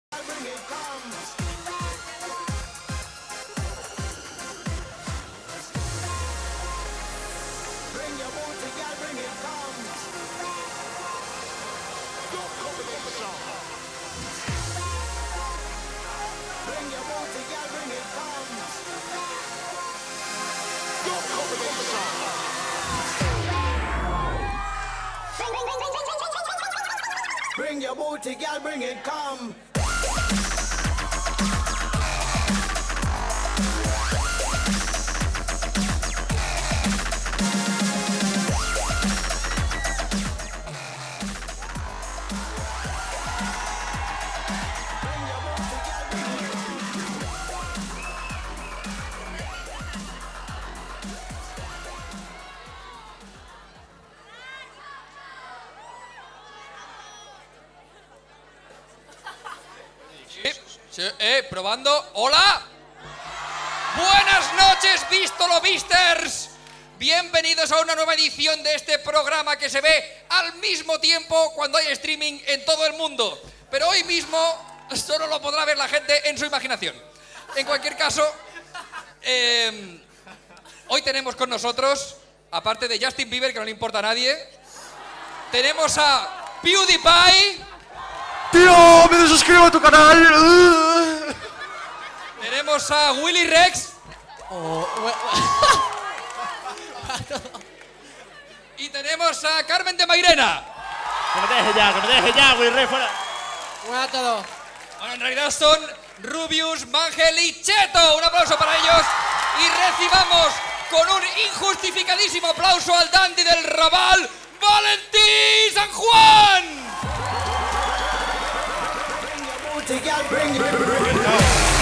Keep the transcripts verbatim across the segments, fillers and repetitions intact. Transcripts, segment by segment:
Bring it, come. Bring your booty, girl, bring it, come. Don't combination. Bring your booty, girl, bring it, come. Don't combination. Bring your booty, girl, bring it, come. Sí, eh, probando. ¡Hola! Buenas noches, Visto lo Visters. Bienvenidos a una nueva edición de este programa que se ve al mismo tiempo cuando hay streaming en todo el mundo. Pero hoy mismo solo lo podrá ver la gente en su imaginación. En cualquier caso, eh, hoy tenemos con nosotros, aparte de Justin Bieber, que no le importa a nadie, tenemos a PewDiePie. ¡Tío! ¡Me desuscribo a tu canal! Tenemos a Willy Rex. Oh, Y tenemos a Carmen de Mairena. ¡Que me deje ya! ¡Que me deje ya! ¡Willy Rex fuera! Buenas a todos. Bueno, en realidad son Rubius, Mangel y Cheto. Un aplauso para ellos. Y recibamos con un injustificadísimo aplauso al dandy del Raval, Valentín San Juan. Bring it, bring it.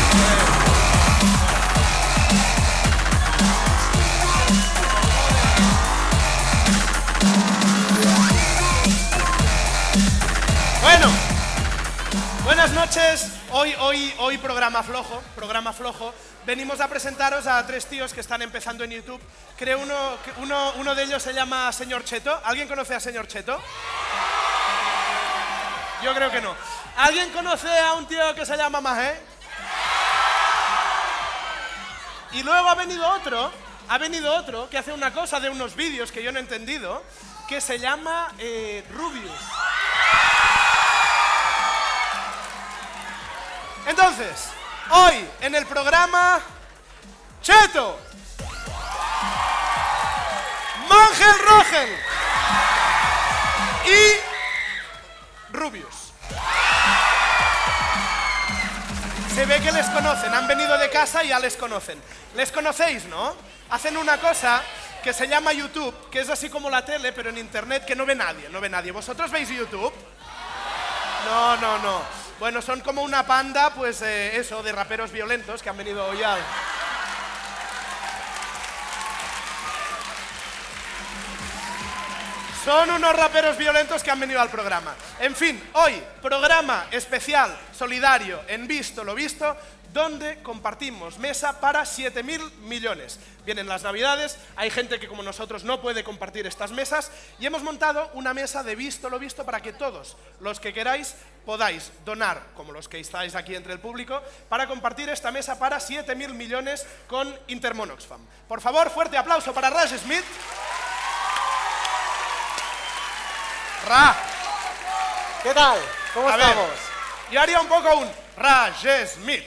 Bueno, buenas noches. Hoy, hoy, hoy programa flojo, programa flojo. Venimos a presentaros a tres tíos que están empezando en YouTube. Creo uno, uno, uno de ellos se llama Señor Cheto. ¿Alguien conoce a Señor Cheto? Yo creo que no. ¿Alguien conoce a un tío que se llama Majé? Y luego ha venido otro, ha venido otro que hace una cosa de unos vídeos que yo no he entendido, que se llama eh, Rubius. Entonces, hoy en el programa, Cheto, Mangel Rogel y Rubius. Se ve que les conocen, han venido de casa y ya les conocen. Les conocéis, ¿no? Hacen una cosa que se llama YouTube, que es así como la tele, pero en internet, que no ve nadie, no ve nadie. ¿Vosotros veis YouTube? No, no, no. Bueno, son como una panda, pues eh, eso, de raperos violentos que han venido hoy al... Son unos raperos violentos que han venido al programa. En fin, hoy, programa especial, solidario, en Visto lo Visto, donde compartimos mesa para siete mil millones. Vienen las Navidades, hay gente que como nosotros no puede compartir estas mesas y hemos montado una mesa de Visto lo Visto para que todos los que queráis podáis donar, como los que estáis aquí entre el público, para compartir esta mesa para siete mil millones con Intermon Oxfam. Por favor, fuerte aplauso para Raj Smith. Ra. ¿Qué tal? ¿Cómo A ver, estamos? yo haría un poco un Raj Smith.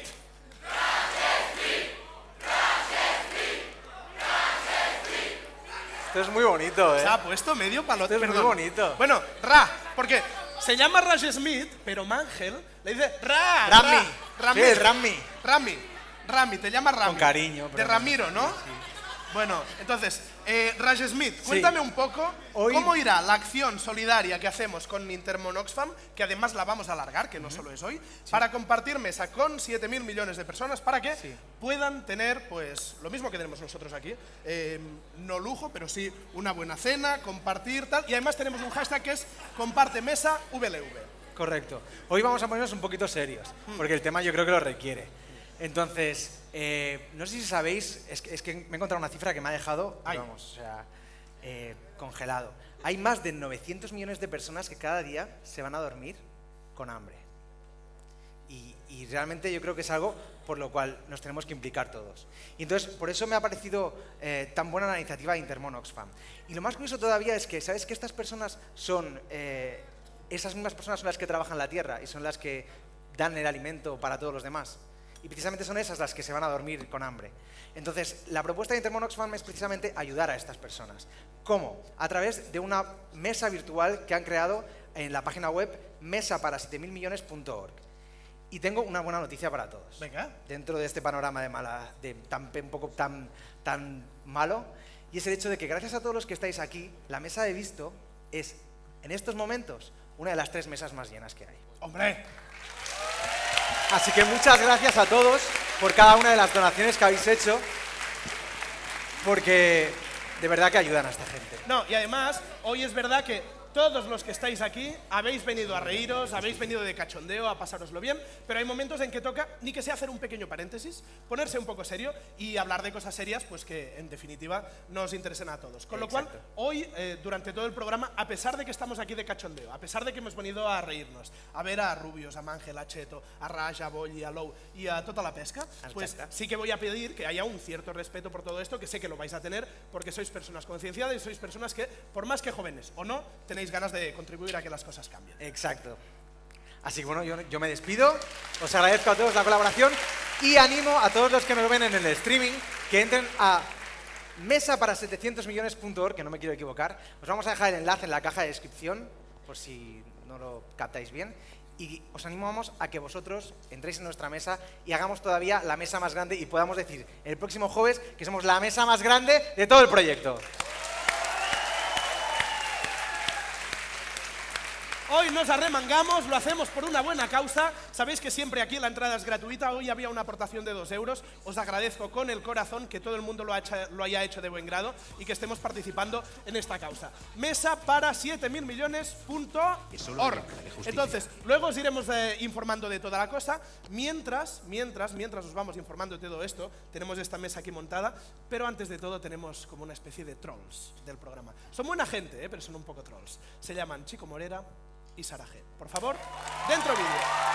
Esto es muy bonito, ¿eh? Se ha puesto medio palote. Esto es muy perdón. bonito. Bueno, Ra, porque se llama Raj Smith, pero Mangel le dice Ra. Rami. Ra, Rami. Sí, Rami. Rami. Rami, te llama Rami. Con cariño. De pero- Ramiro, ¿no? Sí, sí. Bueno, entonces, eh, Raj Smith, cuéntame un poco Hoy- cómo irá la acción solidaria que hacemos con Intermon Oxfam, que además la vamos a alargar, que no solo es hoy, para compartir mesa con siete mil millones de personas para que Sí. puedan tener, pues, lo mismo que tenemos nosotros aquí, eh, no lujo, pero sí una buena cena, compartir, tal, y además tenemos un hashtag que es comparte mesa V L V. Correcto. Hoy vamos a ponernos un poquito serios, porque el tema yo creo que lo requiere. Entonces, eh, no sé si sabéis, es que, es que me he encontrado una cifra que me ha dejado, Ay. vamos, o sea, eh, congelado. Hay más de novecientos millones de personas que cada día se van a dormir con hambre. Y, y realmente yo creo que es algo por lo cual nos tenemos que implicar todos. Y entonces, por eso me ha parecido eh, tan buena la iniciativa de Intermón Oxfam. Y lo más curioso todavía es que, ¿sabes que estas personas son, eh, esas mismas personas son las que trabajan la tierra y son las que dan el alimento para todos los demás? Y precisamente son esas las que se van a dormir con hambre. Entonces, la propuesta de Intermón Oxfam es precisamente ayudar a estas personas. ¿Cómo? A través de una mesa virtual que han creado en la página web mesa para siete mil millones punto org. Y tengo una buena noticia para todos. Venga. Dentro de este panorama de mala, de tan, un poco tan, tan malo, y es el hecho de que gracias a todos los que estáis aquí, la mesa de Visto es, en estos momentos, una de las tres mesas más llenas que hay. ¡Hombre! Así que muchas gracias a todos por cada una de las donaciones que habéis hecho, porque de verdad que ayudan a esta gente. No, y además, hoy es verdad que todos los que estáis aquí habéis venido a reíros, habéis venido de cachondeo, a pasároslo bien, pero hay momentos en que toca, ni que sea hacer un pequeño paréntesis, ponerse un poco serio y hablar de cosas serias, pues que en definitiva nos interesen a todos. Con lo cual, Exacto. hoy, eh, durante todo el programa, a pesar de que estamos aquí de cachondeo, a pesar de que hemos venido a reírnos, a ver a Rubios, a Mangel, a Cheto, a Raj, a Bolli, a Lou y a toda la pesca, pues Exacto. sí que voy a pedir que haya un cierto respeto por todo esto, que sé que lo vais a tener, porque sois personas concienciadas y sois personas que, por más que jóvenes o no, tenéis ganas de contribuir a que las cosas cambien. Exacto. Así que bueno, yo, yo me despido, os agradezco a todos la colaboración y animo a todos los que nos ven en el streaming que entren a mesa para setecientos millones punto org, que no me quiero equivocar. Os vamos a dejar el enlace en la caja de descripción, por si no lo captáis bien. Y os animamos a que vosotros entréis en nuestra mesa y hagamos todavía la mesa más grande y podamos decir el próximo jueves que somos la mesa más grande de todo el proyecto. Hoy nos arremangamos, lo hacemos por una buena causa. Sabéis que siempre aquí la entrada es gratuita. Hoy había una aportación de dos euros. Os agradezco con el corazón que todo el mundo lo, ha hecho, lo haya hecho de buen grado y que estemos participando en esta causa. Mesa para siete mil millones punto org. Entonces, luego os iremos eh, informando de toda la cosa. Mientras, mientras, mientras os vamos informando de todo esto, tenemos esta mesa aquí montada, pero antes de todo tenemos como una especie de trolls del programa. Son buena gente, eh, pero son un poco trolls. Se llaman Chico Morera y Sara G. Por favor, dentro vídeo.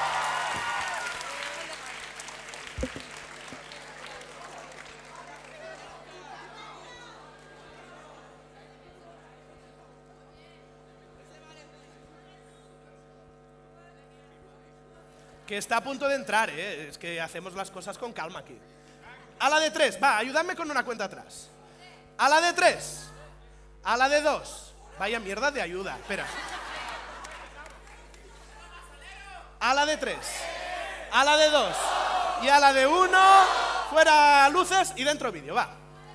Que está a punto de entrar, ¿eh? Es que hacemos las cosas con calma aquí. A la de tres, va, ayúdame con una cuenta atrás. A la de tres. A la de dos. Vaya mierda de ayuda, espera. A la de tres, a la de dos y a la de uno, fuera luces y dentro vídeo, va.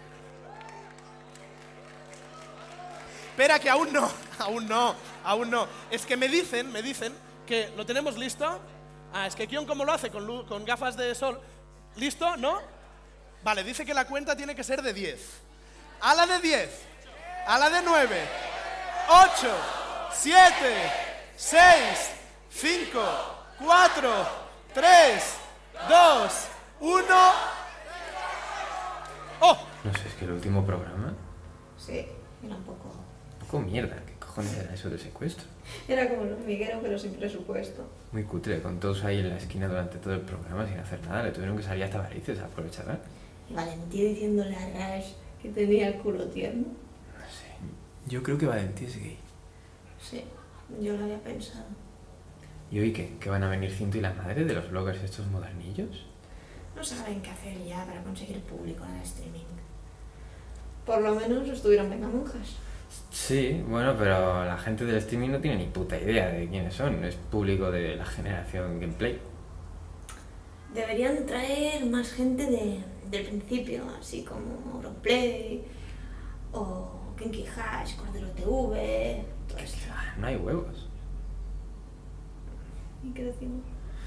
Espera que aún no, aún no, aún no. Es que me dicen, me dicen que lo tenemos listo. Ah, es que Kion cómo lo hace, con, lu- con gafas de sol. ¿Listo? ¿No? Vale, dice que la cuenta tiene que ser de diez. A la de diez, a la de nueve, ocho, siete, seis, cinco, cuatro, tres, dos, uno. ¡Oh! No sé, es que el último programa... Sí, era un poco... Un poco mierda. ¿Qué cojones era eso de secuestro? Era como el hormiguero, pero sin presupuesto. Muy cutre, con todos ahí en la esquina durante todo el programa sin hacer nada. Le tuvieron que salir hasta varices a aprovechar. Y Valentí diciéndole a Rash que tenía el culo tierno. No sé. Yo creo que Valentí es gay. Sí, yo lo había pensado. ¿Y hoy qué? ¿Que van a venir Cinto y la madre de los bloggers estos modernillos? No saben qué hacer ya para conseguir público en el streaming. Por lo menos estuvieron vengamonjas. Sí, bueno, pero la gente del streaming no tiene ni puta idea de quiénes son. Es público de la generación gameplay. Deberían traer más gente de, del principio, así como Auronplay o Kinky Hash, Cordero T V, todo esto. Ah, no hay huevos. ¿Y qué decimos?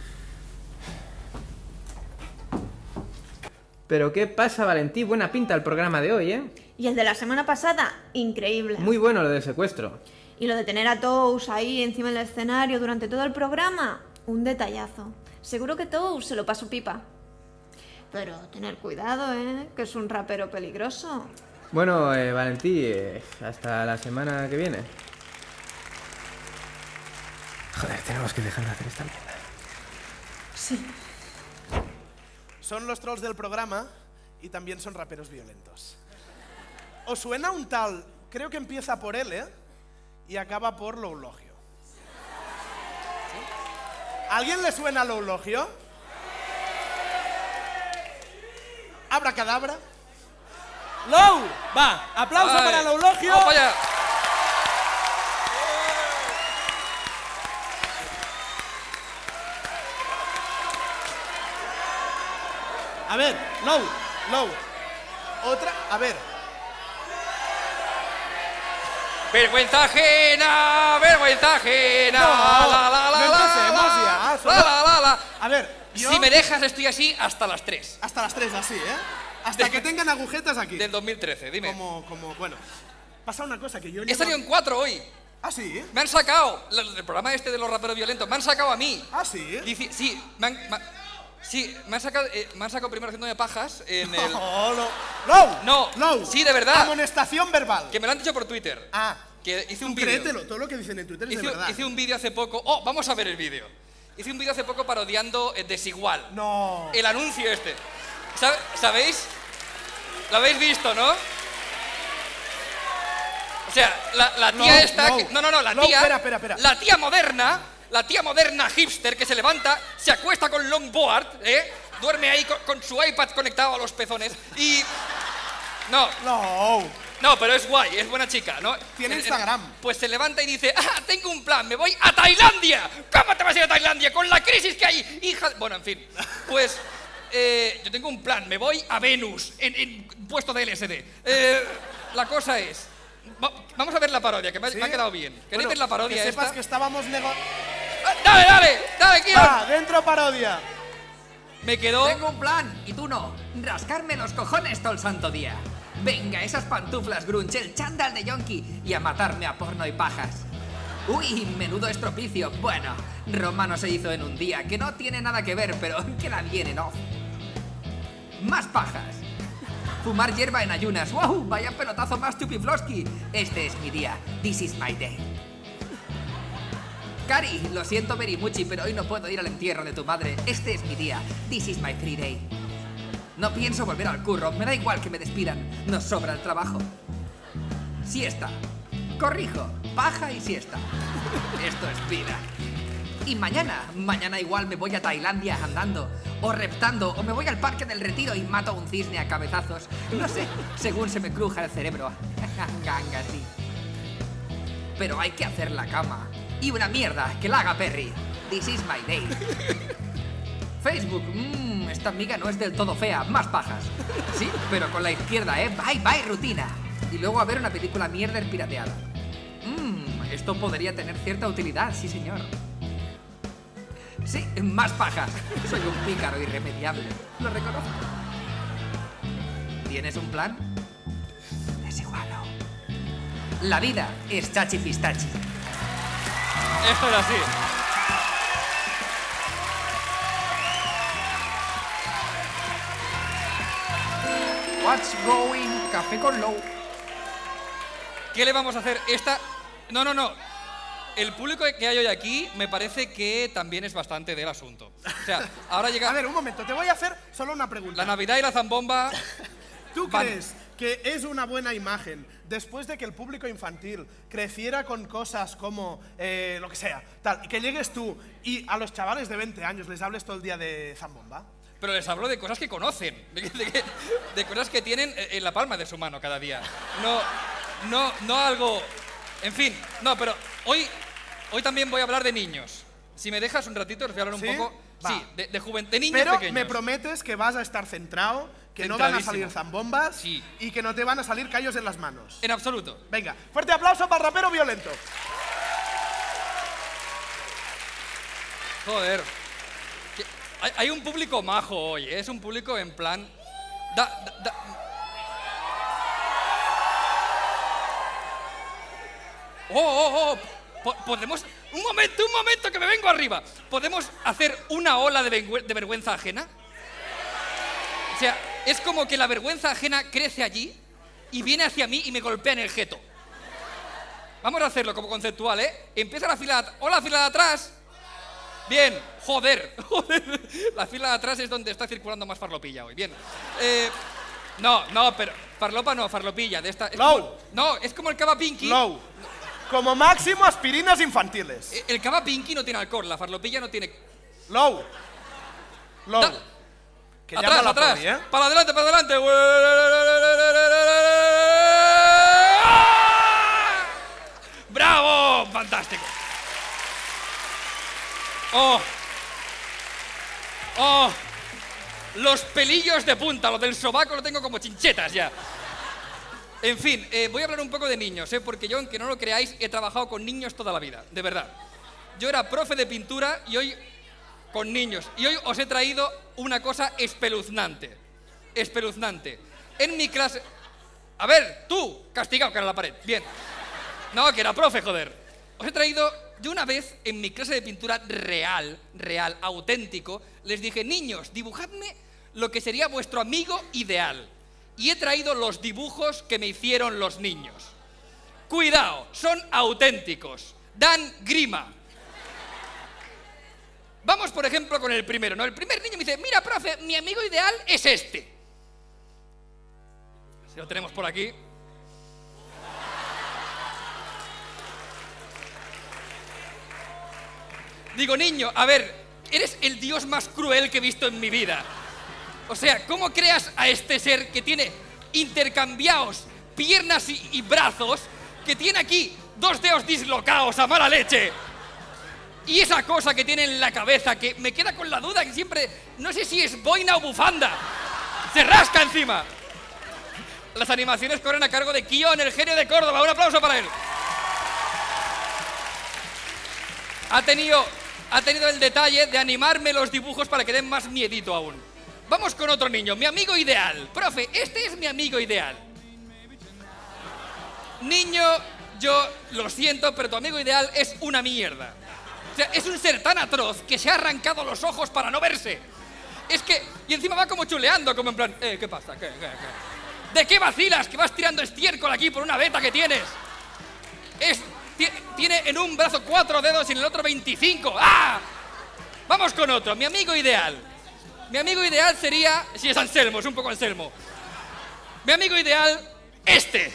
Pero ¿qué pasa, Valentí? Buena pinta el programa de hoy, ¿eh? Y el de la semana pasada, increíble. Muy bueno lo del secuestro. Y lo de tener a Tous ahí encima del escenario durante todo el programa, un detallazo. Seguro que Tous se lo pasó pipa. Pero tener cuidado, ¿eh? Que es un rapero peligroso. Bueno, eh, Valentí, eh, hasta la semana que viene. Joder, tenemos que dejar de hacer esta mierda. Sí, son los trolls del programa y también son raperos violentos. ¿Os suena un tal, creo que empieza por L y acaba por Loulogio? ¿Alguien le suena Loulogio? Abracadabra. ¡Lou! Va, aplauso Ay, para Loulogio. ¡Vamos para allá! A ver, Lou, Lou. Otra, a ver. Vergüenza ajena, vergüenza ajena. No, la, la, la, no la, empecemos la, ya, solo- la, la, la, la. A ver, yo Si me dejas, estoy así hasta las tres hasta las tres así, ¿eh? Hasta que tengan agujetas aquí. del dos mil trece, dime. Como, como, bueno. Pasa una cosa que yo... He salido en cuatro hoy. ¿Ah, sí? Me han sacado, la- el programa este de los raperos violentos, me han sacado a mí. ¿Ah, sí? Dici- sí, me han, me han- sí, me han sacado, eh, me han sacado primero haciéndome pajas en el... No, no. Lou, No, Lou. sí, de verdad. Amonestación verbal. Que me lo han dicho por Twitter. Ah, Que hice tú un vídeo. créetelo, todo lo que dicen en Twitter es de Hice, verdad. hice un vídeo hace poco. Oh, vamos a ver el vídeo. Hice un vídeo hace poco parodiando eh, Desigual. No. El anuncio este. ¿Sabe- ¿Sabéis? Lo habéis visto, ¿no? O sea, la, la tía No, esta... no. que- no, no, no, la No, tía... espera, espera, espera. La tía moderna, la tía moderna hipster que se levanta, se acuesta con longboard, ¿eh? Duerme ahí con, con su iPad conectado a los pezones y... No, No. no, pero es guay, es buena chica, ¿no? Tiene En- en- Instagram. Pues se levanta y dice, ah, tengo un plan, me voy a Tailandia. ¿Cómo te vas a ir a Tailandia con la crisis que hay, hija? de-?" Bueno, en fin, pues eh, yo tengo un plan, me voy a Venus en, en puesto de L S D. Eh, la cosa es, va- vamos a ver la parodia, que me, ha- ¿Sí? me ha quedado bien. ¿Queréis Bueno, ver la parodia que sepas esta? que estábamos nego... Ah, dale, dale, dale, guión. Va, dentro parodia. Me quedó... Tengo un plan, y tú no. Rascarme los cojones todo el santo día. Venga, esas pantuflas grunge, el chándal de yonki y a matarme a porno y pajas. Uy, menudo estropicio. Bueno, Roma no se hizo en un día, que no tiene nada que ver, pero queda bien en off. Más pajas. Fumar hierba en ayunas. ¡Wow! Vaya pelotazo más chupiflosky. Este es mi día. This is my day. Cari, lo siento Berimuchi, pero hoy no puedo ir al entierro de tu madre. Este es mi día. This is my free day. No pienso volver al curro. Me da igual que me despidan. Nos sobra el trabajo. Siesta. Corrijo. Paja y siesta. Esto es vida. Y mañana, mañana igual me voy a Tailandia andando, o reptando, o me voy al Parque del Retiro y mato a un cisne a cabezazos. No sé, según se me cruja el cerebro. Ganga, sí. Pero hay que hacer la cama. Y una mierda, que la haga Perry. This is my day. Facebook, mmm, esta amiga no es del todo fea, más pajas. Sí, pero con la izquierda, ¿eh? Bye, bye, rutina. Y luego a ver una película mierder pirateada. Mmm, esto podría tener cierta utilidad, sí señor. Sí, más pajas. Soy un pícaro irremediable. Lo reconozco. ¿Tienes un plan? Desigualo. La vida es chachi pistachi. Esto era así. What's going? Café con low. ¿Qué le vamos a hacer? Esta... No, no, no. El público que hay hoy aquí me parece que también es bastante del asunto. O sea, ahora llega A ver, un momento, te voy a hacer solo una pregunta. la Navidad y la zambomba. ¿Tú van- crees que es una buena imagen después de que el público infantil creciera con cosas como eh, lo que sea, tal, y que llegues tú y a los chavales de veinte años les hables todo el día de zambomba? Pero les hablo de cosas que conocen, de, de- de cosas que tienen en la palma de su mano cada día. No, no, no algo... En fin, no, pero hoy, hoy también voy a hablar de niños. Si me dejas un ratito, les voy a hablar un ¿Sí? poco... Va. Sí, de, de, juven- de niños Pero pequeños. me prometes que vas a estar centrado, que no van a salir Centradísimo. zambombas Sí. y que no te van a salir callos en las manos. En absoluto. Venga, fuerte aplauso para el rapero violento. Joder. Que- Hay, hay un público majo hoy, ¿eh? Es un público en plan... Da, da- da- Oh, oh, oh. Po- Podemos... Un momento, un momento, que me vengo arriba. ¿Podemos hacer una ola de, vengüe- de vergüenza ajena? O sea, es como que la vergüenza ajena crece allí y viene hacia mí y me golpea en el jeto. Vamos a hacerlo como conceptual, ¿eh? Empieza la fila... de at- ¡Hola, fila de atrás! Bien, joder, joder. La fila de atrás es donde está circulando más farlopilla hoy. Bien. Eh, no, no, pero farlopa no, farlopilla. De esta, es Low. como- no, es como el cava pinky. Low. Como máximo, aspirinas infantiles. Eh, El cava pinky no tiene alcohol, la farlopilla no tiene... Low. Low. Da- Que llama atrás, la atrás. poli, ¿eh? Para adelante, para adelante. ¡Bravo! Fantástico. Oh. Oh. Los pelillos de punta, lo del sobaco lo tengo como chinchetas ya. En fin, eh, voy a hablar un poco de niños, ¿eh? Porque yo, aunque no lo creáis, he trabajado con niños toda la vida, de verdad. Yo era profe de pintura y hoy con niños. Y hoy os he traído una cosa espeluznante. Espeluznante. En mi clase... A ver, tú, castigado, cara a la pared. Bien. No, que era profe, joder. Os he traído... Yo una vez, en mi clase de pintura real, real, auténtico, les dije, niños, dibujadme lo que sería vuestro amigo ideal. Y he traído los dibujos que me hicieron los niños. Cuidado, son auténticos. Dan grima. Vamos, por ejemplo, con el primero, ¿no? El primer niño me dice, mira, profe, mi amigo ideal es este. Si lo tenemos por aquí. Digo, niño, a ver, eres el dios más cruel que he visto en mi vida. O sea, ¿cómo creas a este ser que tiene intercambiados piernas y, y brazos, que tiene aquí dos dedos dislocados a mala leche? Y esa cosa que tiene en la cabeza, que me queda con la duda que siempre... No sé si es boina o bufanda. Se rasca encima. Las animaciones corren a cargo de Kion, el genio de Córdoba. Un aplauso para él. Ha tenido, ha tenido el detalle de animarme los dibujos para que den más miedito aún. Vamos con otro niño, mi amigo ideal. Profe, este es mi amigo ideal. Niño, yo lo siento, pero tu amigo ideal es una mierda. O sea, es un ser tan atroz que se ha arrancado los ojos para no verse. Es que... Y encima va como chuleando, como en plan... Eh, ¿qué pasa? ¿Qué, qué, qué? ¿De qué vacilas que vas tirando estiércol aquí por una beta que tienes? Es... Tiene en un brazo cuatro dedos y en el otro veinticinco. ¡Ah! Vamos con otro, mi amigo ideal. Mi amigo ideal sería... Si es Anselmo, es un poco Anselmo. Mi amigo ideal, este.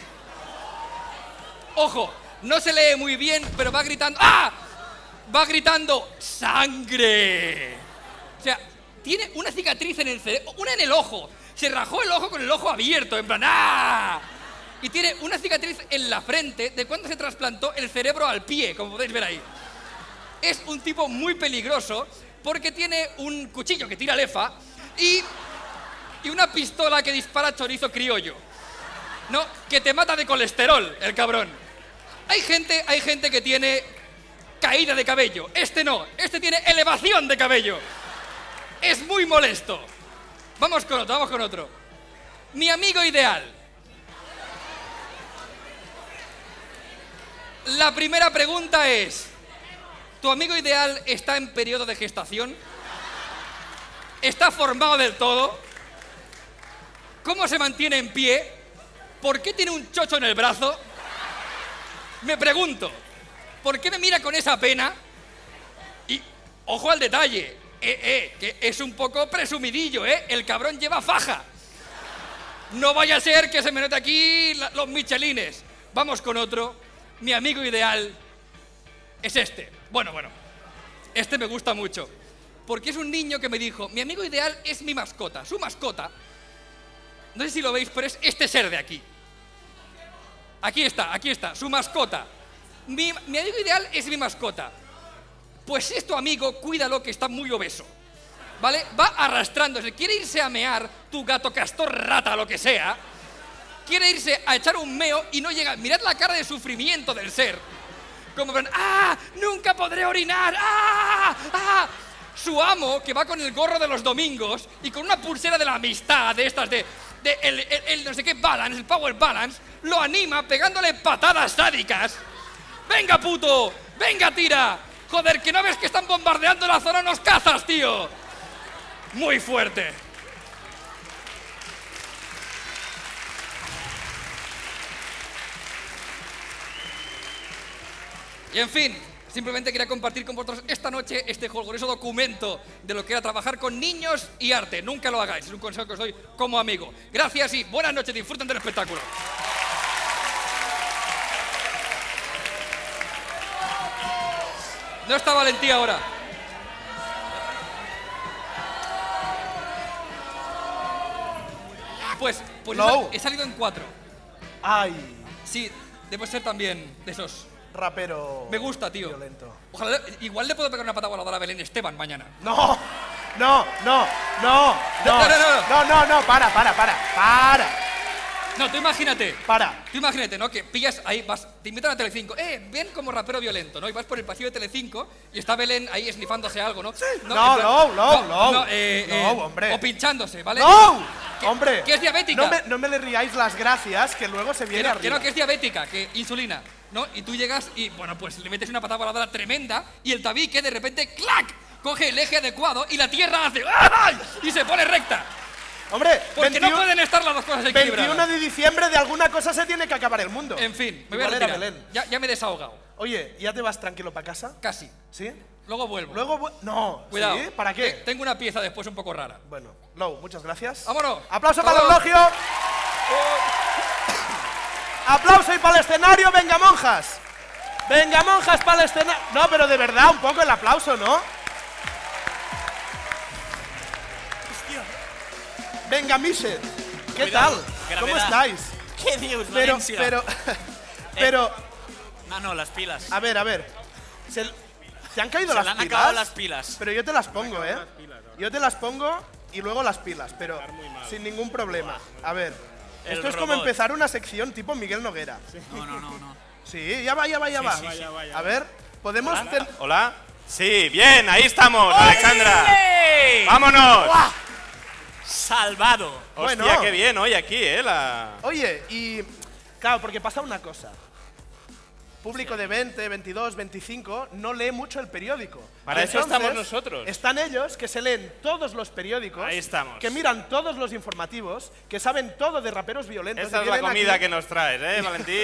Ojo, no se lee muy bien, pero va gritando... ¡Ah! Va gritando ¡sangre! O sea, tiene una cicatriz en el cerebro, una en el ojo. Se rajó el ojo con el ojo abierto, en plan ¡ah! Y tiene una cicatriz en la frente de cuando se trasplantó el cerebro al pie, como podéis ver ahí. Es un tipo muy peligroso porque tiene un cuchillo que tira lefa y, y una pistola que dispara chorizo criollo. No, que te mata de colesterol, el cabrón. Hay gente, hay gente que tiene caída de cabello. Este no, este tiene elevación de cabello. Es muy molesto. Vamos con otro, vamos con otro. Mi amigo ideal. La primera pregunta es, ¿tu amigo ideal está en periodo de gestación? ¿Está formado del todo? ¿Cómo se mantiene en pie? ¿Por qué tiene un chocho en el brazo? Me pregunto, ¿por qué me mira con esa pena? Y, ojo al detalle, eh, eh, que es un poco presumidillo, ¿eh? El cabrón lleva faja. No vaya a ser que se me note aquí la, los michelines. Vamos con otro. Mi amigo ideal es este. Bueno, bueno, este me gusta mucho. Porque es un niño que me dijo, mi amigo ideal es mi mascota. Su mascota, no sé si lo veis, pero es este ser de aquí. Aquí está, aquí está, su mascota. Mi, mi amigo ideal es mi mascota. Pues si es tu amigo, cuídalo que está muy obeso. ¿Vale? Va arrastrándose. Quiere irse a mear, tu gato, castor, rata, lo que sea. Quiere irse a echar un meo y no llega. Mirad la cara de sufrimiento del ser. Como ven, ¡ah! ¡Nunca podré orinar! ¡Ah! ¡Ah! Su amo, que va con el gorro de los domingos y con una pulsera de la amistad, de estas de... de el, el, el no sé qué balance, el power balance, lo anima pegándole patadas sádicas. ¡Venga, puto! ¡Venga, tira! Joder, que no ves que están bombardeando la zona unos cazas, tío. Muy fuerte. Y en fin, Simplemente quería compartir con vosotros esta noche este jolgorio documento de lo que era trabajar con niños y arte. Nunca lo hagáis, es un consejo que os doy como amigo. Gracias y buenas noches, disfruten del espectáculo. No está Valentí ahora. Pues, pues he, sal- he salido en cuatro. Ay. Sí, debo ser también de esos. Rapero. Me gusta, tío. Violento. Ojalá, igual le puedo pegar una pata voladora a Belén Esteban mañana. No, no, no, no, no, No, no, no. no, no, no, para, para, para, para. No, tú imagínate. Para. Tú imagínate, ¿no? Que pillas ahí, vas, te invitan a Telecinco. Eh, ven como rapero violento, ¿no? Y vas por el pasillo de Telecinco y está Belén ahí esnifándose algo, ¿no? No, en plan- no, no, no. No, eh, No, eh, hombre. O pinchándose, ¿vale? ¡No! Que- Hombre. Que es diabética. No me, no me le riáis las gracias, que luego se Que viene no, que arriba. no, que es diabética, que insulina, ¿no? Y tú llegas y, bueno, pues le metes una patada voladora tremenda y el tabique de repente, ¡clac!, coge el eje adecuado y la tierra hace ¡ay! Y se pone recta. Hombre, Porque veintiuno no pueden estar las dos cosas equilibradas. veintiuno de diciembre de alguna cosa se tiene que acabar el mundo. En fin, me voy Igual a era retirar. Belén. Ya, ya me he desahogado. Oye, ¿ya te vas tranquilo para casa? Casi. ¿Sí? Luego vuelvo. Luego, vu- no. Cuidado. ¿Sí? ¿Para qué? Te- Tengo una pieza después un poco rara. Bueno, Lou, muchas gracias. ¡Vámonos! ¡Aplauso Hasta para el luego. elogio! ¡Aplauso y para el escenario! ¡Venga, monjas! ¡Venga, monjas, para el escenario! No, pero de verdad, un poco el aplauso, ¿no? Venga, Michel. ¿Qué Cuidado, tal? ¿Cómo gravedad. estáis? ¿Qué dios, Pero, Valencia? pero, pero, No, no, las pilas. a ver, a ver. Se- ¿Te han caído Se las le han pilas? acabado las pilas. Pero yo te las pongo, ¿eh? Yo te las pongo y luego las pilas, pero sin ningún problema. A ver, El esto es como robot. empezar una sección tipo Miguel Noguera. No, no, no, no. Sí, ya va, ya va, ya Sí, va. sí, sí. A ver, podemos... ten- Hola. Sí, bien, ahí estamos, Alexandra. ¡Ey! ¡Vámonos! ¡Buah! Salvado. Hostia, Bueno. qué bien hoy aquí, ¿eh? La... Oye, y... Claro, porque pasa una cosa. Público de veinte, veintidós, veinticinco no lee mucho el periódico. Para eso Entonces, estamos nosotros. Están ellos que se leen todos los periódicos. Ahí estamos. Que miran todos los informativos, que saben todo de raperos violentos. Esta y es la vienen comida aquí- que nos traes, ¿eh, Valentí?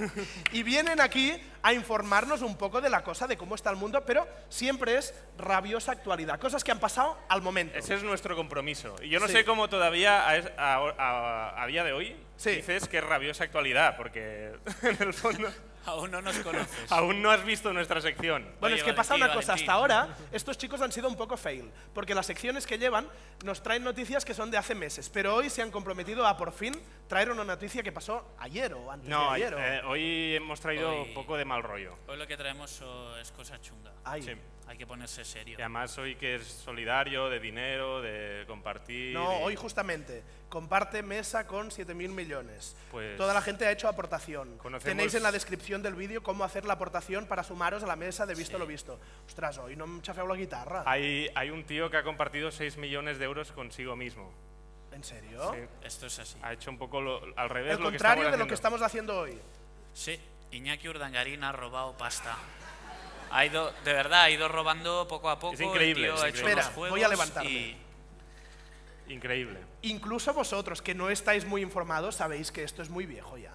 Y vienen aquí a informarnos un poco de la cosa, de cómo está el mundo, pero siempre es rabiosa actualidad. Cosas que han pasado al momento. Ese es nuestro compromiso. Y yo no Sí. sé cómo todavía, a, es- a- a- a día de hoy, Sí. dices que es rabiosa actualidad, porque en el fondo Aún no nos conoces. aún no has visto nuestra sección. Bueno, Oye, es que pasa Valentín, una cosa, Valentín. hasta ahora estos chicos han sido un poco fail, porque las secciones que llevan nos traen noticias que son de hace meses, pero hoy se han comprometido a por fin traer una noticia que pasó ayer o antes No, de ayer. o- eh, hoy hemos traído Hoy- un poco de mal rollo. Hoy lo que traemos oh, es cosa chunga. Ay. Sí. Hay que ponerse serio. Y además hoy que es solidario, de dinero, de compartir. No, y- hoy justamente comparte mesa con siete mil millones. Pues- Toda la gente ha hecho aportación. Conocemos- Tenéis en la descripción del vídeo cómo hacer la aportación para sumaros a la mesa de Visto lo Visto. Ostras, hoy no me chafeo la guitarra. Hay, hay un tío que ha compartido seis millones de euros consigo mismo. ¿En serio? Sí. Esto es así. Ha hecho un poco lo- al revés El lo que contrario estamos de lo que haciendo. estamos haciendo hoy. Sí, Iñaki Urdangarín ha robado pasta. Ha ido, de verdad, ha ido robando poco a poco. Es increíble, el tío es ha hecho increíble. los Espera, juegos voy a levantarme. y- Increíble. Incluso vosotros, que no estáis muy informados, sabéis que esto es muy viejo ya.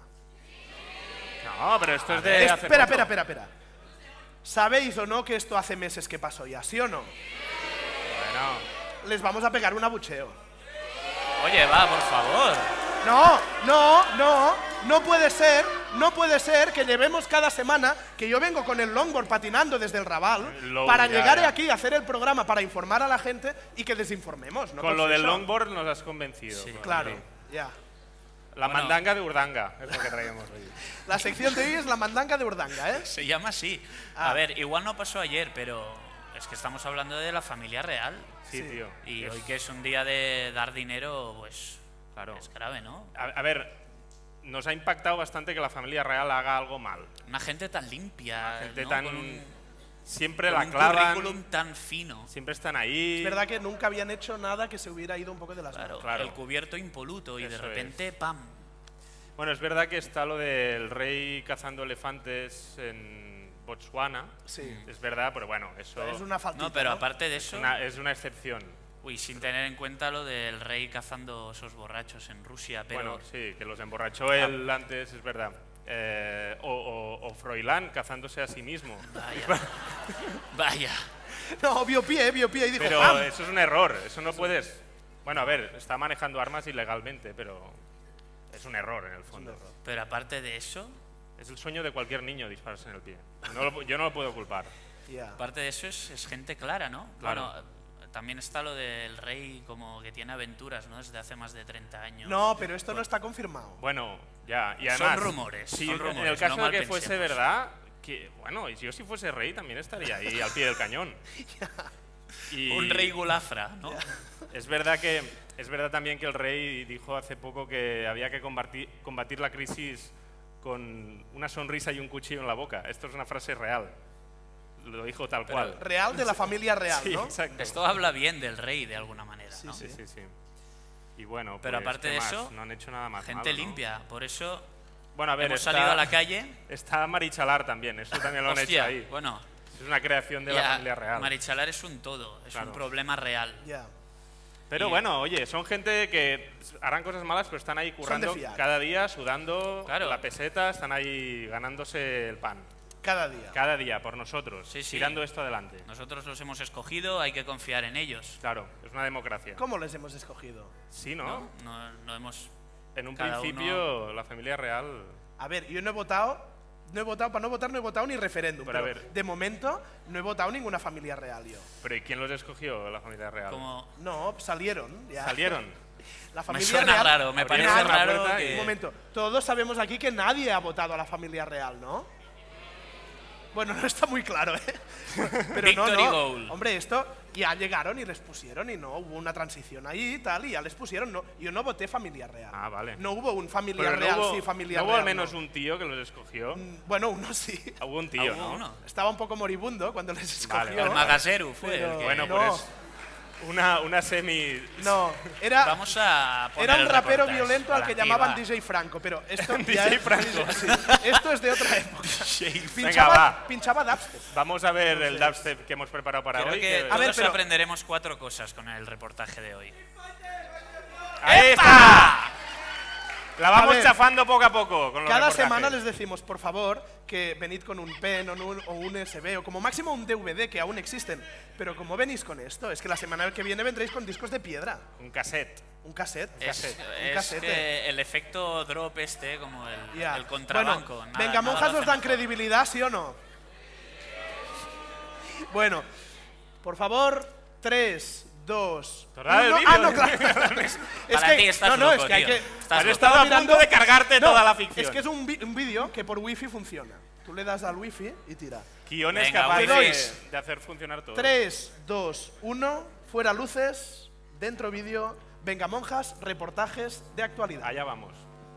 No, pero esto es de Es- hace espera, poco. espera, espera, espera. ¿Sabéis o no que esto hace meses que pasó ya? ¿Sí o no? Bueno, Les vamos a pegar un abucheo. Oye, va, por favor. No, no, no, no puede ser, no puede ser que llevemos cada semana, que yo vengo con el longboard patinando desde el Raval, El low, para ya, llegar ya. aquí a hacer el programa, para informar a la gente y que desinformemos. ¿no? con Pues lo del eso. longboard nos has convencido. Sí. Claro, Sí. ya. La Bueno. mandanga de Urdanga es lo que traíamos hoy. La sección de hoy es la mandanga de Urdanga, ¿eh? Se llama así. Ah. A ver, igual no pasó ayer, pero es que estamos hablando de la familia real. Sí, Sí. tío. Y Es- hoy que es un día de dar dinero, pues Claro. es grave, ¿no? A, a ver, nos ha impactado bastante que la familia real haga algo mal. Una gente tan limpia, Gente ¿no? tan... Con un, siempre con la un clavan, currículum tan fino. siempre están ahí. Es verdad que nunca habían hecho nada que se hubiera ido un poco de las Claro, manos. Claro. el cubierto impoluto y de Eso repente, ¡pam! Bueno, es verdad que está lo del rey cazando elefantes en Botswana. Sí. Es verdad, pero bueno, eso Es una faltita, No, pero ¿no? aparte de es eso, una, es una excepción. uy, sin tener en cuenta lo del rey cazando esos borrachos en Rusia, pero Bueno, sí, que los emborrachó él antes, es verdad. Eh, o, o, o Froilán cazándose a sí mismo. Vaya. Vaya. No, vio pie, vio pie y dijo Pero ¡pam! eso es un error, eso no puedes... Bueno, a ver, está manejando armas ilegalmente, pero es un error en el fondo. Pero aparte de eso... Es el sueño de cualquier niño dispararse en el pie. No lo- yo no lo puedo culpar. Yeah. Aparte de eso es, es gente clara, ¿no? Claro. Bueno, también está lo del rey como que tiene aventuras, ¿no? Desde hace más de treinta años. No, pero esto no está confirmado. Bueno, ya, y Son además... rumores, Si son en rumores, el caso no de que fuese malpensemos. verdad, que, bueno, y si yo si fuese rey también estaría ahí al pie del cañón. Y Un rey gulafra, ¿no? Es verdad que es verdad también que el rey dijo hace poco que había que combatir, combatir la crisis con una sonrisa y un cuchillo en la boca. Esto es una frase real. Lo dijo tal Pero- cual. Real de la familia real, Sí, ¿no? exacto. Esto habla bien del rey de alguna manera, ¿no? Sí, sí, sí. Y bueno, Pero pues, aparte ¿qué de más? eso, no han hecho nada más gente malo, ¿no? limpia. Por eso Bueno, a ver, hemos está- salido a la calle. Está Marichalar también, eso también lo han Hostia, hecho ahí. bueno. Es una creación de Ya, la familia real. Marichalar es un todo, es Claro. un problema real. Ya. Pero Y- bueno, oye, son gente que harán cosas malas, pero están ahí currando fiar. cada día, sudando Claro. la peseta, están ahí ganándose el pan. Cada día. Cada día, por nosotros, Sí, sí. tirando esto adelante. Nosotros los hemos escogido, hay que confiar en ellos. Claro, es una democracia. ¿Cómo les hemos escogido? Sí, ¿no? No, no, no hemos... En un cada principio, la familia real... A ver, yo no he votado, no he votado, para no votar no he votado ni referéndum. Pero Pero, a ver. de momento no he votado ninguna familia real yo. Pero ¿y quién los escogió, la familia real? Como... No, salieron. Ya. ¿Salieron? La Me familia suena real. raro, me Abrieron parece la raro puerta que... y- Un momento, todos sabemos aquí que nadie ha votado a la familia real, ¿no? Bueno, no está muy claro, ¿eh? Pero no, Victory no. goal. Hombre, esto ya llegaron y les pusieron y no hubo una transición ahí y tal y ya les pusieron. No, yo no voté familia real. Ah, vale. No hubo un familia Pero no real, hubo, sí, familia ¿no hubo real. al menos no. un tío que los escogió? Mm, Bueno, uno sí. Hubo un tío, Ah, hubo ¿no? uno. Estaba un poco moribundo cuando les escogió. Vale, El Magaseru fue Pero- el que... Bueno, No. pues una, una semi... No, era, Vamos a poner era un el rapero reportaje. violento al que Para ti, llamaban va. D J Franco, pero esto D ya J es, Franco. sí, esto es de otra época. Venga, Pinchaba, va. pinchaba dubstep. Vamos a ver el Entonces- dubstep que hemos preparado para Creo hoy. que que- todos A ver, pero- aprenderemos cuatro cosas con el reportaje de hoy. ¡Ahí está! La A vamos ver, chafando poco a poco con los Cada reportajes. semana les decimos, por favor, que venid con un pen o un, o un U S B o como máximo un D V D, que aún existen. Pero como venís con esto, es que la semana que viene vendréis con discos de piedra. Un cassette. Un cassette. Es, cassette. Un es cassette. que el efecto drop este, como el, Ya. el contrabanco. Bueno, nada- venga, nada monjas lo os dan hace mejor. credibilidad, ¿sí o no? Bueno, por favor, tres, dos, Tornad el uno. vídeo. Ah, no, claro. es Para que, ti estás no, no, loco, es que hay tío. que. Estás Has loco. estado a Estaba punto de cargarte No, toda la ficción. Es que es un, vi- un vídeo que por wifi funciona. Tú le das al wifi y tira. Guiones Venga, capaces Wifi. de, de hacer funcionar todo. tres, dos, uno, fuera luces, dentro vídeo, venga monjas, reportajes de actualidad. Allá vamos.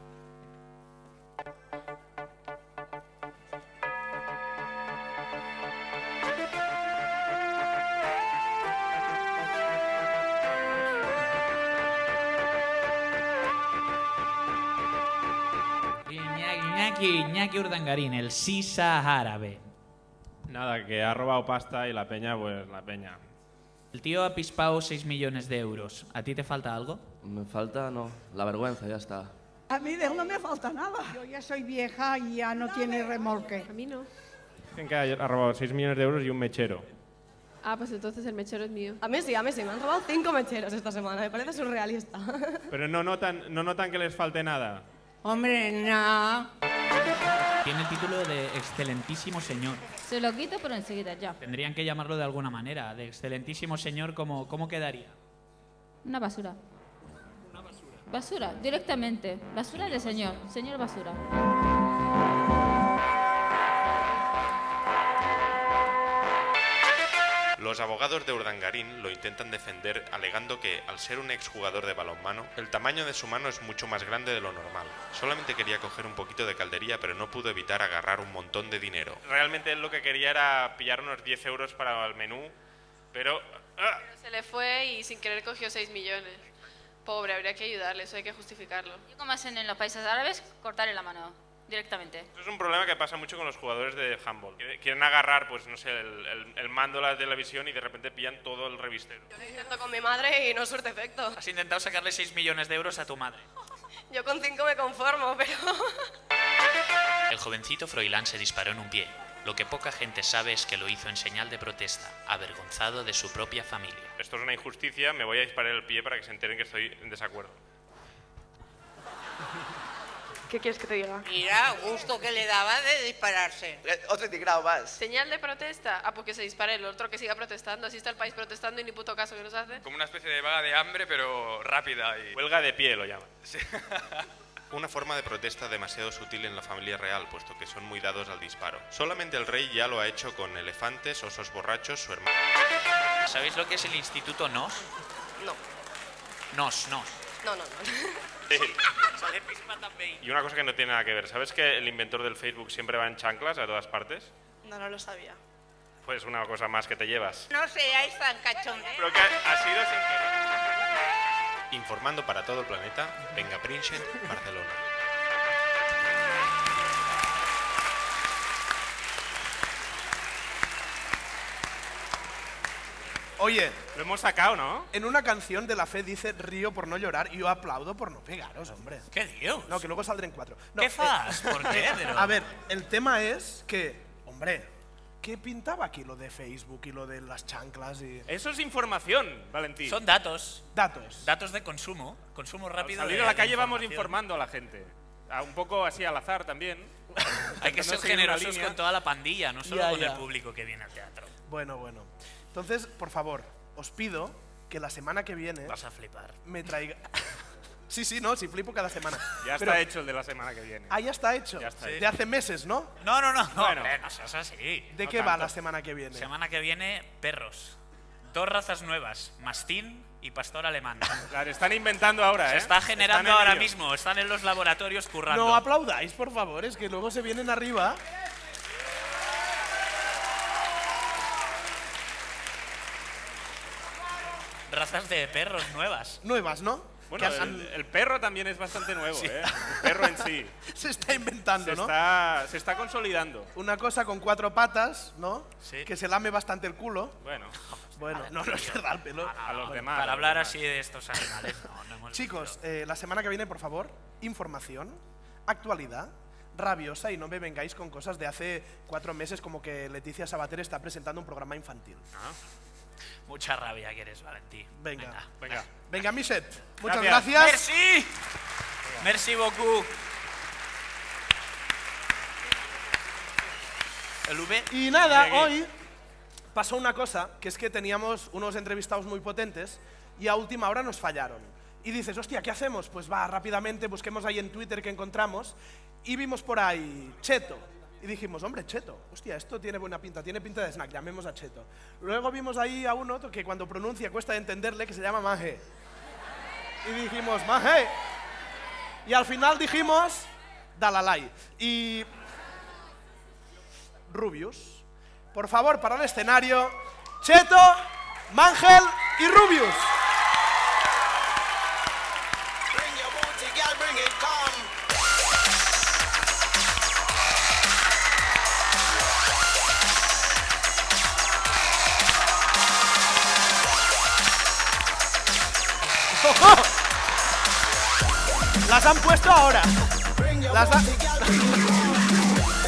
Iñaki, Iñaki, Iñaki Urdangarín, el Sisa árabe. Nada, que ha robado pasta y la peña, pues la peña. El tío ha pispado seis millones de euros. ¿A ti te falta algo? Me falta, no, la vergüenza, ya está. A mí de él no me falta nada. Yo ya soy vieja y ya no tiene remolque. A mí no. Dicen que ha robado seis millones de euros y un mechero. Ah, pues entonces el mechero es mío. A mí sí, a mí sí. Me han robado cinco mecheros esta semana. Me parece surrealista. Pero no notan, no notan que les falte nada. Hombre, no. Tiene el título de excelentísimo señor. Se lo quito, pero enseguida ya. Tendrían que llamarlo de alguna manera. De excelentísimo señor, ¿cómo, cómo quedaría? Una basura. Basura, directamente. Basura de señor. Señor basura. Los abogados de Urdangarín lo intentan defender alegando que, al ser un exjugador de balonmano, el tamaño de su mano es mucho más grande de lo normal. Solamente quería coger un poquito de caldería, pero no pudo evitar agarrar un montón de dinero. Realmente él lo que quería era pillar unos diez euros para el menú, pero... ¡ah! Se le fue y sin querer cogió seis millones. Pobre, habría que ayudarle, eso hay que justificarlo. Y como hacen en los países árabes, cortarle la mano directamente. Eso es un problema que pasa mucho con los jugadores de handball. Que quieren agarrar, pues no sé, el, el- el mando de la televisión y de repente pillan todo el revistero. Yo lo intento con mi madre y no surte efecto. Has intentado sacarle seis millones de euros a tu madre. Yo con cinco me conformo, pero... El jovencito Froilán se disparó en un pie. Lo que poca gente sabe es que lo hizo en señal de protesta, avergonzado de su propia familia. Esto es una injusticia, me voy a disparar el pie para que se enteren que estoy en desacuerdo. ¿Qué quieres que te diga? Mira, gusto que le daba de dispararse. Otro indignado más. ¿Señal de protesta? Ah, pues que se dispare el otro que siga protestando. Así está el país protestando y ni puto caso que nos hace. Como una especie de vaga de hambre, pero rápida y... Huelga de pie lo llaman. Sí. Una forma de protesta demasiado sutil en la familia real, puesto que son muy dados al disparo. Solamente el rey ya lo ha hecho con elefantes, osos borrachos, su hermano. ¿Sabéis lo que es el Instituto Nos? No. Nos, Nos. No, no, no. Y una cosa que no tiene nada que ver, ¿sabes que el inventor del Facebook siempre va en chanclas a todas partes? No, no lo sabía. Pues una cosa más que te llevas. No seáis tan cachondeos. Pero que ha sido sin querer. Informando para todo el planeta, venga Princhet, Barcelona. Oye, lo hemos sacado, ¿no? En una canción de La Fe dice río por no llorar y yo aplaudo por no pegaros, hombre. ¿Qué Dios? No, que luego saldré en cuatro. No, ¿Qué fas? eh, ¿Por qué? Pero... A ver, el tema es que, hombre, ¿qué pintaba aquí lo de Facebook y lo de las chanclas y...? Eso es información, Valentín. Son datos. Datos. Datos de consumo. Consumo rápido. Al salir de, a la calle de vamos informando a la gente. A un poco así al azar también. Hay que ser generosos con toda la pandilla, no solo Ya, con ya. el público que viene al teatro. Bueno, bueno. Entonces, por favor, os pido que la semana que viene... Vas a flipar. Me traiga... Sí, sí, no, sí flipo cada semana. Ya Pero- está hecho el de la semana que viene. Ah, ya está hecho. Ya está de hecho. hace meses, ¿no? No, no, no. no Bueno. hombre, no seas así. ¿De No qué va tanto. la semana que viene? Semana que viene, perros. Dos razas nuevas, mastín y pastor alemán. Las están inventando ahora, Se ¿eh? está generando Están en ahora ello. mismo, están en los laboratorios currando. No aplaudáis, por favor, es que luego se vienen arriba. Razas de perros nuevas. Nuevas, ¿no? Bueno, Que el, han- el perro también es bastante nuevo, Sí. ¿eh? El perro en sí. Se está inventando, Se ¿no? está, se está consolidando. Una cosa con cuatro patas, ¿no? Sí. Que se lame bastante el culo. Bueno, Bueno, no, no es verdad, el pelo. a los Bueno, demás. Para a los hablar demás. así de estos animales, no, no hemos Chicos, eh, la semana que viene, por favor, información, actualidad, rabiosa y no me vengáis con cosas de hace cuatro meses como que Leticia Sabater está presentando un programa infantil. Ah. Mucha rabia que eres, Valentí. Venga. Venga. Venga, Miset, muchas Gracias. gracias. ¡Merci! Merci beaucoup. ¿El V? Y nada, Bien, bien. hoy pasó una cosa, que es que teníamos unos entrevistados muy potentes y a última hora nos fallaron. Y dices, hostia, ¿qué hacemos? Pues va, rápidamente, busquemos ahí en Twitter que encontramos y vimos por ahí Cheto. Y dijimos, hombre, Cheto, hostia, esto tiene buena pinta, tiene pinta de snack, llamemos a Cheto. Luego vimos ahí a uno que cuando pronuncia cuesta de entenderle, que se llama Maje. Y dijimos, Maje. Y al final dijimos, Dalalai. Y... Rubius. Por favor, para el escenario, Cheto, Mangel y Rubius. Bring your booty, girl, bring it, come. Las han puesto ahora. Bring your Las ha- booty, girl, bring it.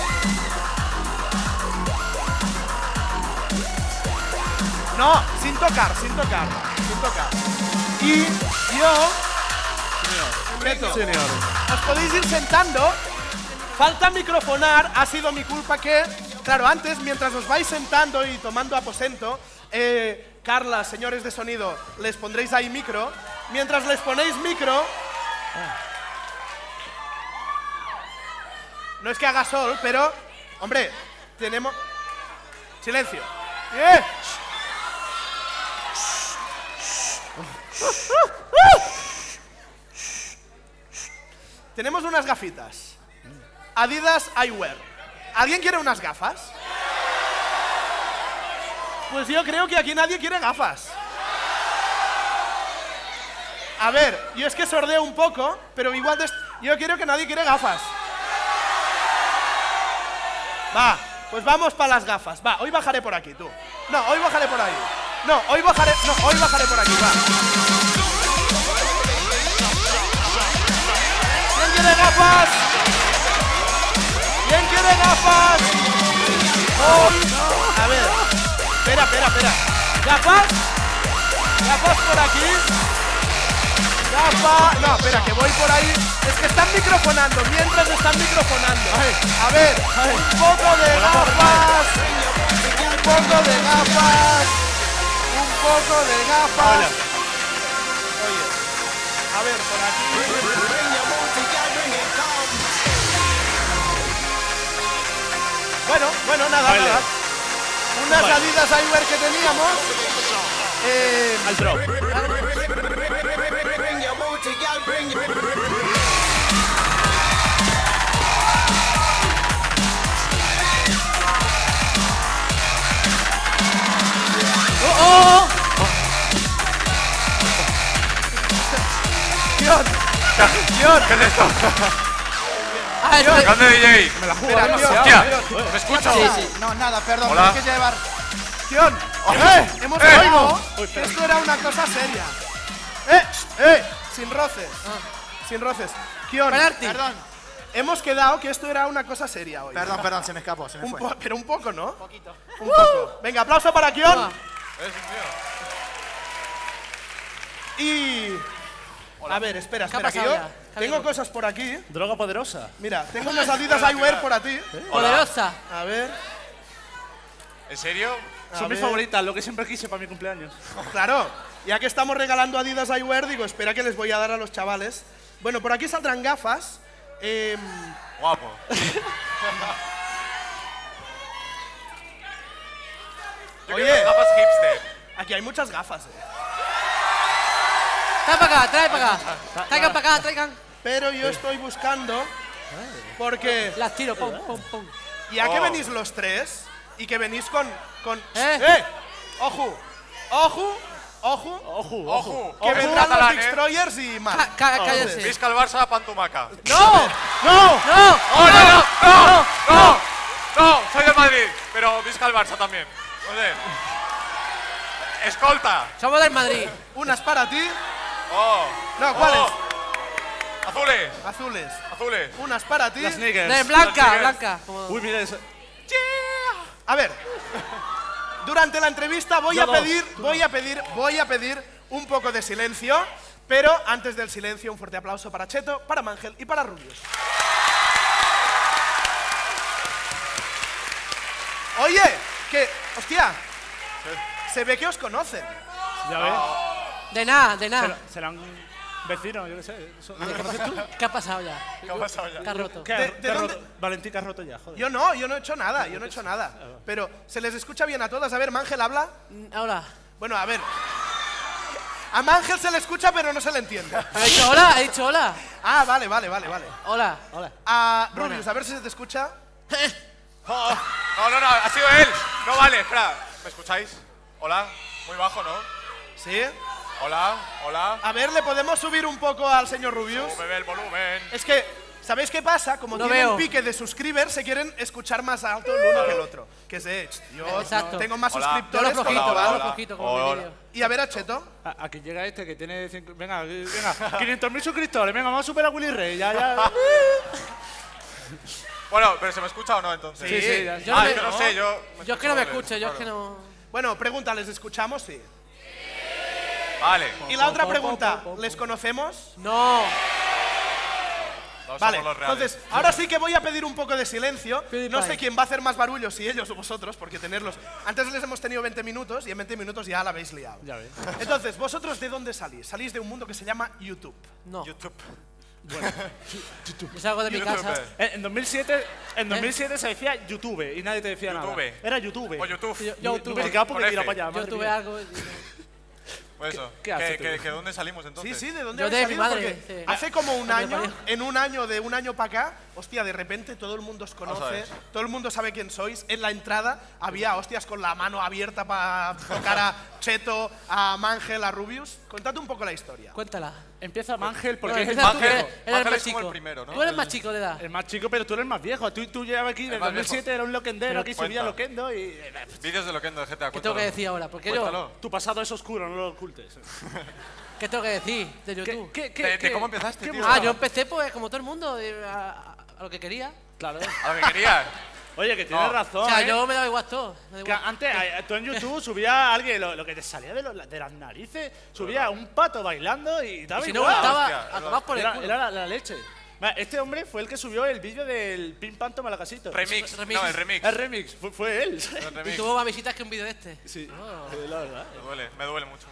No, sin tocar, sin tocar, sin tocar. Y yo... Cheto, os podéis ir sentando. Falta microfonar, ha sido mi culpa que... Claro, antes, mientras os vais sentando y tomando aposento, eh, Carla, señores de sonido, les pondréis ahí micro. Mientras les ponéis micro... No es que haga sol, pero... Hombre, tenemos... Silencio. ¡Eh! Tenemos unas gafitas. Adidas Eyewear. ¿Alguien quiere unas gafas? Pues yo creo que aquí nadie quiere gafas. A ver, yo es que sordeo un poco, pero igual de... yo creo que nadie quiere gafas. Va, pues vamos para las gafas. Va, hoy bajaré por aquí, tú. No, hoy bajaré por ahí. No, hoy bajaré... No, hoy bajaré por aquí, va. ¿Quién quiere gafas? ¿Quién gafas. Oh, a ver. Espera, espera, espera. ¿Gafas? ¿Gafas por aquí? Gafas. No, espera, que voy por ahí. Es que están microfonando, mientras están microfonando. A ver, un poco de gafas. Un poco de gafas. Un poco de gafas. Oye, a ver, por aquí. Bueno, bueno, nada, vale. nada. Unas vale. Adidas Eyewear que teníamos. Eh, Al drop. ¡Oh, oh! ¡Kion! ¡Kion! ¿Qué es esto? Ah, es que... ¡Grande D J! Me la juego. Mira, ¡Hostia! Kion. ¿Me escuchas? Sí, sí. No, nada, perdón. Hola. Hay que llevar... ¡Kion! ¡Eh! ¡Hemos ¡Eh! oído que esto era una cosa seria! ¡Eh! ¡Eh! Sin roces. Ah. Sin roces. Kion, perdón. Hemos quedado que esto era una cosa seria hoy. Perdón, perdón, se me escapó, se me un fue. po pero un poco, ¿no? Un poquito. Un uh. poco. Venga, aplauso para Kion. Ah. Y... Hola. A ver, espera, espera, que yo ya? tengo cosas por aquí. Droga poderosa. Mira, tengo unas Adidas Eyewear por ti. ¿Eh? Poderosa. A ver. ¿En serio? A Son ver. mis favoritas, lo que siempre quise para mi cumpleaños. Claro, ya que estamos regalando Adidas Eyewear, digo, espera que les voy a dar a los chavales. Bueno, por aquí saldrán gafas. Eh... Guapo. Oye, gafas hipster. Aquí hay muchas gafas, eh. Trae para acá, trae para acá. Traigan para acá, traigan. Pero yo estoy buscando porque... Las tiro, pum, pum, pum. Ya que Oh. venís los tres y que venís con... con ¿Eh? ¡Eh! ¡Ojo! ¡Ojo! ¡Ojo! Ojo, Ojo. Que Ojo. vendrán los Catalán, ¿eh? Destroyers y más. Ca- ca- cállense. Visca el Barça, pantumaca. ¡No! ¡No! ¡No! ¡Oh, no, no! ¡No! ¡No! ¡No! Soy del Madrid, pero visca el Barça también. Joder. Escolta. Somos del Madrid. Unas para ti. Oh. No, ¿cuáles? Oh. Azules. Azules. Azules. Unas para ti. Las sneakers. De blanca, Las blanca. Como- Uy, mira eso. A ver. Durante la entrevista voy Yo a dos, pedir, voy a pedir, voy a pedir un poco de silencio, pero antes del silencio un fuerte aplauso para Cheto, para Mangel y para Rubius. Oye, que, hostia, se ve que os conocen. Ya ves. De nada, de nada. Será- Serán vecinos, yo qué sé. Eso- ¿Me conoces tú? ¿Qué ha pasado ya? ¿Qué ha pasado ya? ¿Qué has roto? ¿Qué, ¿De- ha- de qué ha dónde- roto? Valentín, que has roto ya, joder. Yo no, yo no he hecho nada, yo no he hecho nada. Pero se les escucha bien a todas. A ver, Mangel habla. Ahora. Bueno, a ver. A Mangel se le escucha, pero no se le entiende. Ha dicho hola, ha dicho hola. Ah, vale, vale, vale, vale. Hola. Hola. A Rubius, a ver si se te escucha. Oh. No, no, no, ha sido él. No vale, espera. ¿Me escucháis? Hola. Muy bajo, ¿no? ¿Sí? Hola, hola. A ver, ¿le podemos subir un poco al señor Rubius? Sube el volumen. Es que, ¿sabéis qué pasa? Como No tienen veo. pique de suscribers, se quieren escuchar más alto el uno que el otro. Que sé, yo Exacto. tengo más Hola. Yo lo suscriptores. flojito, Hola, hola, yo lo hola. flojito como Hola. mi vídeo. Y a ver a Cheto. A- Aquí llega este que tiene. cinco- Venga, venga. quinientos mil suscriptores. Venga, vamos a superar a Willy Rey. Ya, ya. Bueno, pero ¿se me escucha o no entonces? Sí, sí, ya- Yo ah, no es me- que no sé, yo... Yo es que no me doble, escucho, yo es que claro. no... Bueno, pregunta, ¿les escuchamos? Sí. Vale. Y la otra pregunta, ¿les conocemos? No. No Vale, somos los reales. entonces, ahora sí que voy a pedir un poco de silencio. PewDiePie. No sé quién va a hacer más barullo, si ellos o vosotros, porque tenerlos... Antes les hemos tenido veinte minutos y en veinte minutos ya la habéis liado. Ya ves. Entonces, ¿vosotros de dónde salís? Salís de un mundo que se llama YouTube. No. YouTube. Yo salgo de mi YouTube. casa. En en dos mil siete, en dos mil siete se decía YouTube y nadie te decía YouTube. nada. Era YouTube. O YouTube. Yo, Yo, yo tuve, Duplicado porque Con tira F. para allá. yo madre tuve mía. algo... y- Pues eso. qué haces ¿Que, tú? que, que ¿Dónde salimos Sí, entonces? sí, ¿de dónde Yo habéis de mi salido? madre, Porque sí. hace como un Cuando año, parió. en un año, de un año para acá, hostia, de repente todo el mundo os Vamos a conoce, ver. todo el mundo sabe quién sois. En la entrada había hostias con la mano abierta para tocar a Cheto, a Mangel, a Rubius. Contad un poco la historia. Cuéntala. Empieza Mangel porque No, es el empieza más tú, que viejo. eres, eres el Mangel más es como chico. el primero, ¿no? Tú eres más chico de edad. El más chico, pero tú eres más viejo. Tú, tú llevas aquí, desde más dos mil siete viejo. era un loquendero, aquí subía Cuenta. loquendo y... Vídeos de Loquendo de G T A. ¿Qué tengo cuéntalo. que decir ahora? Porque yo... Cuéntalo. Tu pasado es oscuro, no lo ocultes. ¿Qué tengo que decir de YouTube? ¿Qué, ¿De- de cómo empezaste, qué tío? mola? Ah, yo empecé pues como todo el mundo, eh, a, a lo que quería. Claro. A lo que querías. Oye, que tienes No. razón, O sea, ¿eh? yo me daba igual todo. me da Que igual. antes, eh, tú en YouTube subías a alguien lo, lo que te salía de, lo- de las narices, subía un pato bailando y daba Y si no igual. gustaba, Hostia, a tomar por el era, culo. era la, la leche. Mira, este hombre fue el que subió el vídeo del Pim Pam Toma la Casito. Remix. Remix. No, el remix. El remix, fue, fue él. El Y remix. tuvo más visitas que un vídeo de este. Sí, Oh. eh, la verdad. Me duele, me duele mucho.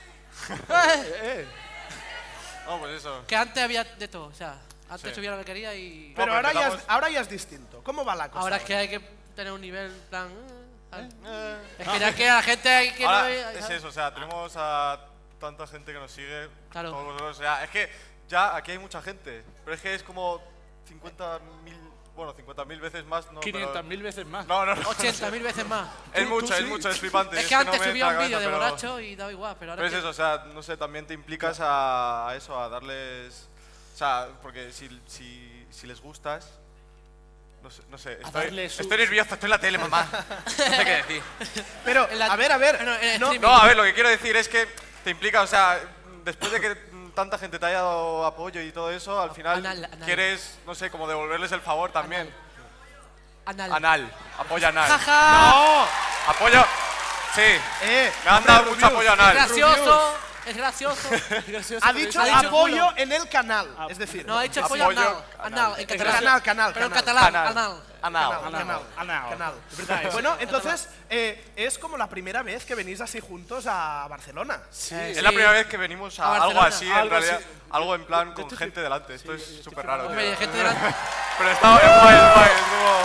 Eh, No, pues eso. Que antes había de todo, o sea, antes Sí. subía lo que quería y... Pero No, ahora, pero ya es, empezamos- ahora ya es distinto. ¿Cómo va la cosa? Ahora es que ahora? hay que tener un nivel, en plan... eh, Eh, Es que ya que a la gente hay que... Ahora, no, es eso, o sea, tenemos a tanta gente que nos sigue. Claro. Todos vosotros, o sea, es que ya aquí hay mucha gente, pero es que es como cincuenta mil, bueno, cincuenta mil veces más, no, pero- quinientas mil veces más. No, no, no. ochenta mil veces más. Es Tú- mucho, tú es sí. mucho, es flipante. Es que no antes me subía entra un la vídeo de cabeza, pero- borracho y daba igual, pero ahora Pero es que- eso, o sea, no sé, también te implicas a, a eso, a darles... O sea, porque si, si, si les gustas... No sé, no sé estoy, darle su- estoy nervioso, estoy en la tele, mamá. No sé qué decir. Pero, En la- a ver, a ver. Bueno, en el no- streaming. No, a ver, lo que quiero decir es que te implica, o sea, después de que mm, tanta gente te haya dado apoyo y todo eso, al final Anal, anal. quieres, no sé, como devolverles el favor también. Anal. Anal, apoya anal. ¡Jaja! ¡No! Apoyo. Sí, Eh, me han hombre, dado mucho Rubius. apoyo Es anal. gracioso, es gracioso. Gracioso, Ha pero dicho Ha dicho apoyo culo. en el canal. Es decir, No, ha dicho Apoyo apoyo anal. anal. Anal, en catalán. Canal, canal, Pero en canal. catalán, Canal. anal. Anal. Canal, canal, Anal. canal. Es verdad, eso. Bueno, entonces, eh, es como la primera vez que venís así juntos a Barcelona. Sí, Es la primera vez que venimos a, A algo Barcelona. así, en Algo realidad. así. Algo en plan Yo con estoy gente delante. Esto es súper raro, Hombre, tío. hay gente delante. Pero está es guay, es guay, es como...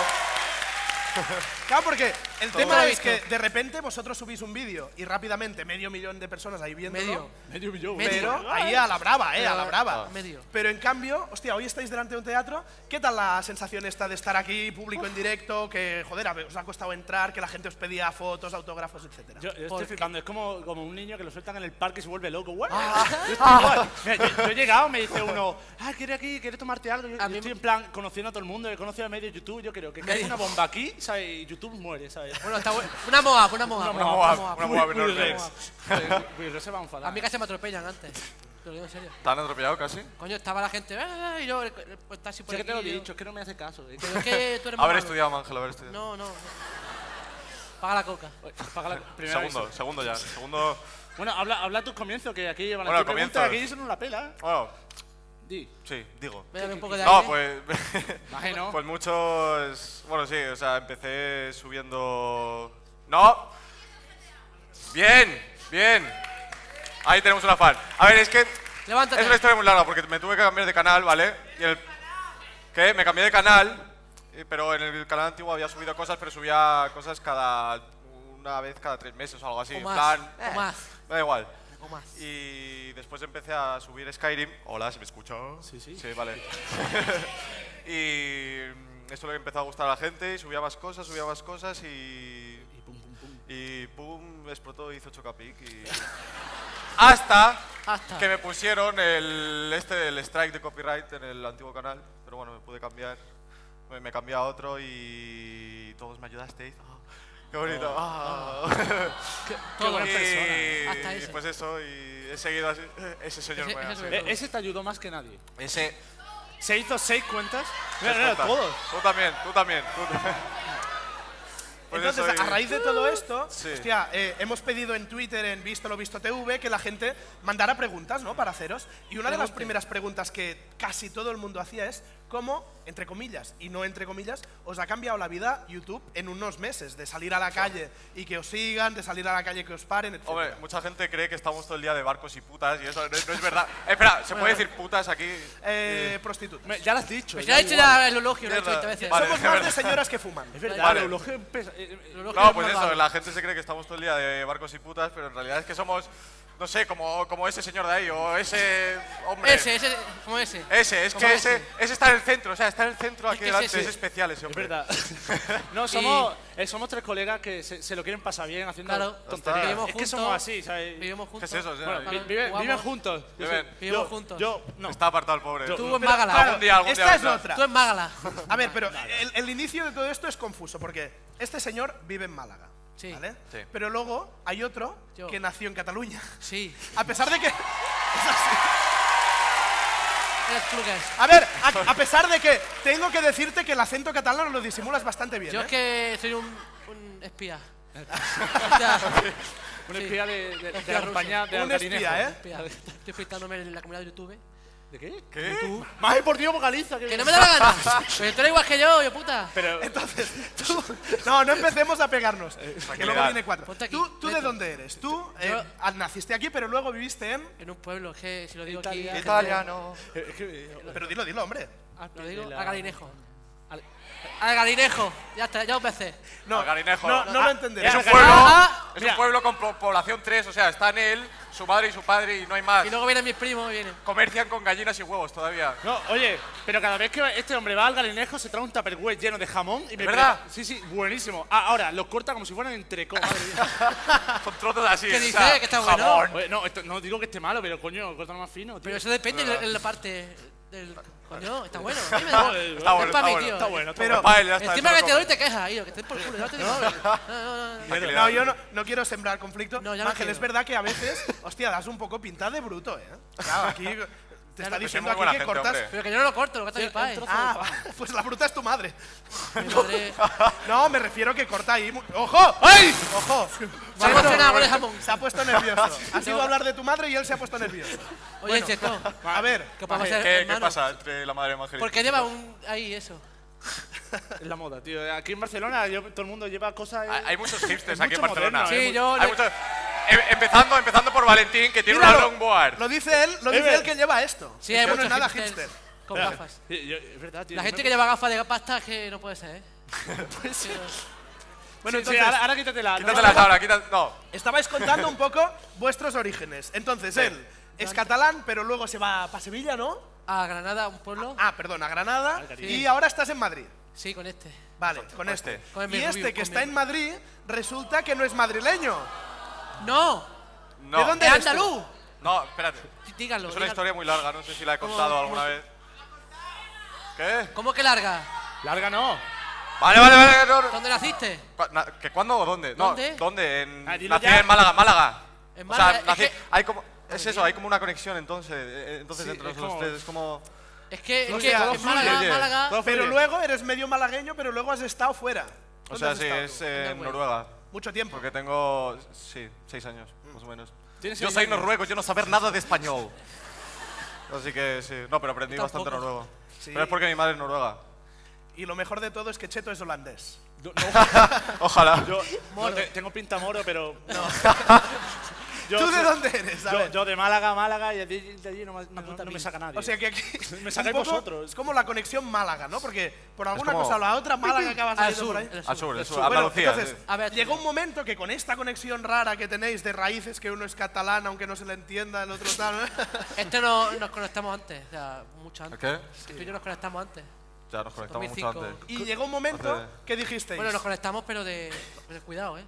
Claro, porque el Todo tema lo he es que visto. de repente vosotros subís un vídeo y rápidamente medio millón de personas ahí viéndolo. Medio. Medio millón. Pero medio. ahí a la brava, eh, a la brava. Medio. Pero en cambio, hostia, hoy estáis delante de un teatro. ¿Qué tal la sensación esta de estar aquí, público en directo? Que, joder, a ver, os ha costado entrar, que la gente os pedía fotos, autógrafos, etcétera. Yo, yo estoy Porque- flipando, es como, como un niño que lo sueltan en el parque y se vuelve loco. ¡Guau! Ah. Yo estoy igual. Mira, yo, yo he llegado, me dice uno, ah, quiere aquí, quiere tomarte algo. Yo, A yo mí estoy me- en plan conociendo a todo el mundo, he conocido a medio YouTube, yo creo que cae Medio. una bomba aquí, ¿sabes? Y YouTube muere, ¿sabes? Bueno, está bueno. Una moab, una moab. Una moab, una moab Muy enorme. Rex. Joder, Willy Rex se va a enfadar. A mí casi me atropellan antes. Te lo digo en serio. ¿Te han atropellado casi? Coño, estaba la gente, "Ah", y yo, el, el, el taxi por Sé que te lo he aquí, yo- dicho, es que no me hace caso. eh. Pero es que tú eres Haber malo. estudiado, Ángel, haber estudiado. No, no. no. Paga la coca. Paga la primera Segundo, vez. segundo ya. Segundo. Bueno, habla, habla tus comienzos, que aquí llevan Bueno, la pregunta, comienzos. aquí son una pela. Bueno, Di. sí, digo. Véame un poco de No, aire. pues. Imagino. Pues muchos. Bueno, sí, o sea, empecé subiendo. ¡No! Bien, bien. Ahí tenemos una fan. A ver, es que. Levántate. Es una historia muy larga porque me tuve que cambiar de canal, ¿vale? Y el. ¿Qué? Me cambié de canal, eh, pero en el canal antiguo había subido cosas, pero subía cosas cada. Una vez cada tres meses o algo así. O en más, plan. o más. Me da igual. O más. Y después empecé a subir Skyrim. Hola, ¿se me escucha? Sí, sí. Sí, vale. y mm, esto le empezó a gustar a la gente y subía más cosas, subía más cosas y... Y pum, pum, pum. Y pum, explotó y hizo chocapic y... Hasta, Hasta. que me pusieron el, este, el strike de copyright en el antiguo canal. Pero bueno, me pude cambiar. Me, me cambié a otro y todos me ayudasteis. Oh, ¡qué bonito! Oh, Ah. Qué buena y, persona. Hasta ese. y pues eso, y he seguido así. Ese señor Ese- me ha ese seguido. Eh, ese te ayudó más que nadie. Ese. Se hizo seis cuentas. Mira, Seis mira, cuentas. todos. Tú también, tú también. Tú también. Pues Entonces, eso, a y- raíz de todo esto, Sí. hostia, eh, hemos pedido en Twitter, en Visto lo Visto T V, que la gente mandara preguntas, ¿no? Para haceros. Y una de las Pregunte. primeras preguntas que casi todo el mundo hacía es cómo, entre comillas y no entre comillas, os ha cambiado la vida YouTube en unos meses, de salir a la calle y que os sigan, de salir a la calle y que os paren, etcétera. Hombre, mucha gente cree que estamos todo el día de barcos y putas y eso no, no es verdad. Eh, espera, ¿se puede decir putas aquí? Eh, prostitutas. Me- Ya lo has dicho. Pues ya ya he hecho igual. ya el elogio, lo he hecho Mierda. veinte veces. Vale, Somos es más de verdad. señoras que fuman. Es verdad, Vale. el elogio empieza- eh, eh, El elogio No, es pues malvado. eso, la gente se cree que estamos todo el día de barcos y putas, pero en realidad es que somos, no sé, como, como ese señor de ahí o ese hombre. Ese, ese, como ese. Ese, es Como que ese, ese está en el centro, o sea, está en el centro aquí que es delante, ese. es especial ese Es hombre. verdad. No, somos, eh, somos tres colegas que se, se lo quieren pasar bien haciendo Claro. tonterías. Vivimos Es que juntos, somos así, ¿sabes? Vivimos juntos. ¿Qué es eso? O sea, Bueno, Claro, vi- vive- jugamos. viven juntos. Yo Viven. soy- Vivimos yo- juntos. Yo, no. Está apartado el pobre. Yo- Tú en Pero, Mágala. claro, Algún día, algún esta día es vendrá. otra. Tú en Mágala. A ver, pero el, el inicio de todo esto es confuso, porque este señor vive en Málaga. Sí. ¿Vale? Sí. Pero luego hay otro Yo. que nació en Cataluña. Sí. A pesar de que. Es así. Eres plugues. A ver, a, a pesar de que tengo que decirte que el acento catalán lo disimulas bastante bien. Yo ¿eh? es que soy un, un espía. Un espía de, de, de espía la compañía ruso. de Un Algarinejo. espía, ¿eh? Espía. Estoy filtrándome en la comunidad de YouTube. ¿De qué? ¿Qué? YouTube. Maje, por Dios, vocaliza. Que no me da la gana. Pero tú eres igual que yo, yo puta. Pero, Entonces, tú... No, no empecemos a pegarnos. Que luego tranquilidad. viene cuatro. Ponte aquí, ¿Tú, tú de neto. dónde eres? Tú eh, Yo- ah, naciste aquí, pero luego viviste en... En un pueblo, es que si lo digo aquí... Italiano. Italiano. eh, es que- Pero dilo, dilo, hombre. Lo digo la- a Galinejo. Al, al Galinejo. Ya está, ya os empecé. No, Algarinejo. no, no Ah, lo entenderé. Es un Ah, pueblo, ah, es mira. un pueblo con po- población tres, o sea, están él, su madre y su padre y no hay más. Y luego vienen mis primos y vienen. Comercian con gallinas y huevos todavía. No, oye, pero cada vez que este hombre va al Galinejo se trae un tupperware lleno de jamón y me verdad? prepara- Sí, sí, buenísimo. Ah, ahora, los corta como si fueran entrecó, madre mía. Con trozos así. ¿Qué o dice? sea, Que está bueno. jamón. Oye, no, esto- no digo que esté malo, pero coño, córtalo más fino, tío. Pero eso depende verdad. en la parte del... Coño, está bueno. A mí me da- Joder, Está bueno, es para está mí, bueno, tío. Está bueno, está Pero- bueno. Pa' él, ya está, Encima eso que lo te doy come. te quejas, tío, que estés por culo. No te digo. No, no, no. Tranquilidad. No, yo no, no quiero sembrar conflicto. No, ya no Ángel, quiero. es verdad que a veces, hostia, das un poco pinta de bruto, ¿eh? Claro, aquí te está Claro, diciendo pues aquí es muy buena que gente, cortas... hombre. Pero que yo no lo corto, lo corta mi padre. Ah, pues la bruta es tu madre. Mi madre... No, me refiero que corta ahí. mu- ¡Ojo! ¡Ay! ¡Ojo! Se ha emocionado con el jamón. Se ha puesto nervioso. Has ido a hablar de tu madre y él se ha puesto nervioso. Oye, Cheto, A ver, ¿qué podemos ¿Qué, hacer, qué hermano? pasa entre la madre de Evangelista? ¿Por qué lleva un... ahí eso? Es la moda, tío. Aquí en Barcelona yo- todo el mundo lleva cosas. eh, Hay, hay muchos hipsters es aquí en mucho Barcelona. moderno, Sí, eh, yo... Hay le- muchos- em- empezando, empezando por Valentín, que tiene Míralo. una longboard. lo dice él, lo dice Ever. él que lleva esto. Sí, Es hay que no es muchos nada hipsters hipster. con gafas. Sí, yo- es verdad, tío. La yo gente me- que lleva gafas de pasta es que no puede ser, ¿eh? Pues sí. Bueno, Sí, sí, entonces, ahora, ahora quítatela. Quítatelas ahora, quítate. No. estabais contando un poco vuestros orígenes. Entonces, él es catalán, pero luego se va para Sevilla, ¿no? A Granada, un pueblo. Ah, perdón, a Granada. Sí. Y ahora estás en Madrid. Sí, con este. Vale, con con este. este. Con el Y mi este rubio, que con está mi- en Madrid resulta que no es madrileño. ¡No! No. ¿De dónde ¡Es eres tú? andaluz! No, espérate. Díganlo. Es una díganlo. historia muy larga, no sé si la he ¿Cómo- contado alguna cómo- vez. ¿Qué? ¿Cómo que larga? Larga no. Vale, vale, vale. no, no. ¿Dónde naciste? Cu- na- ¿Que cuándo o dónde? No, ¿Dónde? ¿dónde? En, Ah, dilo nací ya. en Málaga, Málaga. En O sea, Málaga, es nací- que- hay como, es eso, hay como una conexión entonces, eh, entonces Sí, entre es los como- tres, es como... Es que, es O que sea, en Málaga, fluye. Málaga... Todo Pero fluye. luego eres medio malagueño, pero luego has estado fuera. O ¿Dónde sea, has sí, estado es tú? eh, en Noruega, Mucho tiempo. porque tengo, sí, seis años, más o menos. ¿Tienes Yo seis soy años? noruego, yo no saber nada de español. Así que sí, no, pero aprendí Yo bastante tampoco. noruego. Sí. Pero es porque mi madre es noruega. Y lo mejor de todo es que Cheto es holandés. Yo- no, Ojalá. yo Moro. no, te- tengo pinta moro, pero. No. Yo ¿Tú de soy- dónde eres? A Yo, ver. yo de Málaga, Málaga, y de allí, de allí no, me- no- no me saca nadie. O sea que aquí Me un sacáis poco vosotros. es como la conexión Málaga, ¿no? Porque por alguna como- cosa o la otra Málaga acaba Al saliendo sur, por ahí. el Al sur, el sur, Bueno, Andalucía. entonces, sí. A ver, llegó un momento que con esta conexión rara que tenéis de raíces, que uno es catalán aunque no se le entienda, el otro tal. Este no, nos conectamos antes, o sea, mucho antes. ¿Qué? Que tú y yo nos conectamos antes. Ya nos conectamos mucho dos mil cinco. antes. Y llegó un momento Hace- que dijisteis. Bueno, nos conectamos, pero de... de cuidado, ¿eh?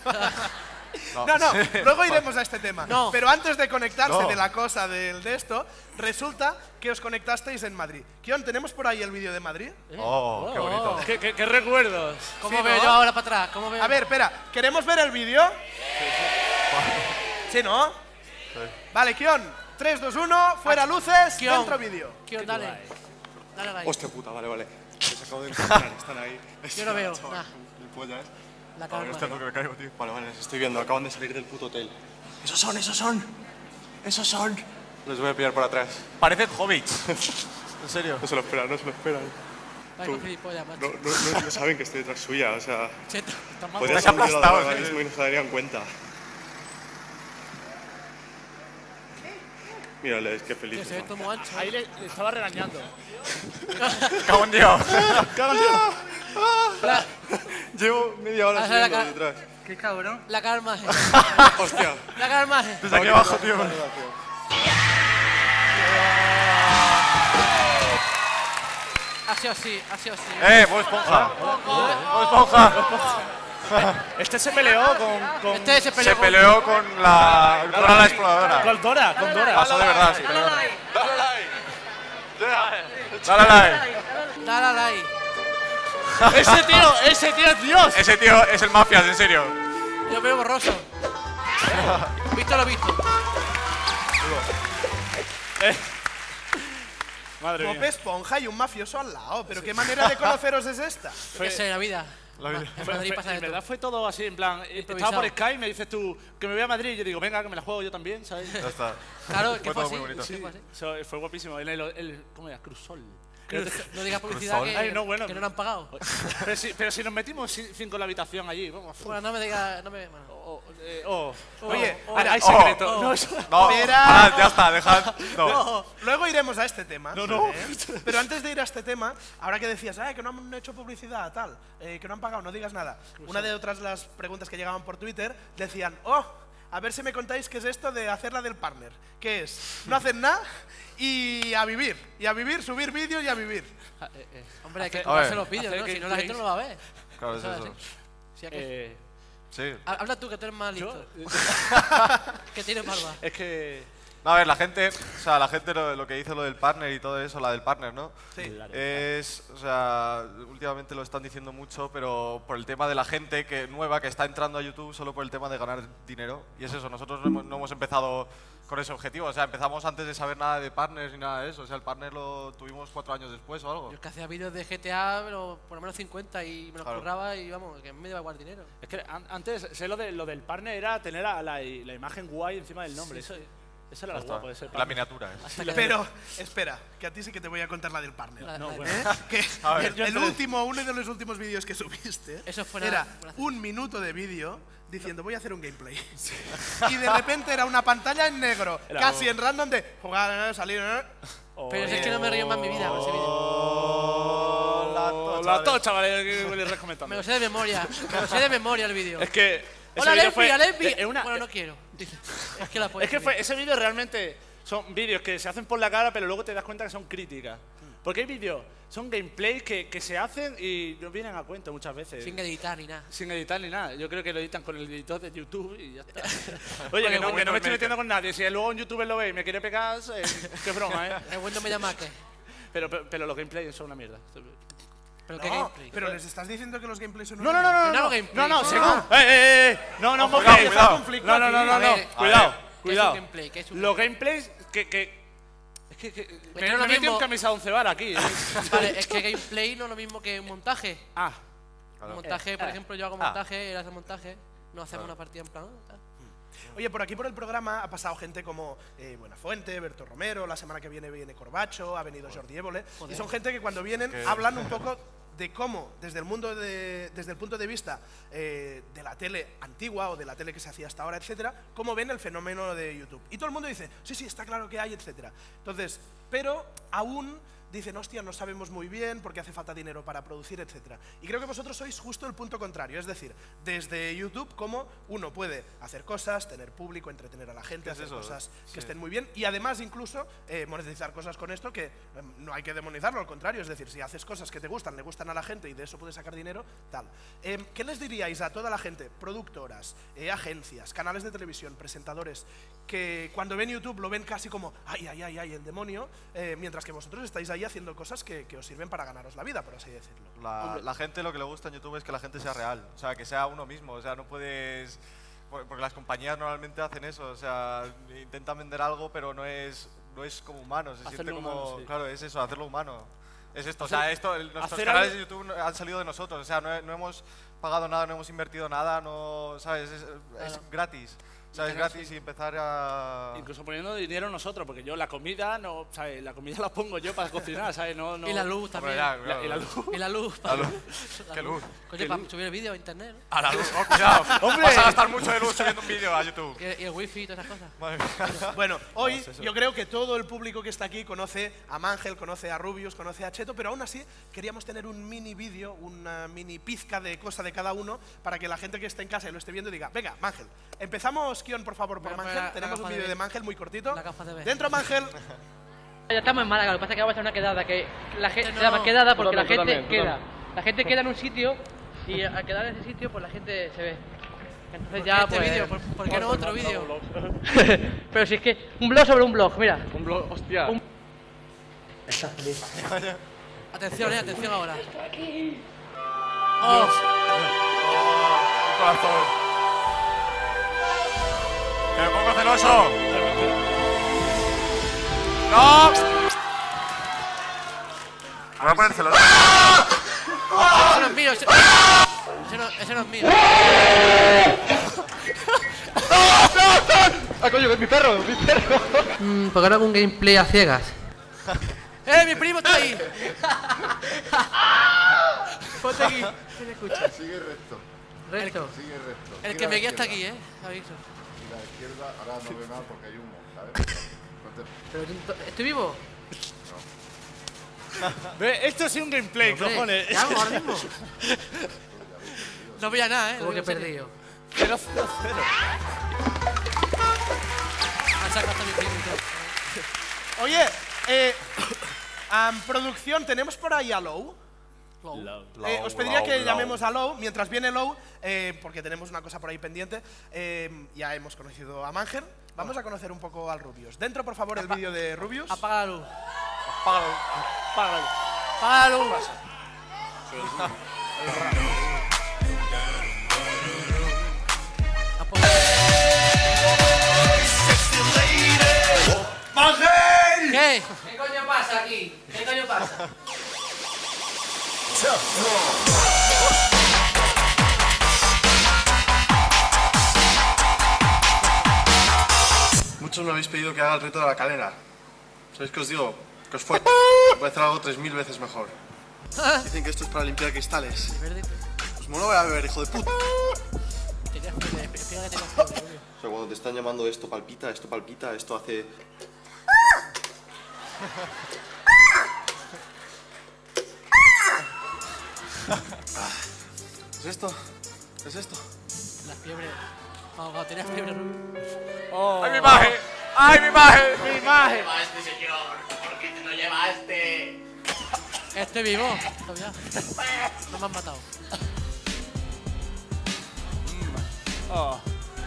No, no, luego iremos a este tema. No. Pero antes de conectarse No. de la cosa del de esto, resulta que os conectasteis en Madrid. Kion, ¿tenemos por ahí el vídeo de Madrid? Oh, qué bonito. ¿Qué, qué, qué recuerdos? ¿Cómo Sí, veo ¿no? yo ahora para atrás? ¿Cómo veo? A ver, espera, ¿queremos ver el vídeo? Sí, ¿no? Vale, Kion, tres, dos, uno, fuera luces, Kion. dentro vídeo. Kion, dale. Dale, dale. Hostia puta, vale, vale. Los acabo de encontrar, están ahí. Yo no veo, Chaval, nada. gilipollas. La Vale, calma. hostia, que me caigo, tío. Vale, vale, les estoy viendo, acaban de salir del puto hotel. ¡Esos son, esos son! ¡Esos son! Les voy a pillar por atrás. Parecen hobbits. En serio. No se lo esperan, no se lo esperan. Vaya Tú- con gilipollas, macho. No, no, no, no saben que estoy detrás suya, o sea... Cheto, estás mal. Podría Estás ser yo aplastado, ahora sí, mismo sí. y no se darían cuenta. Mírales, qué Tío, felices se ve son. todo muy ancho. Ahí le, le estaba regañando. Cago en Dios. La, Llevo media hora Ah, la siguiendo ca- detrás. qué cabrón. La cara al maje. Hostia. La cara al maje. Desde aquí abajo, tío. Ha sido así, ha sido así. Eh, Bob Esponja. Bob Esponja. Este se peleó con. con Este se Se peleó con... peleó con la Dora la exploradora. con Dora, con Dora. Pasó de verdad, sí. Dale like. Dale like. Dale al ahí. Ese tío, ese tío es Dios. Ese tío es el Mafias, en serio. Yo veo borroso. Visto lo visto. Madre Bob mía. Esponja y un mafioso al lado. ¿Pero qué manera de conoceros es esta? ¿Qué sé, la vida? La vida. En Fue- Madrid fue- pasa de en todo. verdad fue todo así, en plan, eh, Improvisado. estaba por Skype, me dices tú que me voy a Madrid y yo digo, venga, que me la juego yo también, ¿sabes? Ya está. Claro, Fue que fue todo así. muy bonito. Sí, fue así. Eso fue guapísimo. El, el, el- ¿Cómo era? Cruzol. No, no digas publicidad que, Ay, no, bueno. que no lo han pagado. Pero si, pero si nos metimos ci- cinco en la habitación allí, vamos. Bueno, no me digas... No me, bueno. Oh, eh, oh. Oye, oh, hay, hay oh, secreto. oh. No, eso- No, Espera. parad, ya está, dejad. No. No, luego iremos a este tema. No, no. ¿eh? Pero antes de ir a este tema, ahora que decías, "Ay, que no han hecho publicidad, tal, eh, que no han pagado, no digas nada". Una de otras las preguntas que llegaban por Twitter decían, oh, a ver si me contáis qué es esto de hacer la del partner. ¿Qué es? No hacen nada y a vivir. Y a vivir, subir vídeos y a vivir. Eh, eh, hombre, hay que A comprarse ver. los vídeos, Hacer ¿no? que Si no, la gente no lo va a ver. Claro, es Eso eso. así. Sí, ¿a qué? Eh, Sí. Ha- Habla tú, que tú eres más listo. Que tienes barba. es que. No, a ver, la gente, o sea, la gente lo, lo que dice lo del partner y todo eso, la del partner, ¿no? Sí. Es, o sea, últimamente lo están diciendo mucho, pero por el tema de la gente que nueva que está entrando a YouTube solo por el tema de ganar dinero. Y es eso, nosotros no hemos, no hemos empezado con ese objetivo, o sea, empezamos antes de saber nada de partners ni nada de eso, o sea, el partner lo tuvimos cuatro años después o algo. Yo es que hacía vídeos de G T A, pero por lo menos cincuenta y me los Claro. curraba y vamos, que me iba a guardar dinero. Es que an- antes, sé lo, de, lo del partner era tener la, la, la imagen guay encima del nombre. Sí, eso, sí. eso era Ya lo está. guapo de ser La partner. miniatura, ¿eh? Hasta que- Pero, espera, que a ti sí que te voy a contar la del partner. La- No, la- bueno. ¿Eh? Que A ver. el, Yo el entonces- último, uno de los últimos vídeos que subiste Eso fue era nada, gracias. un minuto de vídeo diciendo voy a hacer un gameplay. Y de repente era una pantalla en negro, Era casi como- en random de jugar, salir. ¿eh? Pero si es que no me río más en mi vida con ese vídeo. Oh, la Oh, tocha, la tocha, vale, que le Me comentando. lo sé de memoria. Me lo sé de memoria el vídeo. Es que. ese Hola, vídeo Lesbi, fue- a Lesbi. es una- Bueno, no quiero. Dice. Es que la puedes Es que fue, ese vídeo realmente son vídeos que se hacen por la cara, pero luego te das cuenta que son críticas. Porque hay vídeos, son gameplays que, que se hacen y no vienen a cuento muchas veces. Sin editar ni nada. Sin editar ni nada. Yo creo que lo editan con el editor de YouTube y ya está. Oye, Porque que no, que bueno, no me estoy Maker. metiendo con nadie. Si luego un youtuber lo ve y me quiere pegar, eh, qué broma, ¿eh? El bueno me llama que. Pero, pero, pero los gameplays son una mierda. Pero qué No, gameplay. pero les estás diciendo que los gameplays son No, una no, no, no, No, no, gameplay. no, no, No. según. ¡Eh, eh, eh! No, no, Ojo, mojéis. cuidado, cuidado. conflicto No, no, no, no, aquí. no. A ver, Cuidado, ¿Qué es un cuidado. gameplay? ¿Qué es un Los gameplay? gameplays que. que es que, que no me, es lo me metí mismo- en camisa once bar aquí. ¿eh? Vale, es que gameplay no es lo mismo que un montaje. Ah, Un montaje, por Eh, ejemplo, yo hago ah. montaje, él hace montaje. No hacemos una partida en plan. ah, tal. Oye, por aquí por el programa ha pasado gente como eh, Buenafuente, Berto Romero, la semana que viene viene Corbacho, ha venido Jordi Évole, y son gente que cuando vienen Que- hablan un poco de cómo, desde el mundo de, desde el punto de vista eh, de la tele antigua o de la tele que se hacía hasta ahora, etcétera, cómo ven el fenómeno de YouTube. Y todo el mundo dice, sí, sí, está claro que hay, etcétera. Entonces, pero aún dicen, hostia, no sabemos muy bien porque hace falta dinero para producir, etcétera. Y creo que vosotros sois justo el punto contrario, es decir, desde YouTube, cómo uno puede hacer cosas, tener público, entretener a la gente, ¿Qué es hacer eso? cosas que Sí. estén muy bien y además incluso eh, monetizar cosas con esto que em, no hay que demonizarlo, al contrario, es decir, si haces cosas que te gustan, le gustan a la gente y de eso puedes sacar dinero, tal. Em, ¿Qué les diríais a toda la gente, productoras, eh, agencias, canales de televisión, presentadores, que cuando ven YouTube lo ven casi como, ay, ay, ay, ay, el demonio, eh, mientras que vosotros estáis ahí haciendo cosas que, que os sirven para ganaros la vida, por así decirlo? La, la gente lo que le gusta en YouTube es que la gente sea real, o sea, que sea uno mismo, o sea, no puedes... por- Porque las compañías normalmente hacen eso, o sea, intentan vender algo, pero no es, no es como humano, se siente Hacerlo como... humano, sí. Claro, es eso, hacerlo humano. Es esto, o Hacer- sea, esto, el- nuestros hacer canales algo- de YouTube no- han salido de nosotros, o sea, no, no hemos pagado nada, no hemos invertido nada, no, ¿sabes? Es, es Claro. gratis, ¿sabes? Claro, Gratis sí. y empezar a... incluso poniendo dinero nosotros, porque yo la comida, no, ¿sabes? La comida la pongo yo para cocinar, ¿sabes? No, no. Y la luz Hombre, también. ya, La- claro, y la claro. luz. Y la luz. La luz. La ¿Qué luz? Coño, ¿Qué para luz? subir el vídeo a internet, ¿no? A la luz, oh, cuidado, ¡Hombre! vas a gastar mucho de luz subiendo un vídeo a YouTube. Y, y el wifi y todas esas cosas. Madre mía. Bueno, hoy Vamos, eso. yo creo que todo el público que está aquí conoce a Mangel, conoce a Rubius, conoce a Cheto, pero aún así queríamos tener un mini vídeo, una mini pizca de cosa de cada uno para que la gente que esté en casa y lo esté viendo diga, venga, Mangel, empezamos, Kion, por favor, por Voy a poner Mangel, la- la tenemos un gafa de vídeo de ver. Mangel muy cortito. La gafa de ver. Dentro, Mangel. Ya estamos en Málaga, lo que pasa es que vamos a hacer una quedada, que la gente No. se llama quedada porque la Totalmente, gente totalmente, queda. La gente queda en un sitio y al quedar en ese sitio pues la gente se ve. Entonces ¿Por qué ya este pues... vídeo? ¿Por, por qué no otro vídeo? Pero si es que un blog sobre un blog, mira. Un blog, hostia. Un- Atención, eh, atención ahora. Oh. Un corazón. ¡Que me pongo celoso! ¡No! voy a poner celoso. Ese no es mío, ese, ese, no, ese no es mío. ¡Ah, coño, que es mi perro, mi perro! Mmm, ¿por qué no hago un gameplay a ciegas? ¡Eh, mi primo está ahí! Ponte aquí. ¿Quién me escucha? Sigue recto. Recto. Sigue recto. El Mira que a me la guía está izquierda. aquí, eh. Aviso. Y la izquierda, ahora no veo nada porque hay humo, ¿sabes? Pero yo- ¿estoy vivo? Ve, esto es un gameplay, Hombre, cojones. ¿qué hago ahora mismo? No veía nada, eh. Como que he perdido. Cero, cero, cero. Han sacado hasta mi primo y todo. Oye, eh, am, producción, ¿tenemos por ahí a Low? Eh, os pediría que llamemos a Low. Mientras viene Low, eh, porque tenemos una cosa por ahí pendiente, eh, ya hemos conocido a Manger. Vamos a conocer un poco al Rubius. Dentro, por favor, el vídeo de Rubius. Apaga la luz. Apaga la luz. Apaga la luz. Apaga la luz. ¡Manger! ¿Qué? ¿Qué coño pasa aquí? ¿Qué coño pasa? Muchos me habéis pedido que haga el reto de la calera. ¿Sabéis qué os digo? Que os fue. Voy a hacer algo tres mil veces mejor. Dicen que esto es para limpiar cristales. Pues me lo voy a beber, hijo de puta. Tenías fiebre, espera que tengas fiebre, Rubio. O sea, cuando te están llamando esto palpita, esto palpita, esto hace... ¿Es esto? ¿Es esto? La fiebre. Vamos, cuando tenías fiebre, Rubio. Oh. ¡Ay, mi imagen! ¡Ay, mi imagen! ¡Mi imagen! lleva este señor? ¿Por qué te lo lleva este? Estoy vivo, todavía. No me han matado. Oh.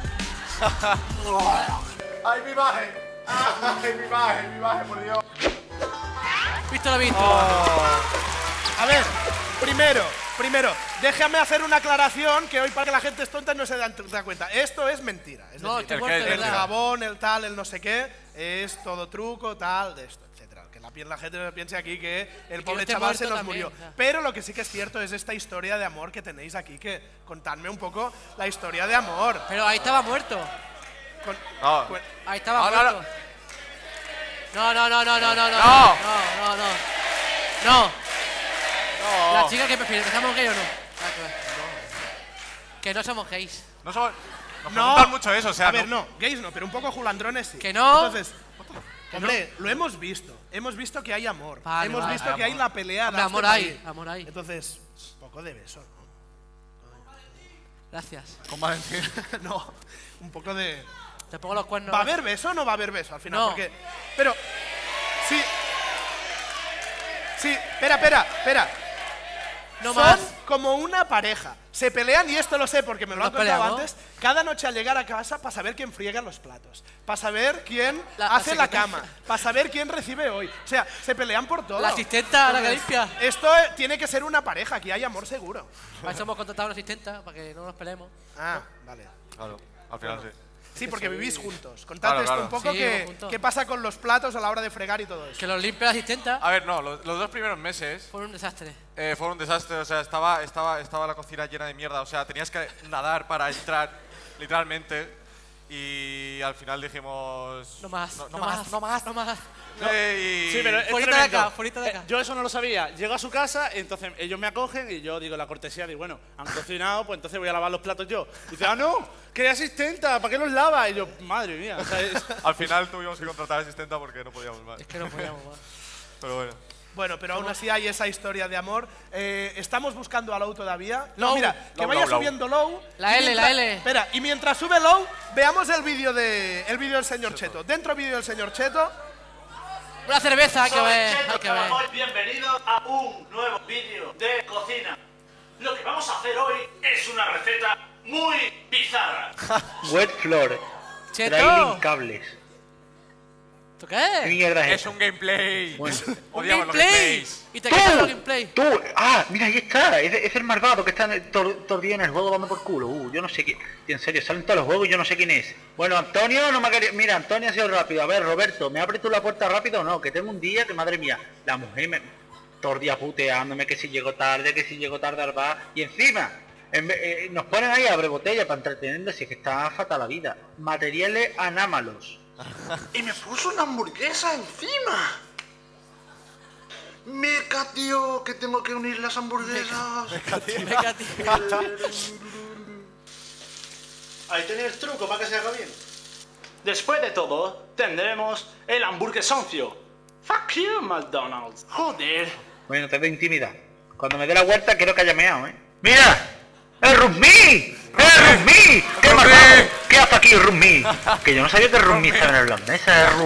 ¡Ay, mi imagen! ¡Ay, mi imagen, mi imagen, por Dios! Visto lo visto. A ver, primero, primero, déjame hacer una aclaración que hoy para que la gente es tonta no se da, da cuenta. Esto es mentira. Es No, decir, estoy muerto, de el verdad. jabón, el tal, el no sé qué, es todo truco, tal, de esto, etcétera. Que la, pi- la gente piense aquí que el que pobre yo esté chaval se muerto nos también, murió. o sea. Pero lo que sí que es cierto es esta historia de amor que tenéis aquí, que contadme un poco la historia de amor. Pero ahí estaba muerto. Con- No. cu- Ahí estaba No, no, muerto. No, no, no, no, no, no, no. No. No, no, no. No. No. La chica que prefiere, ¿que somos gay o no? Ah, claro. Que no somos gays. No somos... Nos No. preguntan mucho eso, o sea... A ver, no, gays no, pero un poco julandrones sí. Que no. Entonces, hombre, lo hemos visto. Hemos visto que hay amor. Vale, hemos vale. visto Hay que hay amor. la pelea. Hombre, de amor este hay, país. amor hay. Entonces, un poco de beso, ¿no? Gracias. Con Valentín. No, un poco de... Te pongo los cuernos. ¿Va a haber beso o no va a haber beso al final? No. Porque, pero, sí... Sí, espera, espera, espera. No Son más. como una pareja. Se pelean, y esto lo sé porque me lo Nos han contado peleamos. antes, cada noche al llegar a casa para saber quién friega los platos, para saber quién La- hace la la cama, para saber quién recibe hoy. O sea, se pelean por todo. La asistenta, la que Entonces, limpia. Esto eh, tiene que ser una pareja, aquí hay amor seguro. Para eso hemos contratado a una asistenta, para que no nos peleemos. Ah, vale. Claro, al final sí. Sí, porque vivís juntos. Contadme Claro, esto claro. un poco, Sí, que- vivimos juntos. qué pasa con los platos a la hora de fregar y todo eso. Que los limpie la asistenta. A ver, no, los, los dos primeros meses Fue un desastre. eh, fueron un desastre, o sea, estaba, estaba, estaba la cocina llena de mierda, o sea, tenías que nadar para entrar, literalmente, y al final dijimos... No más, no, no, no más, más, no más. no más. Eh, y- Sí, pero es Fuerita de tremendo. acá, fuerita de acá. Eh, Yo eso no lo sabía. Llego a su casa, entonces ellos me acogen y yo digo la cortesía, digo, bueno, han cocinado, pues entonces voy a lavar los platos yo. Y dice, ah, no, que asistenta, ¿para qué los lava? Y yo, madre mía. O sea, es- Al final tuvimos que contratar asistenta porque no podíamos más. Es que no podíamos más. Pero bueno. Bueno, pero aún así hay esa historia de amor. Eh, ¿Estamos buscando a Low todavía? No, Low. mira, que Low, vaya Low, Low. subiendo Low. La y L, mientras- la L. Espera, y mientras sube Low, veamos el vídeo de el vídeo del señor Cheto. Dentro vídeo del señor Cheto. Una cerveza, hay que Soy ver, Cheto hay que ver. Caramoy, bienvenidos a un nuevo vídeo de cocina. Lo que vamos a hacer hoy es una receta muy bizarra. Wet floor. Cheto. Trailing cables. ¿Tú ¿Qué qué? mierda es Es eso? un gameplay. Bueno. Un Odiamos los gameplay. gameplays. Y te quedas con ¡Tú! los gameplay. ¡Tú! ¡Ah! Mira, ahí está. Es, es el malvado que está en el tor- todo el día en el juego dando por culo. Uh, yo no sé quién. En serio, salen todos los juegos y yo no sé quién es. Bueno, Antonio no me ha querido... Mira, Antonio ha sido rápido. A ver, Roberto, ¿me abres tú la puerta rápido o no? Que tengo un día que, madre mía, la mujer me... todo el día puteándome que si llego tarde, que si llego tarde al bar. Y encima, en vez- eh, nos ponen ahí a abrir botella para entretenernos y es que está fatal la vida. Materiales anómalos. Y me puso una hamburguesa encima. Meca, tío, que tengo que unir las hamburguesas. Meca, tío. Meca, tío. Ahí tenéis el truco para que se haga bien. Después de todo, tendremos el hamburguesoncio. Fuck you, McDonald's. Joder. Bueno, te doy intimidad. Cuando me dé la vuelta quiero que haya meado, ¿eh? ¡Mira! ¡El Rusmi! ¡El Rusmi! ¡Qué marrano! ¿Qué hace aquí el Rusmi? Que yo no sabía que el Rusmi estaba en el holandesa. ¡El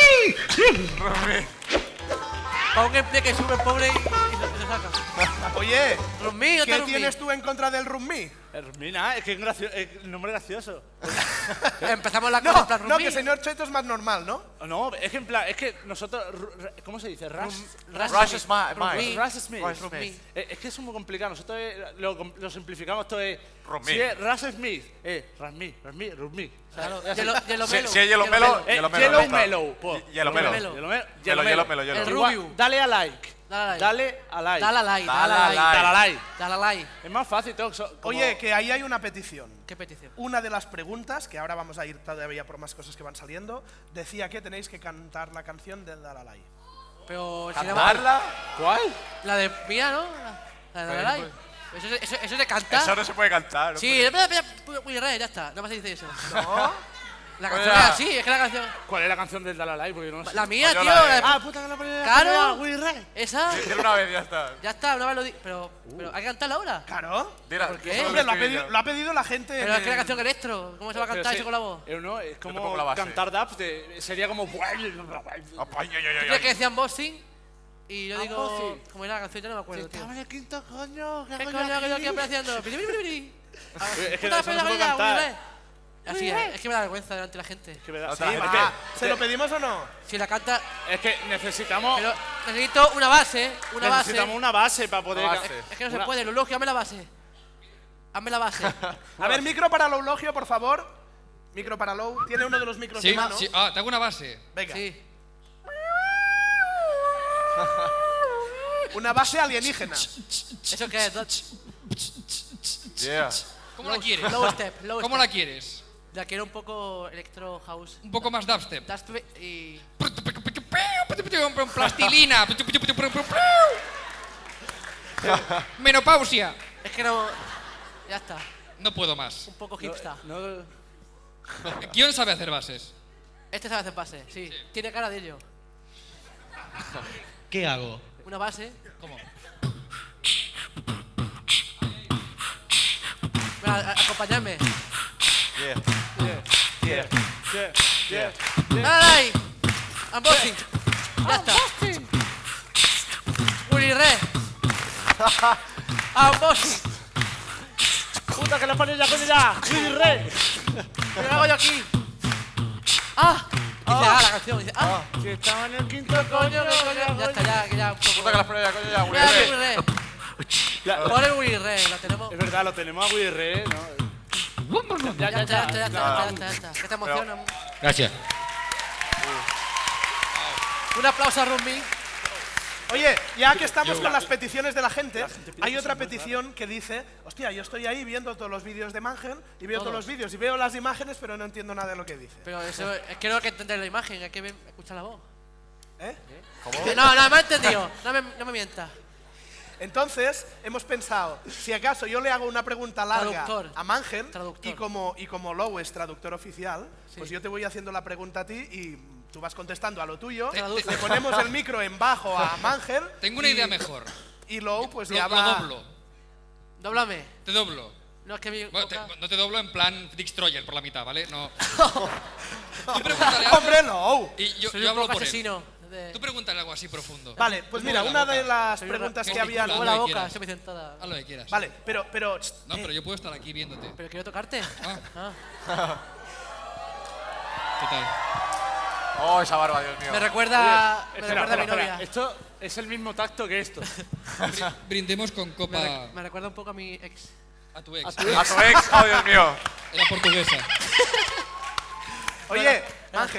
Rusmi! Para un gameplay que sube pobre y, y se, se saca. Oye, Rummi, ¿qué tienes tú en contra del Rummi? El Rummi, nada, es que es gracio- es el nombre es gracioso. Empezamos la No, cosa en plan no, Rummi. que señor Cheto es más normal, ¿no? No, es que en plan, es que nosotros, ru- ru- ¿cómo se dice? Rush, Rush Rush Smith. Rummi. Rush Smith. Rush Rummi. Smith. Eh, Es que es muy complicado, nosotros eh, lo, com- lo simplificamos, todo es... Rummi. Si es Rush Smith, eh, Rasmi, Rasmi, Rummi. Claro, Es así. Yellow- Yellow Si- Mellow, si es Yellow Yellow Mellow, Mellow. Eh, Yellow Mellow, Yellow ahí está. Mellow, po. Yellow Mellow. Yellow Mellow. Yellow, Yellow Mellow, Yellow. El Igual, Rubio. Dale a like. Dale a like. Dale a like. Dale a like, Dale dale a a like. like. Dale a like. Dale a like. Es más fácil, tengo so- como- Oye, que ahí hay una petición. ¿Qué petición? Una de las preguntas, que ahora vamos a ir todavía por más cosas que van saliendo, decía que tenéis que cantar la canción del Dalalai. Pero si ¿Cantarla? ¿Cuál? La de mía, ¿no? La de la like. Eso, es- eso, eso es de cantar. Eso no se puede cantar. ¿no? Sí, espera, espera, muy re, ya está. No más se dice eso. ¿No? La Pues canción ya. es así, es que la canción. ¿Cuál es la canción del Dalalai? Porque no sé. La mía, Yo tío. la de- la- Ah, puta que la ponía. Claro. Willy Ray. Esa. Dile una vez, ya está. Ya está, una vez lo di. Pero, pero hay que cantarla ahora. Claro. Dila, ¿Por qué? eso Hombre, lo ha, escribí pedido, yo. lo ha pedido la gente. Pero en es que la el- canción electro. ¿Cómo se va a Pero cantar sí, eso con la voz? eh, no, es te como pongo la base. cantar dubs, de- sería como... Apa, ay, ay, ay, ay, Tienes que ay. decían boxing y yo Ah, digo... boxing. ¿Cómo era la canción? Ya no me acuerdo, tío. Estaba en el quinto coño. ¿Qué coño que yo aquí apreciando? Piri, piri, piri. Es que Puta, eso no pega, se puede pega, cantar. Willy Ray. Así es, es que me da vergüenza delante de la gente. Que me da- Sí, es va. que- ¿Se lo pedimos o no? Si la canta... Es que necesitamos... Pero necesito una base, una base. necesitamos una base para poder... Una ca- base. Es que no se Una- puede, Lulogio, hazme la base. Hazme la base. A ver, micro para el eulogio, por favor. Micro para Low. Tiene uno de los micros Sí, de mano. sí. Ah, te hago una base. Venga. Sí. Una base alienígena. ¿Eso qué es? Do- Yeah. ¿Cómo la quieres? Low step, low ¿Cómo step. la quieres? La quiero un poco electro house. Un poco más dubstep. Dubstep y... Plastilina. Menopausia. Es que no... Ya está. No puedo más. Un poco hipster. No, ¿Quién sabe hacer bases? Este sabe hacer base, sí. Tiene cara de ello. ¿Qué hago? Una base. ¿Cómo? Venga, a- acompañadme. Yeah. yeah, yeah, yeah, yeah. Dale ahí. Unboxing. Ya está. Willy Ray. Unboxing. ¡Puta que la pones ya, coño ya! ¡Willy Ray! ¿Qué hago yo aquí? ¡Ah! Dice ah, la canción. Dice ah. Si estaba en el quinto Coño, coño, que coño. Ya está, ya, que ya un poco. Puta que las pones ya, coño ya, Willy Mira, Ray. Willy Ray. La- Pon el Willy Ray, lo tenemos. Es verdad, lo tenemos a Willy Ray, ¿no? Ya, ya, ya, ya, ya, ya, ya, ya, ya. Que te emociona. Gracias. Un aplauso a Rumbi. Oye, ya que estamos yo- con las peticiones de la gente, pide hay cosas otra más petición que dice, hostia, yo estoy ahí viendo todos los vídeos de Mangel y veo todos Todos. los vídeos y veo las imágenes, pero no entiendo nada de lo que dice. Pero eso, es que no hay que entender la imagen, hay que ver- escuchar la voz. ¿Eh? No, no, me ha entendido. No me, no me mientas. Entonces, hemos pensado, si acaso yo le hago una pregunta larga Traductor. a Mangel Traductor. y como, y como Low es traductor oficial, pues yo te voy haciendo la pregunta a ti y tú vas contestando a lo tuyo, Traduce. le ponemos el micro en bajo a Mangel. Tengo una y- idea mejor. Y Low pues Lo, ya lo va... doblo. Dóblame. Te doblo. No, es que mi Bueno, te- boca- no te doblo en plan Destroyer por la mitad, ¿vale? No. Tú pregúntale algo. ¡Hombre, Low! Y yo, Soy yo un hablo poco por él. asesino. de- Tú pregúntale algo así profundo. Vale, pues mira, Mueve la una de boca. las Soy una- preguntas que gesticula, había... Mueve lo la que boca, quieras. estoy muy sentada. Haz lo que quieras. Vale, pero... pero No, pero yo puedo estar aquí viéndote. Pero quiero tocarte. Ah. Ah. ¿Qué tal? Oh, esa barba, Dios mío. Me recuerda, me Espera, recuerda a mi espera, espera. novia. Esto es el mismo tacto que esto. Bri- Brindemos con Me, copa rec- me recuerda un poco a mi ex. a tu ex. A tu A tu ex, oh, Dios mío. Era portuguesa. Oye, Ángel,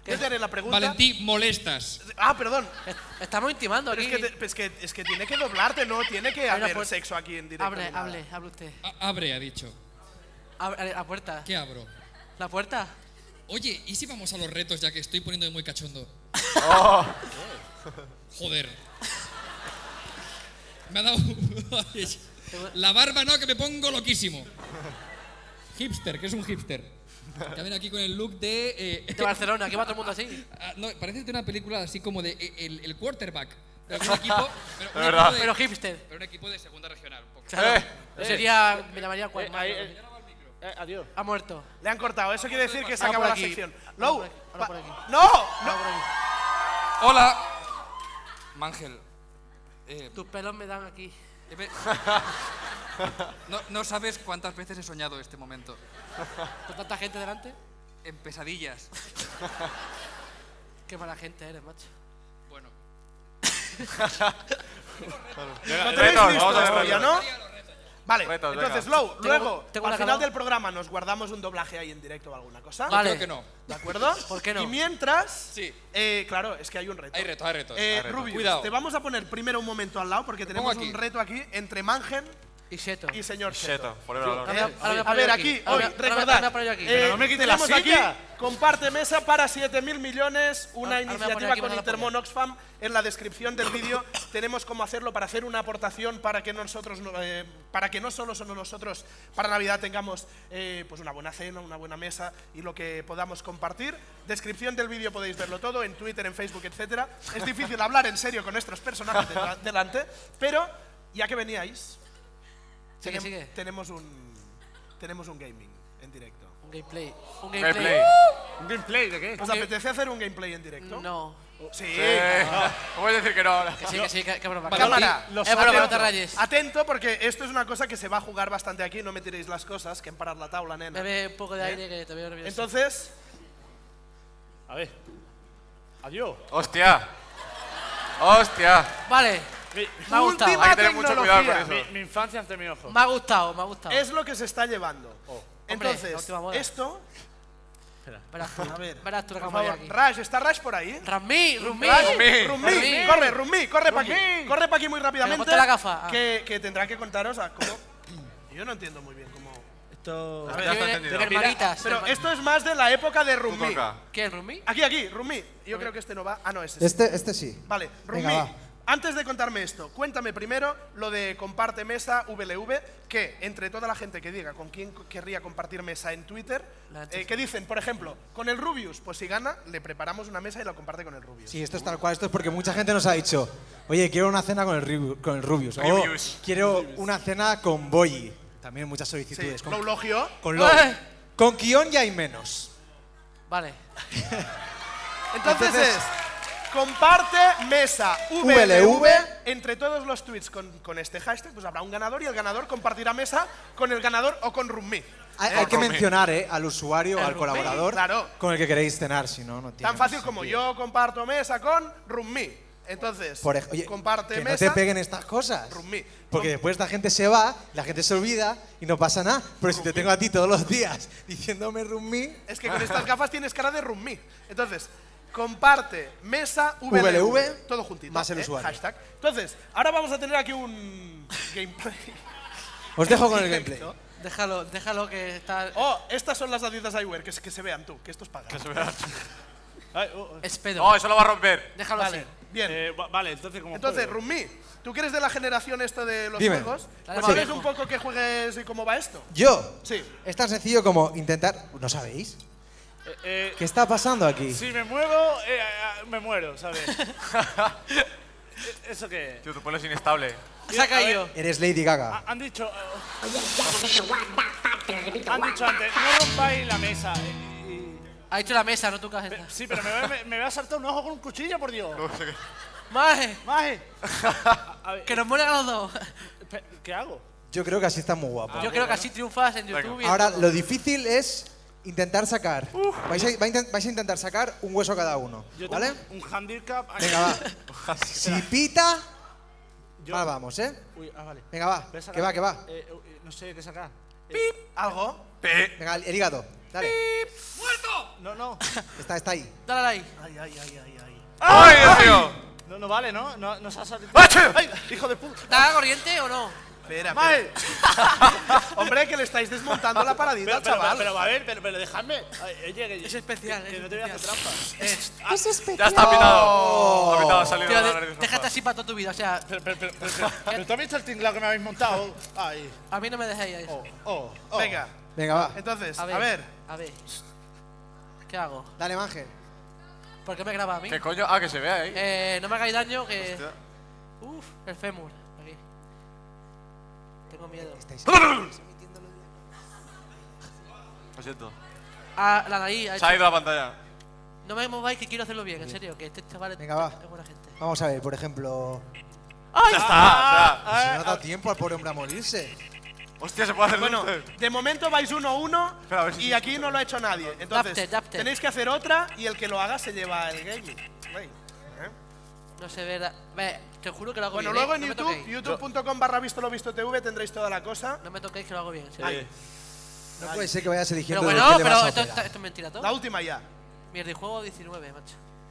Yo te haré la pregunta. Valentí, molestas. Ah, perdón. Estamos intimando Pero aquí. es que, te- es, que, es que tiene que doblarte, ¿no? Tiene que Bueno, haber pues, sexo aquí en directo. Hable, ni nada. hable, hable usted. A- abre, ha dicho. Abre la puerta. ¿Qué abro? ¿La puerta? Oye, ¿y si vamos a los retos ya que estoy poniéndome muy cachondo? Oh. Joder. Me ha dado... La barba no, que me pongo loquísimo. Hipster, que es un hipster. Que viene aquí con el look de... Eh, De Barcelona, aquí va todo el mundo así. Ah, no, parece de una película así como de eh, el, el quarterback. De algún equipo, pero, un verdad. equipo de- Pero hipster. Pero un equipo de segunda regional. Un poco. Claro. Eh. Sería. Me llamaría cual. Eh, ahí, eh, Eh, adiós. Ha muerto. Le han cortado. Eso quiere decir que se Ah, acaba por la aquí. sección. Ah, Low. por aquí. Ahora por aquí. ¡No! ¡No! por aquí. Hola. Mangel. Eh, Tus pelos me dan aquí. no, no sabes cuántas veces he soñado este momento. ¿Con tanta gente delante? En pesadillas. Qué mala gente eres, macho. Bueno. ¿No tenéis Retos, listo vamos a ver esto ya, retos. no? Vale, Retos, entonces, venga. Low, Tengo- luego, tengo al una final calor. del programa nos guardamos un doblaje ahí en directo o alguna cosa. Vale. Creo que no. ¿De acuerdo? ¿Por qué no? Y mientras, Sí. eh, claro, es que hay un reto. Hay retos, hay retos. Eh, hay retos. Rubius, Cuidado. te vamos a poner primero un momento al lado porque tenemos pongo un aquí. reto aquí entre Mangen Y Seto. y señor Cheto, Cheto. forever alone. Ahora- ahora me A apoyo ver, aquí. aquí, Ahora hoy, me- ahora me- recordad, ahora me apoyo aquí. eh, Pero no me quite la tenemos aquí, silla. comparte mesa para siete mil millones, una Ahora- ahora me voy a poner iniciativa aquí, con me voy a poner. Intermon Oxfam. En la descripción del vídeo tenemos cómo hacerlo para hacer una aportación para que nosotros, no- eh, para que no solo solo nosotros para Navidad tengamos eh, pues una buena cena, una buena mesa y lo que podamos compartir. Descripción del vídeo podéis verlo todo en Twitter, en Facebook, etcétera. Es difícil hablar en serio con nuestros personajes de- delante, pero ya que veníais, Sigue, tenem- sigue. tenemos un tenemos un gaming en directo. Un gameplay. Un Gameplay. gameplay. ¿Un gameplay de qué? ¿Os apetece hacer un gameplay en directo? No. Sí. Sí. No puedes decir que no ahora. Que sí, que sí, que, que broma. Cámara, Es broma, no te rayes. Atento, porque esto es una cosa que se va a jugar bastante aquí. No me tiréis las cosas, que emparar la tabla, nena. Bebe un poco de ¿Eh? aire que te veo nervioso. Entonces, A ver. Adiós. Hostia. Hostia. Vale. Mi, Me ha gustado. última Hay que tener mucho cuidado con tecnología. eso. mi- mi infancia ante mis ojos. Me ha gustado, me ha gustado. Es lo que se está llevando. Hombre, la Entonces, última moda. esto... Verás tú. A ver, Verás tú la por cámara favor, aquí. Rash, ¿está Rash por ahí? Ramí, Rumí. Rash, Rumí. Rumí, Rumí. corre, Rumí, corre para aquí. Corre para aquí muy rápidamente. ponte la gafa. Ah. Que, que tendrá que contaros a cómo... Yo no entiendo muy bien cómo... Esto. A Ya ver, está Viene- entendido. de hermanitas. pero herma- esto es más de la época de Tú Rumí. toca. ¿Qué es Rumí? Aquí, aquí, Rumí. Yo creo que este no va. Ah, no, ese sí. Este, este sí. Vale, Rumí, Venga, va. antes de contarme esto, cuéntame primero lo de comparte mesa V L V, que entre toda la gente que diga con quién querría compartir mesa en Twitter, La eh, que dicen, por ejemplo, con el Rubius, pues si gana, le preparamos una mesa y la comparte con el Rubius. Sí, esto es tal cual. Esto es porque mucha gente nos ha dicho, oye, quiero una cena con el, Rubius, con el Rubius. O Rubius. quiero una cena con Boyi. También muchas Sí, solicitudes. con, Loulogio. con Low. ¡Eh! Con Kion ya hay menos. Vale. Entonces, Entonces- es, comparte mesa V V L L V V. entre todos los tweets con, con este hashtag, pues habrá un ganador y el ganador compartirá mesa con el ganador o con Rumí. Hay, ¿Eh? hay que Rumí. mencionar eh, al usuario, El al Rumí, colaborador claro. con el que queréis cenar, si no, no tiene Tan fácil mucho como sentido. yo comparto mesa con Rumí. Entonces, Por ej- oye, comparte que mesa. no te peguen estas cosas. Rumí. Porque después la gente se va, la gente se olvida y no pasa nada. Pero si te tengo a ti todos los días diciéndome Rumí, Es que con estas gafas tienes cara de Rumí. Entonces, comparte mesa V L V, V L V, todo juntito. más el ¿eh? usuario. Hashtag. Entonces, ahora vamos a tener aquí un gameplay. os dejo con el gameplay. Déjalo, déjalo que está. Oh, estas son las Adidas Eyewear, que, se- que se vean tú, que esto es pagado. Que se vea. Ay, oh, oh. Es pedo. No, eso lo va a romper. Déjalo Vale, así. bien. Eh, va- vale, entonces como. Entonces, juego? Rumí, tú que eres de la generación esto de los Dime. juegos, Dale, pues vale. ¿sabes un poco qué juegues y cómo va esto? Yo, Sí. es tan sencillo como intentar. ¿No sabéis? Eh, eh, ¿Qué está pasando aquí? si me muevo, eh, eh, me muero, ¿sabes? Eh, ¿Eso qué es? Tío, tu pelo es inestable. Se ha caído. Eres Lady Gaga. Ha- Han dicho. eh, han dicho antes, no rompáis la mesa. eh, y- Ha hecho la mesa, no tu casa. sí, pero me, va- me, me va a saltar un ojo con un cuchillo, por Dios. No sé qué. Maje, Maje. A ver, que nos mueran a los dos. pe- ¿qué hago? Yo creo que así está muy guapo. Yo creo que así triunfas en YouTube. y en Ahora, todo. lo difícil es intentar sacar. Vais a, va a intent- vais a intentar sacar un hueso cada uno. Yo ¿Vale? tengo un handicap. aquí. Venga, va. Si pita, Yo- mal vamos, ¿eh? Uy, ah, vale. Venga, va. Voy a sacar- Que va, que va. eh, eh, no sé qué sacar. ¿Algo? Venga, el hígado. Dale. ¡Muerto! No, no. Está, está ahí. Dale ahí. Ay, ay, ay, ay, ay. ¡Ay, Dios mío! No, no vale, ¿no? No, no se ha salido. ¡Ache! ¡Ay, hijo de puta! ¿Da corriente o no? Espera, Mal. espera. Hombre, que le estáis desmontando la paradita Pero, al pero, chaval. pero, pero, a ver, pero, pero dejadme. Ay, oye, que, Es especial, que es no te voy a hacer especial. trampa. Es, Es especial. Ya está pitado. Ha pitado, ha salido Tío, la de- nariz déjate roja. así para toda tu vida, o sea... Pero, pero, pero, pero, pero, pero tú has visto el tinglado que me habéis montado. Ay. A mí no me dejéis ahí. Oh, oh, oh. Venga, Venga, va. entonces, A a ver. ver. A ver. ¿Qué hago? Dale, Ángel. ¿Por qué me graba a mí? ¿Qué coño? Ah, que se vea ahí. Eh, no me hagáis daño, que... Hostia. Uf, el fémur. Aquí. Tengo miedo. Lo siento. Ah, la nariz. Se ha ido la pantalla. No me mováis, que quiero hacerlo bien, en serio, que este chaval es Venga, va. es buena gente. Vamos a ver, por ejemplo. ¡Ay! Ya está, Ah, o sea. Se no ha dado tiempo al pobre hombre a morirse. Hostia, se puede hacer Bueno, luces. de momento vais uno a uno Espera, a ver si y se aquí no lo ha hecho nadie. Entonces, Dapte, dapte. tenéis que hacer otra y el que lo haga se lleva el gaming. Right. ¿Eh? No sé, verdad. Ve, te juro que lo hago Bueno, bien. luego ¿eh? en No me YouTube, toquéis. youtube punto com barra visto lo visto tv tendréis toda la cosa. No me toquéis, que lo hago bien. en Sí. serio. No puede ser que vayas Pero eligiendo de bueno, qué le vas pero a esto, operar. esto es mentira todo. La última ya. Mierda, y juego diecinueve, macho.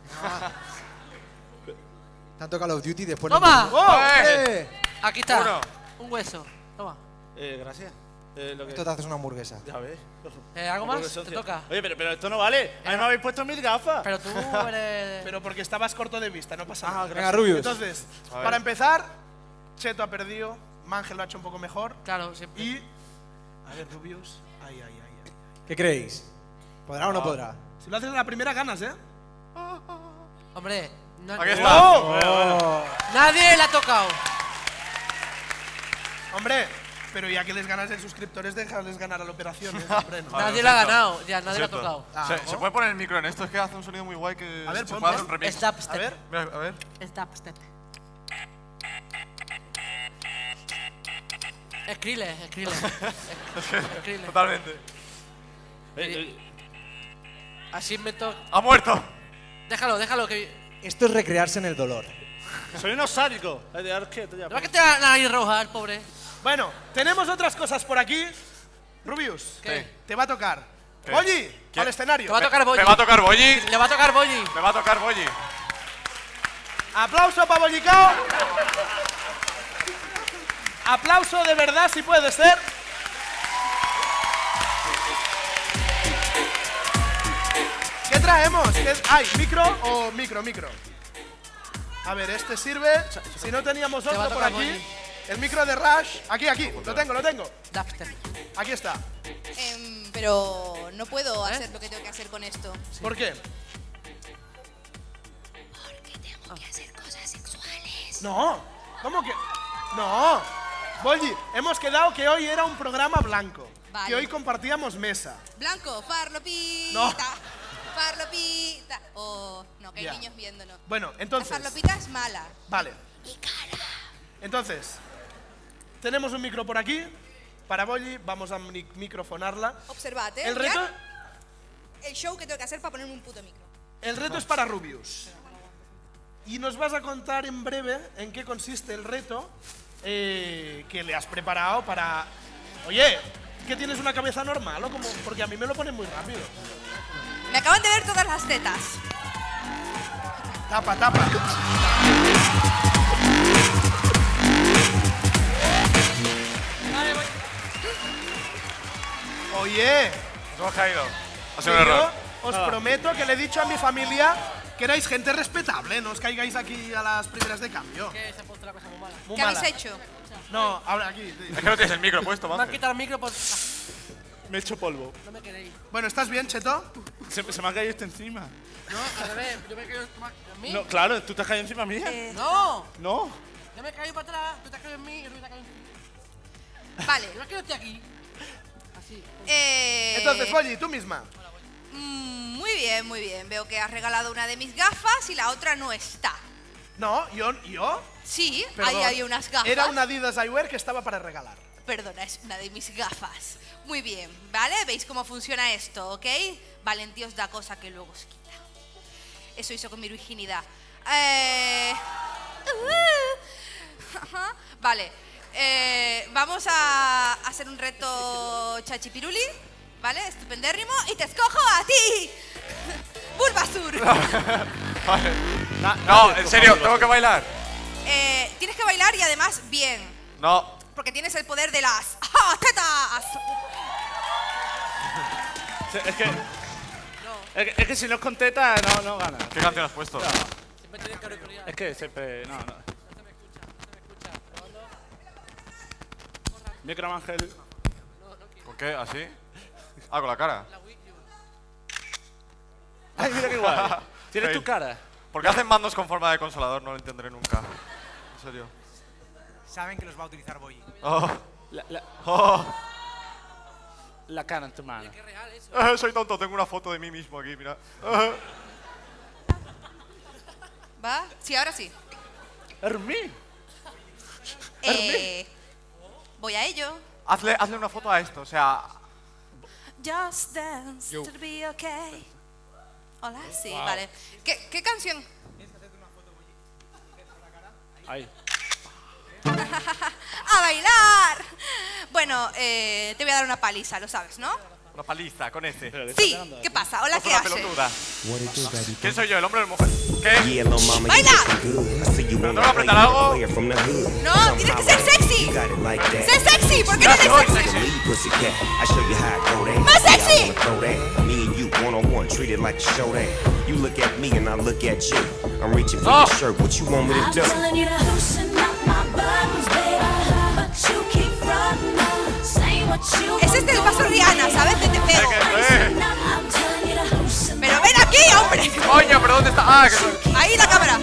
Tanto Call of Duty después ¡Toma! no. ¡Oh! ¡Eh! Aquí está. Uno. Un hueso. Toma. Eh, gracias. Eh, lo que... Esto te haces una hamburguesa. Ya ves. Eh, ¿Algo más? Creo que son Te cien. toca. Oye, pero, pero esto no vale. A mí me habéis puesto mil gafas. Pero tú eres... Pero porque estabas corto de vista, no pasa Ah, nada. gracias. Venga, Rubius. Entonces, A ver. para empezar, Cheto ha perdido, Mangel lo ha hecho un poco mejor. Claro, siempre. Y. A ver, Rubius. Ay, ay, ay, ay. ¿Qué creéis? ¿Podrá o no Ah. podrá? Si lo haces en la primera, ganas, ¿eh? Hombre, no- Aquí está. Oh. nadie le ha tocado. Hombre, pero ya que les ganas en suscriptores, déjales ganar a la operación, ¿eh? Hombre, no. Vale, Nadie lo le ha siento. ganado. Ya, nadie Lo le ha siento. tocado. Ah, Se, ¿no? se puede poner el micro en esto, es que hace un sonido muy guay que A ver, se pon, puede hacer pon. un remix. Es dubstep. A ver. Mira, a ver. Es dubstep. Skrillex, Skrillex. Skrillex. Totalmente. Eh, eh, Así invento... ¡Ha muerto! Déjalo, déjalo, que... Esto es recrearse en el dolor. soy unos sádicos. Eh, de ahora quieto ya. ¿No es que te da la nariz roja, el pobre? Bueno, tenemos otras cosas por aquí. Rubius, ¿Qué? te va a tocar. ¿Qué? Oye, ¿Quién? al escenario. Te va a tocar Boyi. Me va a tocar Boyi. Le va a tocar Boyi. Me va a tocar Boyi. Aplauso para Bollicao. Aplauso de verdad, si puede ser. ¿Qué traemos? ¿Qué es? ¿Hay micro o micro, micro? A ver, este sirve. Si no teníamos Te va a otro por tocar aquí. Boyi. El micro de Rush. Aquí, aquí. Lo tengo, lo tengo. Dubstep. Aquí está. Em, pero no puedo hacer lo que tengo que hacer con esto. ¿Por qué? Porque tengo que hacer cosas sexuales. No. ¿Cómo que? No. Bolli, hemos quedado que hoy era un programa blanco. Vale. Que hoy compartíamos mesa. Blanco, farlopita. No. Farlopita. Oh, no, que hay Ya. niños viéndonos. Bueno, La entonces. farlopita es mala. Vale. Entonces, tenemos un micro por aquí. Para Bolli, vamos a mi- microfonarla. Observad, ¿eh? El reto, Mirad el show que tengo que hacer para ponerme un puto micro. el reto es para Rubius. Y nos vas a contar en breve en qué consiste el reto eh, que le has preparado para... Oye, ¿que tienes una cabeza normal o como? Porque a mí me lo ponen muy rápido. Me acaban de ver todas las tetas. Tapa, tapa. Oye, Nos hemos caído. Ha sido que un yo error. os Ah. prometo que le he dicho a mi familia que erais gente respetable, no os caigáis aquí a las primeras de cambio. Que se ha puesto la cosa muy mala. Muy ¿Qué mala. habéis hecho? No, ahora aquí. Es que no tienes el micro puesto, Me han Manje. quitado el micro por... Me he hecho polvo. No me queréis. Bueno, ¿estás bien, Cheto? Se, se me ha caído esto encima. No, al revés. Yo me he caído en mí. No, claro, tú te has caído encima mía. Eh, no. No. Yo me he caído para atrás, tú te has caído en mí y tú te has caído en mí. Vale. Yo es que no estoy aquí. Así. Eh, Entonces, Folly, tú misma. mm, muy bien, muy bien. Veo que has regalado una de mis gafas y la otra no está. No, yo, yo. Sí, Perdón. ahí hay unas gafas. Era una Adidas Eyewear que estaba para regalar. Perdona, es una de mis gafas. Muy bien, ¿vale? ¿Veis cómo funciona esto, ok? Valentí os da cosa que luego os quita. Eso hizo con mi virginidad. Eh... Ajá. Vale. Eh, vamos a hacer un reto chachipiruli. ¿Vale? Estupendérrimo. Y te escojo a ti. Bulbasur. Vale. No, en serio, tengo que bailar. Eh, tienes que bailar y además bien. No. Porque tienes el poder de las ¡ah, tetas! Sí, es, que, es que. Es que si no es con teta, no, no gana. ¿Qué canción has puesto? No. Es que siempre. No, no. Microángel. ¿Con qué? ¿Así? Ah, con la cara. Ay, mira qué guay. Tienes tu cara. ¿Por qué hacen mandos con forma de consolador? No lo entenderé nunca. En serio. Saben que los va a utilizar Boyi. Oh. La, la, oh. la cara en tu mano. Eh, soy tonto, tengo una foto de mí mismo aquí, mira. Eh. ¿Va? Sí, ahora sí. Hermí. Eh, voy a ello. Hazle, hazle una foto a esto, o sea. Just dance Yo. to be okay. Hola, sí, Wow. vale. ¿Qué, ¿Qué canción? Ahí. ¡A bailar! Bueno, eh, te voy a dar una paliza, lo sabes, ¿no? Una paliza con ese. Sí, ¿qué pasa? Hola, ¿qué una haces? pelotuda. ¿Quién soy yo, el hombre o la mujer? ¿Qué? ¡Baila! ¿Pero tengo que apretar algo? No, tienes que ser sexy. ¡Sé sexy! ¿Por qué no eres soy sexy? ¡Más sexy! Me and you one on one, treated like a show that. You look at me and I look at you. I'm reaching for Oh. your shirt. What you want me to do? Ese es del paso Rihanna, ¿sabes? De te pego. Pero ven aquí, hombre. Coño, pero ¿dónde está? Ah, que soy. Ahí la cámara.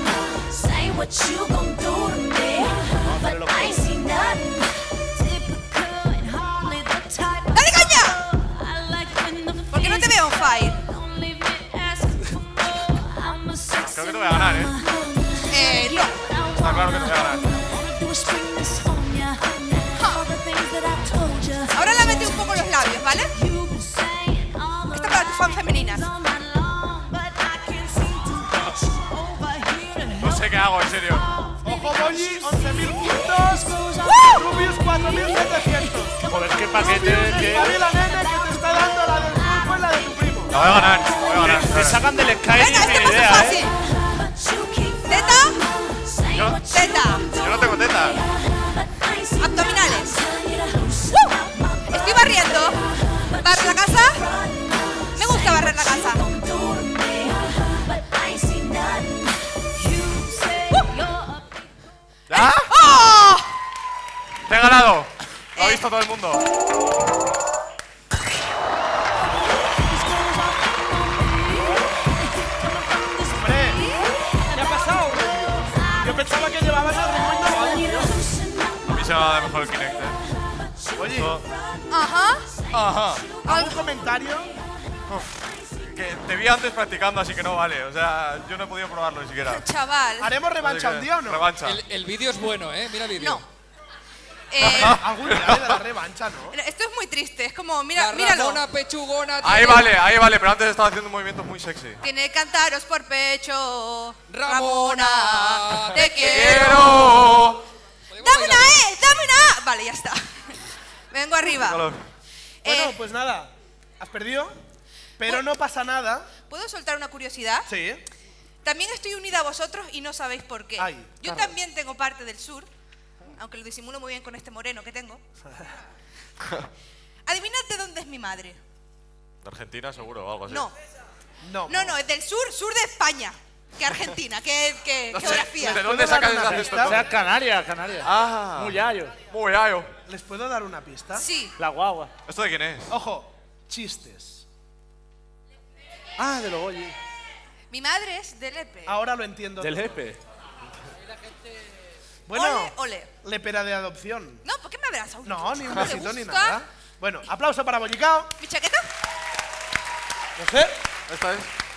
¡Dale caña! ¿Por qué no te veo on fire? Creo que te voy a ganar, ¿eh? Eh, no. Está claro que te voy a ganar. Ahora la metí un poco los labios, ¿vale? Esta para tus fans femeninas. No sé qué hago, en serio. Ojo, Boyi, once mil puntos. Rubius, cuatro mil setecientos. Joder, qué paquete. Y la nene que te está dando la del grupo y la de tu primo. La voy a ganar, la voy a ganar. Te sacan del Sky y Venga, ni este paso es idea, fácil. ¿eh? ¿Teta? Yo, Teta. yo no tengo teta. Abdominales. ¡Uh! Estoy barriendo. ¿Barrer la casa? Me gusta barrer la casa. ¿Ya? ¡Oh! ¡Te he ganado! Lo ha Eh. visto todo el mundo. Hombre, ¿qué ha pasado? Yo pensaba que llevabas el ritmo innovado, tío. A mí se me va a dar mejor el Kinect, ¿eh? Oye, Ajá. Ajá. ¿algún comentario? Uf, que te vi antes practicando, así que no vale. O sea, yo no he podido probarlo ni siquiera. Chaval. ¿Haremos revancha Así un que, día o no? Revancha. El, el vídeo es bueno, ¿eh? Mira el vídeo. No. Eh, Algún día le dará revancha, ¿no? esto es muy triste. Es como, mira, La míralo. Ramona pechugona. Ahí tiene- vale, ahí vale, pero antes estaba haciendo un movimiento muy sexy. Tiene que cantaros por pecho. Ramona, Ramona, te quiero. ¡Quiero! ¡Dame una E! ¡Dame una A! Vale, ya está. Vengo arriba. Calor. Bueno, Eh, pues nada, has perdido, pero no pasa nada. ¿Puedo soltar una curiosidad? Sí. También estoy unida a vosotros y no sabéis por qué. Ay, Yo claro. también tengo parte del sur, aunque lo disimulo muy bien con este moreno que tengo. Adivinad de dónde es mi madre. De Argentina, seguro, o algo así. No, No, no, no, es del sur, sur de España. Que Argentina, que, que No sé, geografía. ¿de dónde ¿Puedo dar sacas una esas pista? O sea, Canarias, Canarias. Ah. Muy yayo. Muy gallo. ¿Les puedo dar una pista? Sí. La guagua. ¿Esto de quién es? Ojo, chistes. Ah, de los Boyi. Mi madre es de Lepe. Ahora lo entiendo. Del todo. Jepe. Bueno, Ole, ole. lepera de adopción. No, ¿por qué me abrazas? No, ni un ¿No le besito ni gusta? nada. Bueno, aplauso para Bollicao. ¿Mi chaqueta? No sé. Esta es.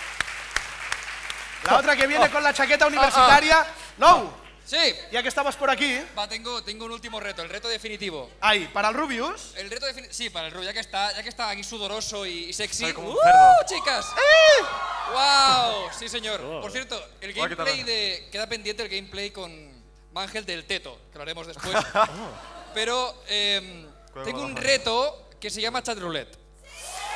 La otra que viene con la chaqueta universitaria. Lou, Sí. ya que estamos por aquí. Va, tengo, tengo un último reto, el reto definitivo. Ahí, para el Rubius. El reto definitivo. Sí, para el Ru, ya que está, ya que está aquí sudoroso y, y sexy. Soy como un ¡Uh, cerdo. chicas! ¡Eh! ¡Wow! Sí, señor. Por cierto, el Voy a gameplay quitarme. de. Queda pendiente el gameplay con Mangel del Teto, que lo haremos después. Pero em, Cuidado tengo con un la reto que se llama Chat Roulette.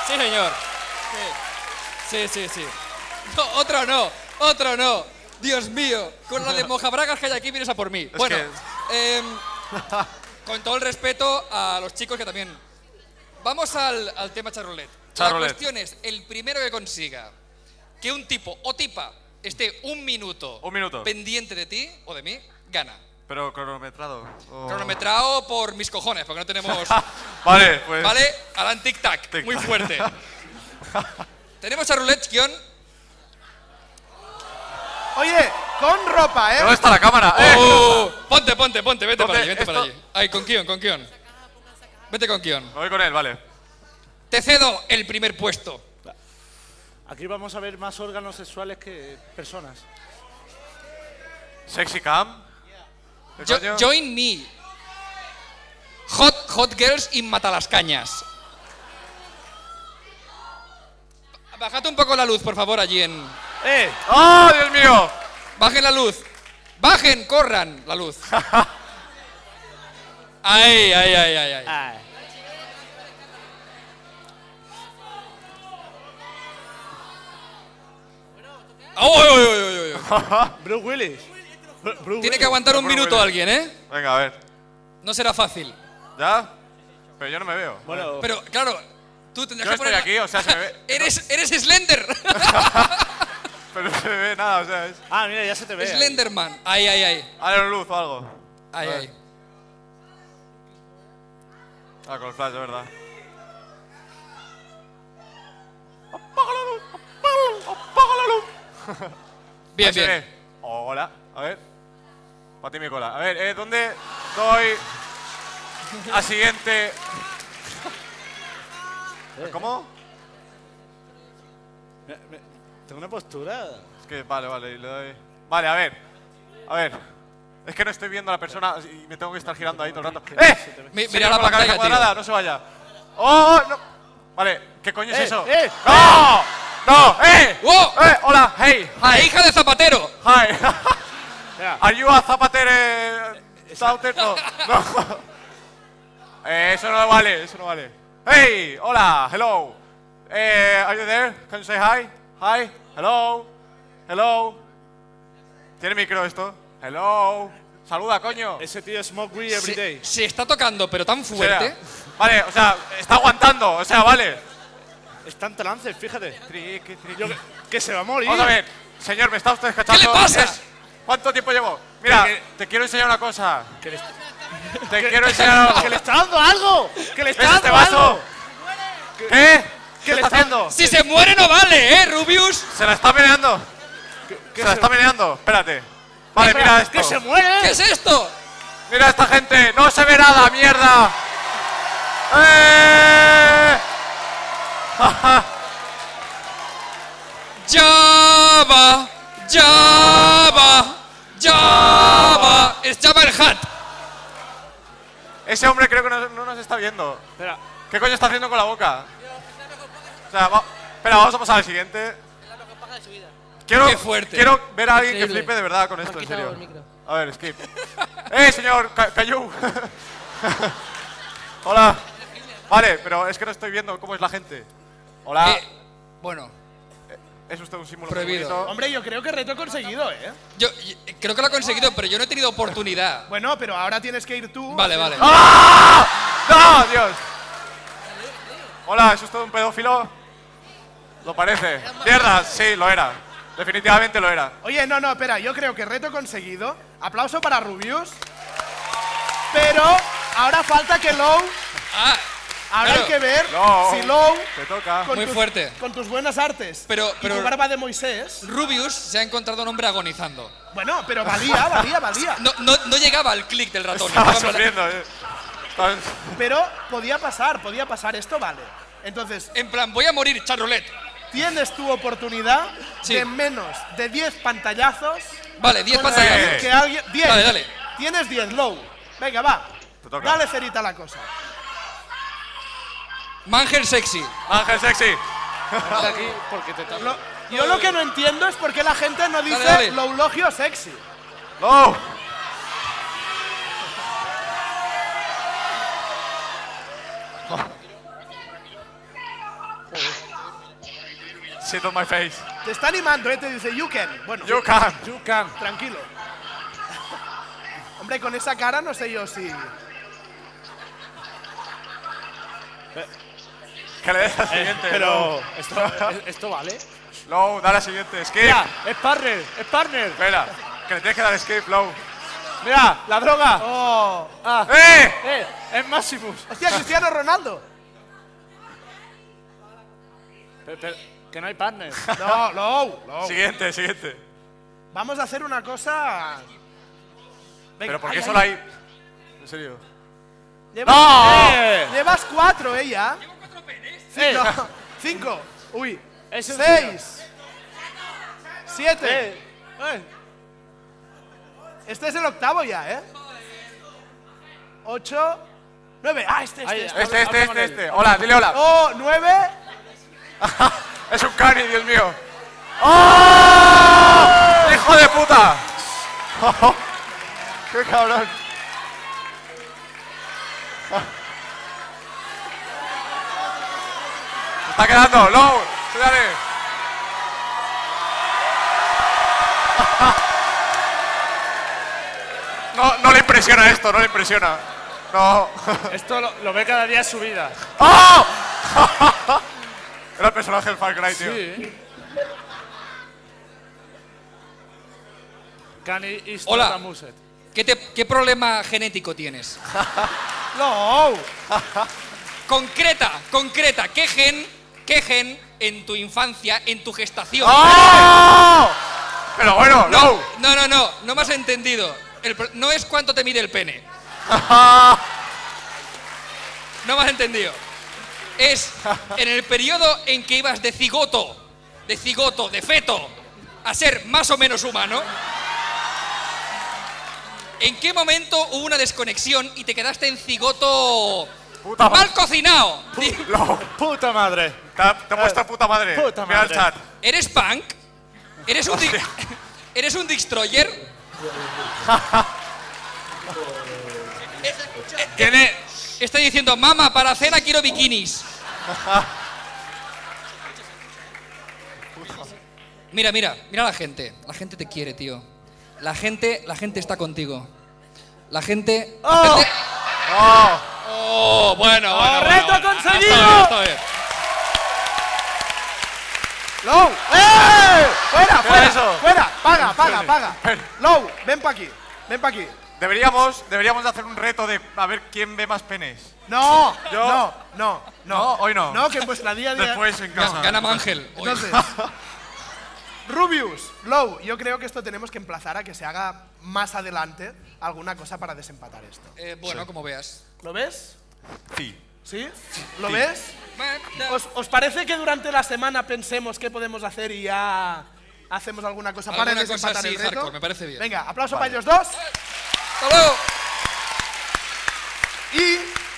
Sí, señor. Sí, sí, sí. sí. No, otro no, otro no. Dios mío, con la de mojabragas que hay aquí vienes a por mí. Es bueno, que- em, con todo el respeto a los chicos que también... Vamos al, al tema charrolet. La Charrolet. cuestión es, el primero que consiga que un tipo o tipa esté un minuto, Un minuto. pendiente de ti o de mí, gana. Pero cronometrado. o- Cronometrado por mis cojones, porque no tenemos... Vale, pues. Vale, harán tic-tac, muy fuerte. Tenemos charrolet, guión... Oye, con ropa, ¿eh? ¿Dónde está la cámara? ¡Eh! Oh, ponte, ponte, ponte, vete ¿Dónde? para allí, vete para Esto- allí. Ahí, con Kion, con Kion. Vete con Kion. Me voy con él, vale. Te cedo el primer puesto. Aquí vamos a ver más órganos sexuales que personas. Sexy cam. ¿Qué Jo- coño? join me. Hot, hot girls in Matalascañas. Bajad un poco la luz, por favor, allí en... ¡Eh! ¡Oh, Dios mío! Bajen la luz. Bajen, corran la luz. Ay, ay, ay, ay, ay. ¡Uy, uy, uy, uy, uy! Bruce Willis. Bru- Bruce Tiene Willis. que aguantar un Bruce minuto Willis. alguien, ¿eh? Venga, a ver. No será fácil. ¿Ya? Pero yo no me veo. Bueno, Pero, claro, tú tendrás Yo que estoy poner... aquí, o sea, se me ve. ¡Eres, eres Slender! Pero no se me ve nada, o sea, es. Ah, mira, ya se te ve. ahí. Slenderman. Ay, ay, ay. Dale luz o algo. Ay, A ver. ay. Ah, con el flash, de verdad. Bien, Ahí se bien. ve. Hola, a ver. Para ti mi cola. A ver, eh, ¿dónde doy a siguiente? ¿Cómo? Me- me- Tengo una postura. Es que, vale, vale, le doy. Vale, a ver. A ver. Es que no estoy viendo a la persona y me tengo que estar girando ahí todo el rato. ¡Eh! Mi- Señor mira la con la cabeza pantalla, tío. cuadrada, no se vaya. ¡Oh, oh, no! Vale, ¿qué coño es Eh, eso? eh, ¡No! ¡No! ¡Eh! ¡Oh! ¡Eh! ¡Hola! ¡Hey! ¡La hija de Zapatero! ¡Hi! Mira, ¿Are you a Zapatere? Sauter? No. No. Eh, eso no vale, eso no vale. ¡Hey! ¡Hola! ¡Hello! Eh, ¿Are you there? Can you say hi? Hi? Hello? Hello? ¿Tiene micro esto? Hello? Saluda, coño. ese tío smoke weed every Se, day. se está tocando, pero tan O sea, fuerte. vale, o sea, está aguantando, o sea, vale. Está en trance, fíjate. Triqui, triqui. Yo- que se va a morir. Vamos a ver, señor, ¿me está usted cachando? ¿Qué le pasa? Es- ¿Cuánto tiempo llevo? Mira, Que- te quiero enseñar una cosa. Que le, Te quiero enseñar algo. que le está dando algo. Que le está ¿Ves dando este vaso? algo. ¿Qué? ¿Qué le está está- haciendo? Si se muere no vale, ¿eh, Rubius? Se la está meneando. Se la está meneando. Espérate. Vale, mira esto. Que se muere. ¿Qué es esto? Mira esta gente. No se ve nada, mierda. ¡Eh! Java, Java, Java. Es Java el Hat. Ese hombre creo que no, no nos está viendo. Espera. ¿Qué coño está haciendo con la boca? O sea, va- espera, vamos a pasar al siguiente. Quiero, Qué fuerte. quiero ver a alguien que Increíble. flipe de verdad con esto, Han en quitado serio. el micro. A ver, skip. ¡Eh, señor Ca- Cayu! Hola. Vale, pero es que no estoy viendo cómo es la gente. Hola. Eh, bueno, Es usted un símbolo prohibido. muy bonito. Hombre, yo creo que reto conseguido, ¿eh? yo, yo creo que lo he conseguido, pero yo no he tenido oportunidad. Bueno, pero ahora tienes que ir tú. Vale, vale. ¡Ah! ¡No, Dios! Hola, ¿es usted un pedófilo? Lo parece. Mierda, sí, lo era. Definitivamente lo era. Oye, no, no, espera, yo creo que reto conseguido. Aplauso para Rubius. Pero ahora falta que Low. Ah, Ahora claro. hay que ver Low, si Low. te toca. Con Muy tus, fuerte. Con tus buenas artes. Pero- y pero- tu barba de Moisés. Rubius se ha encontrado un hombre agonizando. Bueno, pero valía, valía, valía. No, no, no llegaba al clic del ratón. Estaba Estaba- sufriendo, eh. Estaba- Pero podía pasar, podía pasar. Esto vale. Entonces, En plan, voy a morir, charrolet. tienes tu oportunidad Sí. de menos de diez pantallazos. Vale, diez conseguir pantallazos. Que alguien, diez. Dale, dale. Tienes diez, Low. Venga, va. Te toca. Dale cerita a la cosa. Mangel sexy. Ángel sexy. Vente aquí porque te tapo. Lo- yo lo que no entiendo es por qué la gente no dice dale. Loulogio sexy. ¡No! Shit on my face. Te está animando, ¿eh? Te dice, you can. Bueno, You can. You can. Tranquilo. Hombre, con esa cara no sé yo si... Que le des al siguiente. pero, Low. ¿esto, ¿esto vale? Low, dale al siguiente. Escape. Mira, es partner, es partner. Espera, que le tienes que dar escape, Low. Mira, la droga. Oh. Ah. ¡Eh! ¡Eh! Es Maximus. Hostia, Cristiano Ronaldo. Pero, pero, que no hay partner. No, Low, Low. Siguiente, siguiente. Vamos a hacer una cosa... Venga, Pero ¿por qué ay, solo ay. hay...? En serio. Llevas, ¡No! eh, llevas cuatro, ella. Llevo cuatro penes. Cinco. Eh. Cinco. Uy. Es un Seis. Siete. Eh. Eh. Este es el octavo ya, ¿eh? Ocho. Nueve. Ah, este, este. Ahí, este. Este, este, este, este. Hola, dile hola. Oh, nueve. Es un cani, Dios mío. ¡Oh! ¡Hijo de puta! ¡Qué cabrón! Se está quedando, Low. Cuídale. No, no le impresiona esto, no le impresiona. No. Esto lo, lo ve cada día en su vida. ¡Oh! Era el personaje del Far Cry, tío. Sí. Cani is Hola. not a muset. ¿Qué, te- ¿Qué problema genético tienes? No. Concreta, concreta. ¿Qué gen, qué gen en tu infancia, en tu gestación? ¡Oh! Pero bueno, no, no. no, no, no, no me has entendido. El pro- no es cuánto te mide el pene. No me has entendido. Es en el periodo en que ibas de cigoto, de cigoto, de feto, a ser más o menos humano. ¿En qué momento hubo una desconexión y te quedaste en cigoto Puta mal cocinado? Low. Puta madre. Te ha, te ha puesto puta madre. Puta Mira el madre. chat. ¿Eres punk? ¿Eres un, di- ¿Eres un destroyer? Tiene. Estoy diciendo, mamá, para cena quiero bikinis. Mira, mira, mira a la gente. La gente te quiere, tío. La gente, la gente está contigo. La gente... la ¡Oh! gente- ¡Oh! ¡Oh! Bueno, bueno, ¡Oh, bueno, reto bueno. conseguido! Está bien, está bien. Low. ¡Eh! ¡Fuera, ¿Qué fuera! es eso? ¡Fuera! ¡Paga, paga, paga! Low, ven pa' aquí. Ven pa' aquí. Deberíamos, deberíamos de hacer un reto de a ver quién ve más penes. No, Yo- no, no, no. No, hoy no. No, que en vuestra día a día... Después en casa. No, gana Ángel. hoy. Entonces, Rubius, Low, yo creo que esto tenemos que emplazar a que se haga más adelante alguna cosa para desempatar esto. Eh, bueno, como veas. ¿Lo ves? Sí. ¿Sí? ¿Lo ves? ¿Os, os parece que durante la semana pensemos qué podemos hacer y ya hacemos alguna cosa para Alguna cosa desempatar así, el reto? hardcore, me parece bien. Venga, aplauso Vale. para ellos dos. ¡Hasta luego! Y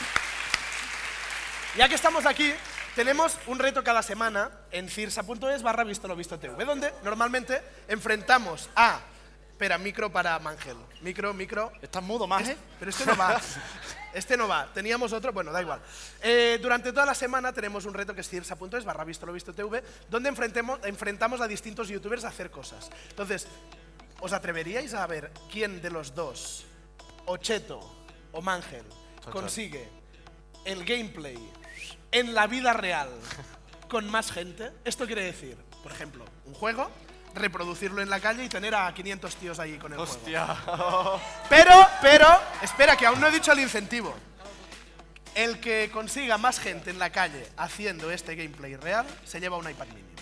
ya que estamos aquí, tenemos un reto cada semana en cirsa.es barra visto lo visto TV, donde normalmente enfrentamos a... Espera, micro para Mangel. Micro, micro. Estás mudo, más, ¿eh? Pero este no va. Este no va. Teníamos otro, bueno, da igual. Eh, durante toda la semana tenemos un reto que es cirsa.es barra visto lo visto TV, donde enfrentemos, enfrentamos a distintos youtubers a hacer cosas. Entonces, ¿os atreveríais a ver quién de los dos, Ocheto o Mangel, consigue el gameplay en la vida real con más gente? Esto quiere decir, por ejemplo, un juego, reproducirlo en la calle y tener a quinientos tíos ahí con el Hostia. juego. Pero, pero, espera, que aún no he dicho el incentivo. El que consiga más gente en la calle haciendo este gameplay real se lleva un iPad mini.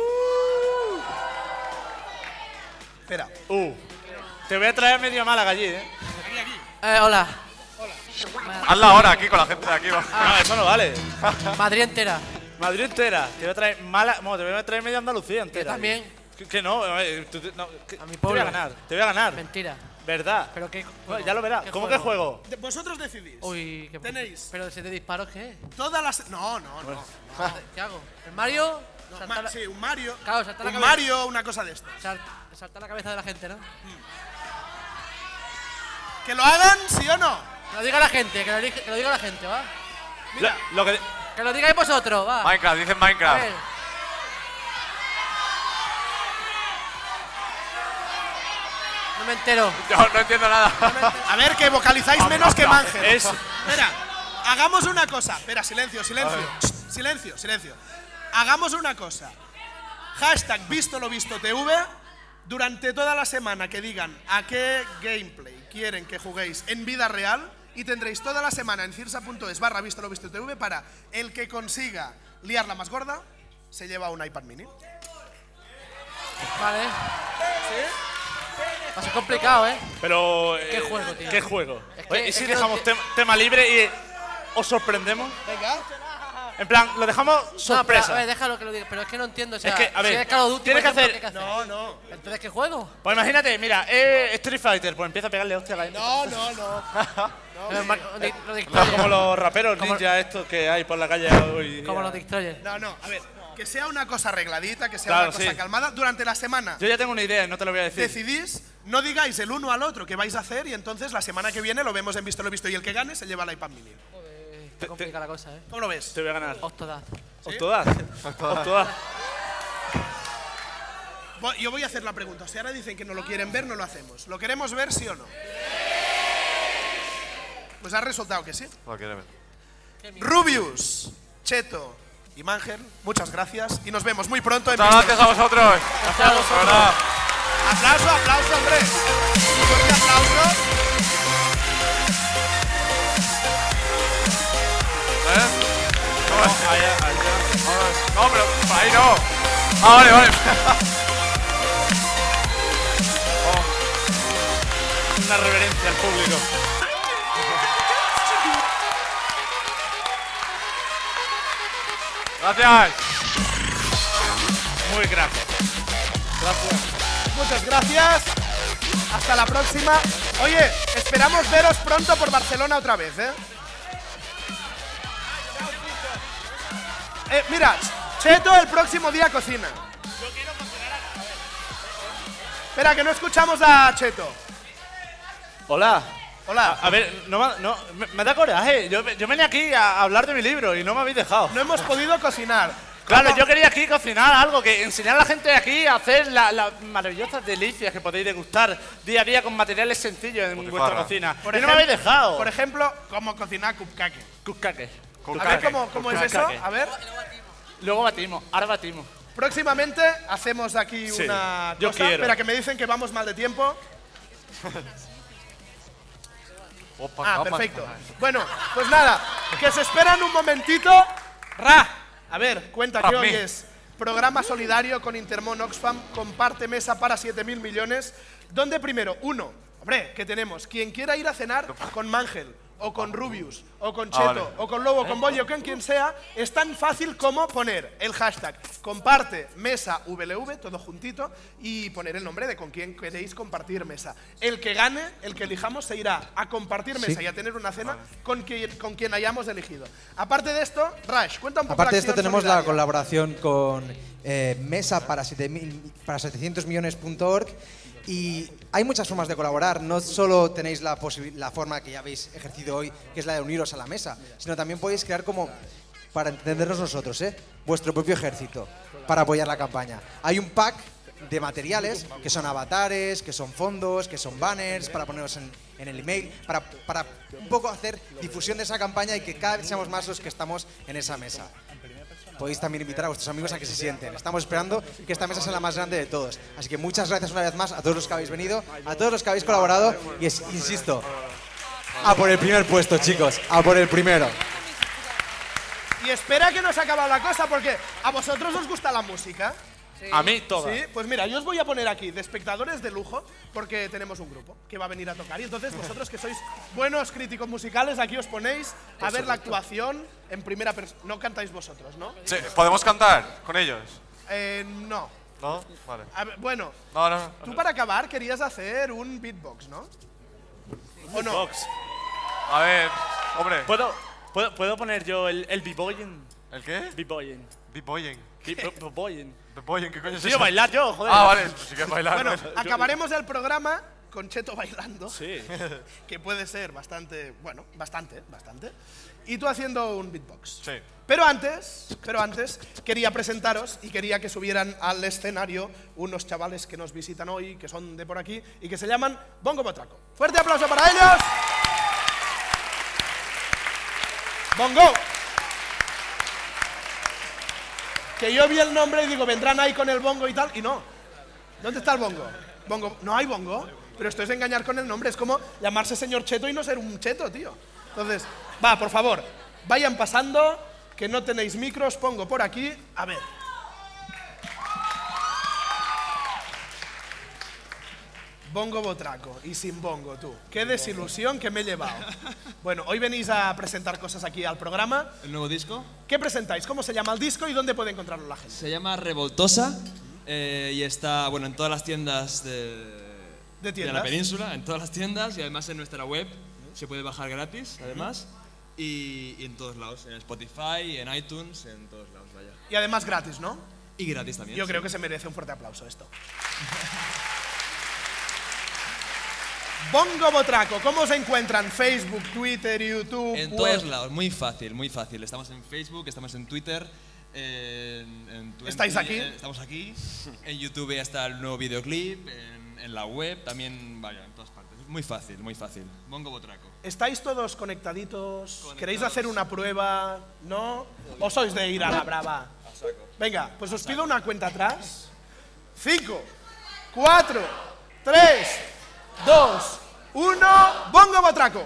Espera. Uh. Te voy a traer medio Málaga allí, ¿eh? Eh, hola. Hazla ahora aquí con la gente de aquí. va. No, eso no vale. Madrid entera. Madrid entera. Te voy a traer Málaga. Bueno, te voy a traer media Andalucía entera. Yo también. Que, que no, eh, tú- tú- no, que- A mi Te voy pueblo. a ganar. Te voy a ganar. Mentira. ¿Verdad? Pero qué Bueno, ya lo verás. ¿Qué ¿Cómo que juego? De- Vosotros decidís. Uy, qué Tenéis Pero si te disparo, ¿qué? todas las... No, no, no. ¿Qué hago? ¿El Mario? No, Salta ma- la- sí, un Mario. Claro, salta la un cabeza. Mario, una cosa de estas. Sal- Salta la cabeza de la gente, ¿no? ¿Que lo hagan, sí o no? Que lo diga la gente, que lo, diga- que lo diga la gente, ¿va? Mira, Lo que. Que lo digáis vosotros, va. Minecraft, dicen A Minecraft. ver. No me entero. Yo no entiendo nada. A ver, que vocalizáis menos que Mangel. Es- Espera, hagamos una cosa. Espera, silencio, silencio. Shh, Silencio, silencio. Hagamos una cosa. Hashtag visto lo visto T V. Durante toda la semana que digan a qué gameplay quieren que juguéis en vida real y tendréis toda la semana en cirsa punto es barra visto lo visto T V para el que consiga liarla más gorda se lleva un iPad mini. Vale. Va a ser complicado, ¿eh? Pero. ¿Qué eh, juego, tío? ¿Qué juego? Es que- Oye, ¿y es si que no dejamos te- tem- tema libre y os sorprendemos? Venga. En plan, lo dejamos No, pero, sorpresa. a ver, déjalo que lo diga. Pero es que no entiendo. O sea, Es que, a ver, si es Call of Duty, tienes por que ejemplo, hacer- ¿qué No, no. Entonces, ¿qué juego? Pues imagínate, mira, eh, Street Fighter, pues empieza a pegarle hostia a la gente. No, no, no. Los ma- di- los No, Destroyer. como los raperos Como- ninja estos que hay por la calle hoy. Como día. los Destroyer. No, no, a ver, que sea una cosa arregladita, que sea Claro, una cosa sí. calmada. Durante la semana Yo ya tengo una idea, no te lo voy a decir. decidís, no digáis el uno al otro que vais a hacer y entonces la semana que viene lo vemos en Visto lo Visto y el que gane se lleva el iPad mini. Está complicada la cosa, ¿eh? ¿Cómo lo ves? Te voy a ganar. Octodad. ¿Octodad? Octodad. Vo- Yo voy a hacer la pregunta. Si ahora dicen que no lo quieren ver, no lo hacemos. ¿Lo queremos ver, sí o no? Pues ha resultado que sí. Lo quiere ver. Rubius, Cheto y Mangel, muchas gracias y nos vemos muy pronto en Muchas Visto gracias a vosotros. Gracias a vosotros. De verdad. Aplauso, aplauso, hombre. Un fuerte aplauso. ¿Eh? No, allá, allá. No, pero por ahí no. Ah, vale, vale. Oh. Una reverencia al público. Gracias. Muy gracias. Gracias. Muchas gracias. Hasta la próxima. Oye, esperamos veros pronto por Barcelona otra vez, ¿eh? Eh, mira, Cheto el próximo día cocina. Espera, que no escuchamos a Cheto. Hola. Hola. A, a ver, no, ma- no, me, me da coraje. Yo, yo venía aquí a hablar de mi libro y no me habéis dejado. No hemos podido cocinar. Claro, ¿Cómo? yo quería aquí cocinar algo, que enseñar a la gente aquí a hacer la- las maravillosas delicias que podéis degustar día a día con materiales sencillos en vuestra Butifarra. cocina. Por y no me habéis ejemplo- dejado. Por ejemplo, cómo cocinar cupcake. Cupcake. A ver cómo, cómo es eso. Cupcake. A ver. Luego batimos, ahora batimos. Próximamente hacemos aquí Sí, una yo cosa. quiero. Espera, que me dicen que vamos mal de tiempo. Opa, Ah, cama. perfecto. Bueno, pues nada, que se esperan un momentito. Ra, a ver, cuenta que A hoy mí. es programa solidario con Intermon Oxfam, comparte mesa para siete mil millones, donde primero, uno, hombre, que tenemos, quien quiera ir a cenar con Mangel, o con Rubius, o con Cheto, Ah, vale. o con Lobo, con Bollo, con quien sea, es tan fácil como poner el hashtag comparte mesa V L V, todo juntito, y poner el nombre de con quién queréis compartir mesa. El que gane, el que elijamos, se irá a compartir mesa Sí. y a tener una cena con, quien, con quien hayamos elegido. Aparte de esto, Rash, cuenta un poco Aparte la de esto acción tenemos la solidaria. colaboración con eh, Mesa para, siete mil para setecientos millones punto org y hay muchas formas de colaborar. No solo tenéis la, posibi- la forma que ya habéis ejercido hoy, que es la de uniros a la mesa, sino también podéis crear como, para entendernos nosotros, ¿eh? vuestro propio ejército para apoyar la campaña. Hay un pack de materiales que son avatares, que son fondos, que son banners para ponerlos en, en el email, para, para un poco hacer difusión de esa campaña y que cada vez seamos más los que estamos en esa mesa. Podéis también invitar a vuestros amigos a que se sienten. Estamos esperando que esta mesa sea la más grande de todos. Así que muchas gracias una vez más a todos los que habéis venido, a todos los que habéis colaborado y es- insisto, a por el primer puesto, chicos, a por el primero. Y espera que no se ha acabado la cosa, porque ¿a vosotros os gusta la música? A mí toda. Sí, pues mira, yo os voy a poner aquí de espectadores de lujo, porque tenemos un grupo que va a venir a tocar. Y entonces vosotros que sois buenos críticos musicales, aquí os ponéis a ver la actuación en primera persona. No cantáis vosotros, ¿no? Sí, ¿podemos cantar con ellos? Eh, no. ¿No? Vale. A ver, bueno, No, no. tú para acabar querías hacer un beatbox, ¿no? ¿O no? Box. A ver, hombre. ¿Puedo, puedo, ¿puedo poner yo el, el b-boying? ¿El qué? B-boying. B-boying. B-boying. B-boying, ¿qué coño es Tío, eso? bailar yo, joder. Ah, vale, pues sí que es bailar. Bueno, ¿no? acabaremos el programa con Cheto bailando, Sí. que puede ser bastante, bueno, bastante, bastante, y tú haciendo un beatbox. Sí. Pero antes, pero antes, quería presentaros y quería que subieran al escenario unos chavales que nos visitan hoy, que son de por aquí, y que se llaman Bongo Botraco. ¡Fuerte aplauso para ellos! ¡Bongo! Que yo vi el nombre y digo, vendrán ahí con el bongo y tal, y no. ¿Dónde está el bongo? Bongo. ¿No hay bongo? Pero esto es engañar con el nombre, es como llamarse señor Cheto y no ser un cheto, tío. Entonces, va, por favor, vayan pasando, que no tenéis micros, pongo por aquí, a ver. Bongo Botraco y sin bongo, tú. Qué desilusión que me he llevado. Bueno, hoy venís a presentar cosas aquí al programa. ¿El nuevo disco? ¿Qué presentáis? ¿Cómo se llama el disco y dónde puede encontrarlo la gente? Se llama Revoltosa eh, y está, bueno, en todas las tiendas de, ¿De tiendas? la península, en todas las tiendas y además en nuestra web se puede bajar gratis, además, y, y en todos lados, en Spotify, en iTunes, en todos lados, vaya. Y además gratis, ¿no? Y gratis también. Yo sí. creo que se merece un fuerte aplauso esto. Bongo Botraco, ¿cómo se encuentran? Facebook, Twitter, YouTube, En web. todos lados, muy fácil, muy fácil. Estamos en Facebook, estamos en Twitter, en, en tu- ¿Estáis en- aquí? eh, Estamos aquí. En YouTube está el nuevo videoclip, en, en la web, también, vaya, en todas partes. Muy fácil, muy fácil. Bongo Botraco. ¿Estáis todos conectaditos? ¿Queréis hacer una prueba? ¿No? ¿O sois de ir a la brava? Venga, pues os pido una cuenta atrás. Cinco, cuatro, tres, dos, uno, Bongo Botraco.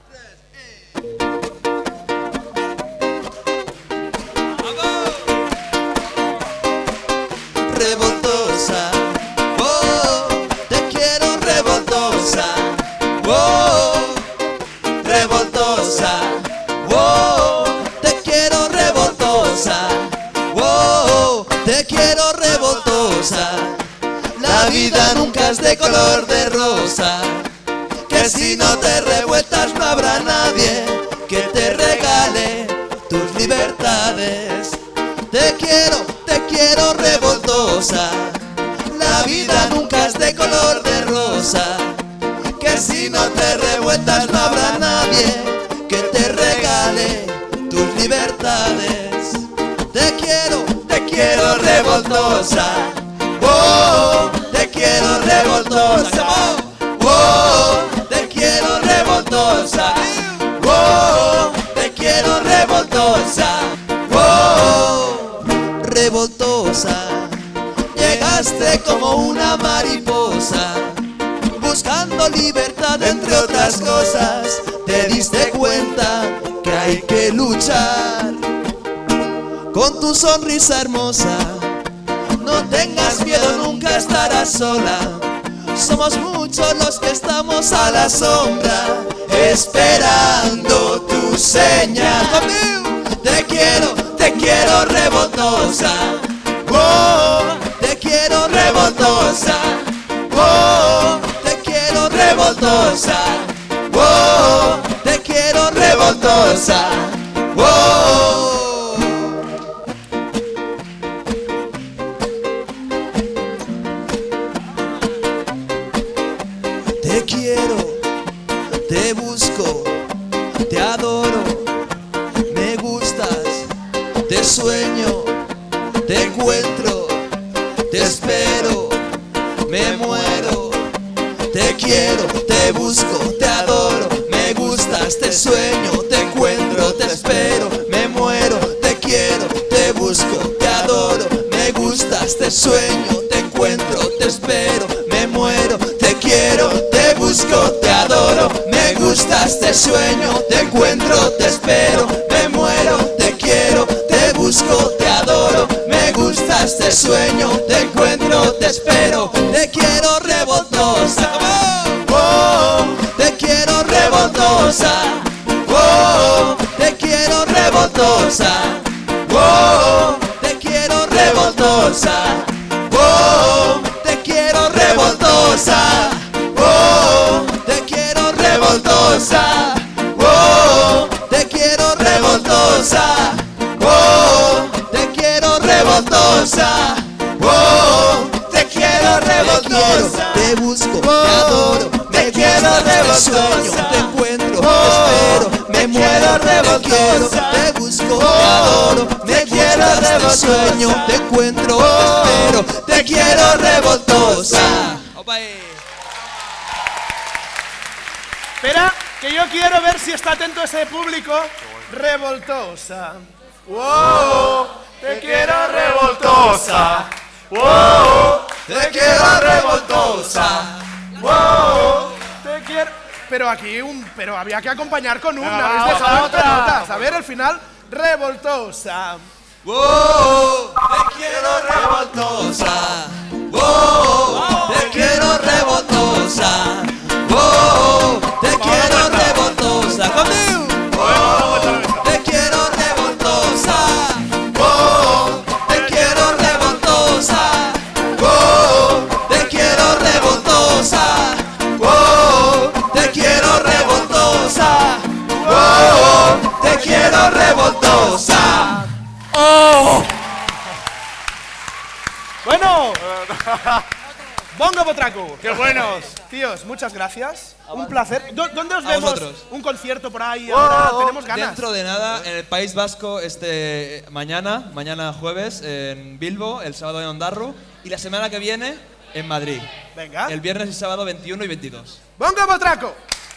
Revoltosa, oh, te quiero revoltosa, oh, revoltosa, oh, te quiero revoltosa, oh, te quiero revoltosa. La vida nunca es de color de rosa, que si no te revueltas no habrá nadie que te regale tus libertades. Te quiero, te quiero revoltosa. La vida nunca es de color de rosa, que si no te revueltas no habrá nadie que te regale tus libertades. Te quiero, te quiero revoltosa. Oh, te quiero revoltosa. Oh, te quiero revoltosa. Oh, te quiero revoltosa. Oh, revoltosa. Llegaste como una mariposa, buscando libertad entre otras cosas. Te diste cuenta que hay que luchar con tu sonrisa hermosa. No tengas miedo, nunca estarás sola. Somos muchos los que estamos a la sombra, esperando tu señal. Te quiero, te quiero revoltosa. Oh, te quiero revoltosa. Oh, te quiero revoltosa. Oh, te quiero revoltosa. Oh. Te quiero, te busco, te adoro, me gustas, te sueño, te encuentro, te espero, me muero. Te quiero, te busco, te adoro, me gustas, te sueño, te encuentro, te espero, me muero. Te quiero, te busco, te adoro, me gustas, te sueño, te encuentro, te espero, me muero. Te quiero, te busco, te adoro, me gustas, te sueño, te encuentro, te espero, me muero. Te quiero, te busco, te adoro, me gustas, te sueño, te encuentro, te espero. Te quiero revoltosa. Oh, te quiero revoltosa. Oh, te quiero revoltosa. Oh, te quiero revoltosa. Oh, te quiero revoltosa. Oh, te quiero revoltosa. Oh, te quiero revoltosa. Oh, te quiero revoltosa. Oh, te quiero revoltosa. te busco, te adoro, me quiero revoltosa, te sueño, te encuentro, te espero, me muero revoltosa, te busco, te adoro, me quiero revoltosa, te sueño, te encuentro, te espero, te quiero revoltosa. Espera, que yo quiero ver si está atento ese público. Revoltosa. Wow, te quiero revoltosa. Wow, te quiero revoltosa. Wow, te quiero. Pero aquí un, pero había que acompañar con un. Ah, ¿Habéis dejado otra, notas? otra. A ver el final. Revoltosa. Wow, te quiero revoltosa. Wow, te quiero revoltosa. Wow, te quiero revoltosa. Conmigo. Wow, te quiero revoltosa. Wow, te quiero revoltosa. Wow, te quiero revoltosa. Wow, te quiero revoltosa. Wow, te quiero revoltosa. ¡Oh! Bueno. Bongo Botraco. ¡Qué buenos! Tíos, muchas gracias. Un placer. ¿Dó- ¿Dónde os A vemos? vosotros. Un concierto por ahí ahora. Tenemos ganas. Dentro de nada, en el País Vasco este mañana, mañana jueves, en Bilbo, el sábado en Ondarru, y la semana que viene en Madrid. Venga. El viernes y sábado veintiuno y veintidós. Bongo Botraco.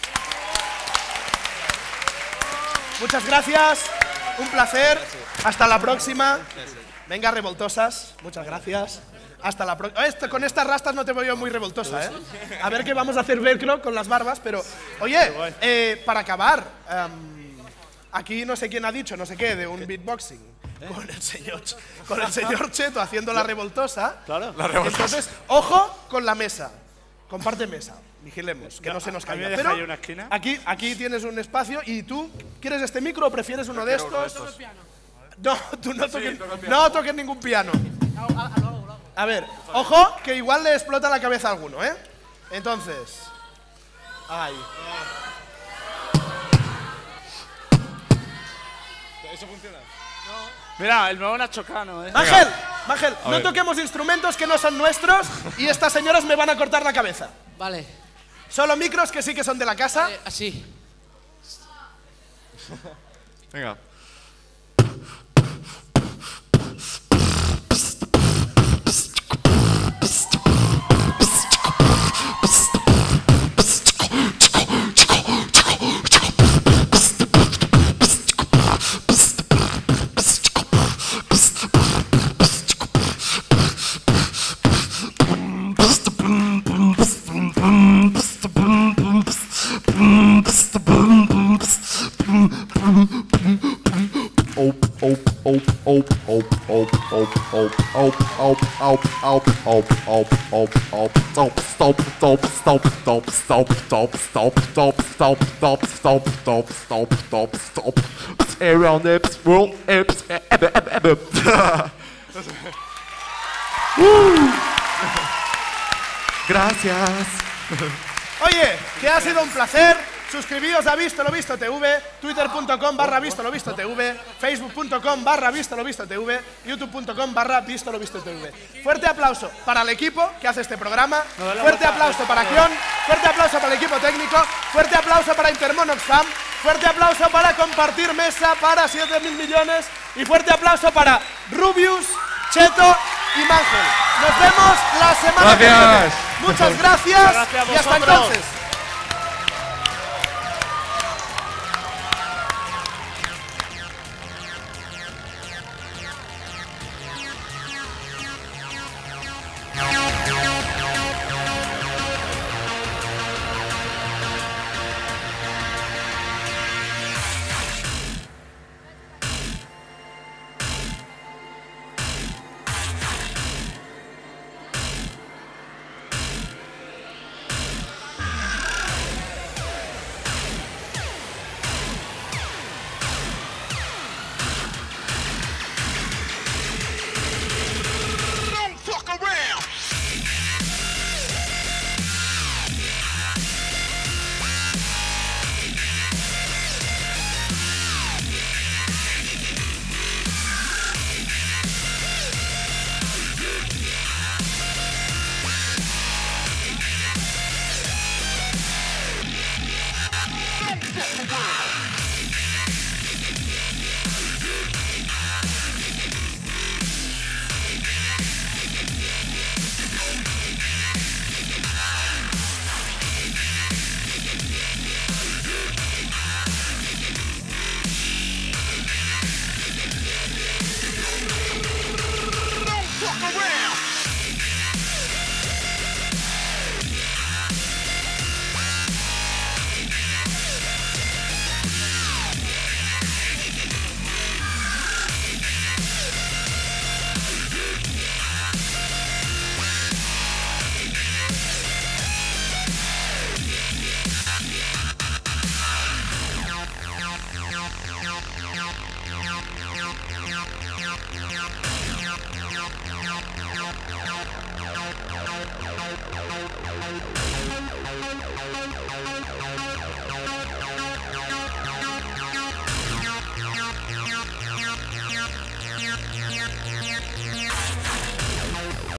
Muchas gracias. Un placer. Hasta la próxima. Venga, revoltosas. Muchas gracias. Hasta la próxima. Con estas rastas no te veo muy revoltosa, ¿eh? A ver qué vamos a hacer velcro con las barbas, pero... Oye, eh, para acabar, em, aquí no sé quién ha dicho, no sé qué, de un beatboxing. Con el señor, Ch- con el señor Cheto haciendo la revoltosa. Claro. La revoltosa. Entonces, ojo con la mesa. Comparte mesa. Vigilemos, que no, se nos ¿a mí caiga. me Pero dejáis una esquina? Aquí, aquí tienes un espacio y tú, ¿quieres este micro o prefieres uno de estos? No, tú no toques, no toques ningún piano. A ver, ojo, que igual le explota la cabeza a alguno, ¿eh? Entonces. Ay. ¿Eso funciona? Mira, el nuevo Nacho Cano, ¿eh? Ángel, Ángel, A no ver. toquemos instrumentos que no son nuestros y estas señoras me van a cortar la cabeza. Vale. Solo micros que sí que son de la casa. Así. Venga. Around the world, ebbs, ebbe, ebbe, ebbe. Gracias. Oye, que ha sido un placer. Suscribíos a Visto lo Visto T V, twitter punto com barra Visto lo Visto T V, facebook punto com barra Visto lo Visto T V, youtube punto com barra Visto lo Visto T V. Fuerte aplauso para el equipo que hace este programa, fuerte aplauso para Kion, fuerte aplauso para el equipo técnico, fuerte aplauso para Intermon Oxfam, fuerte aplauso para Compartir Mesa para siete mil millones y fuerte aplauso para Rubius, Cheto y Mangel. Nos vemos la semana que Gracias. viene. Muchas gracias, Gracias a y hasta vosotros. entonces.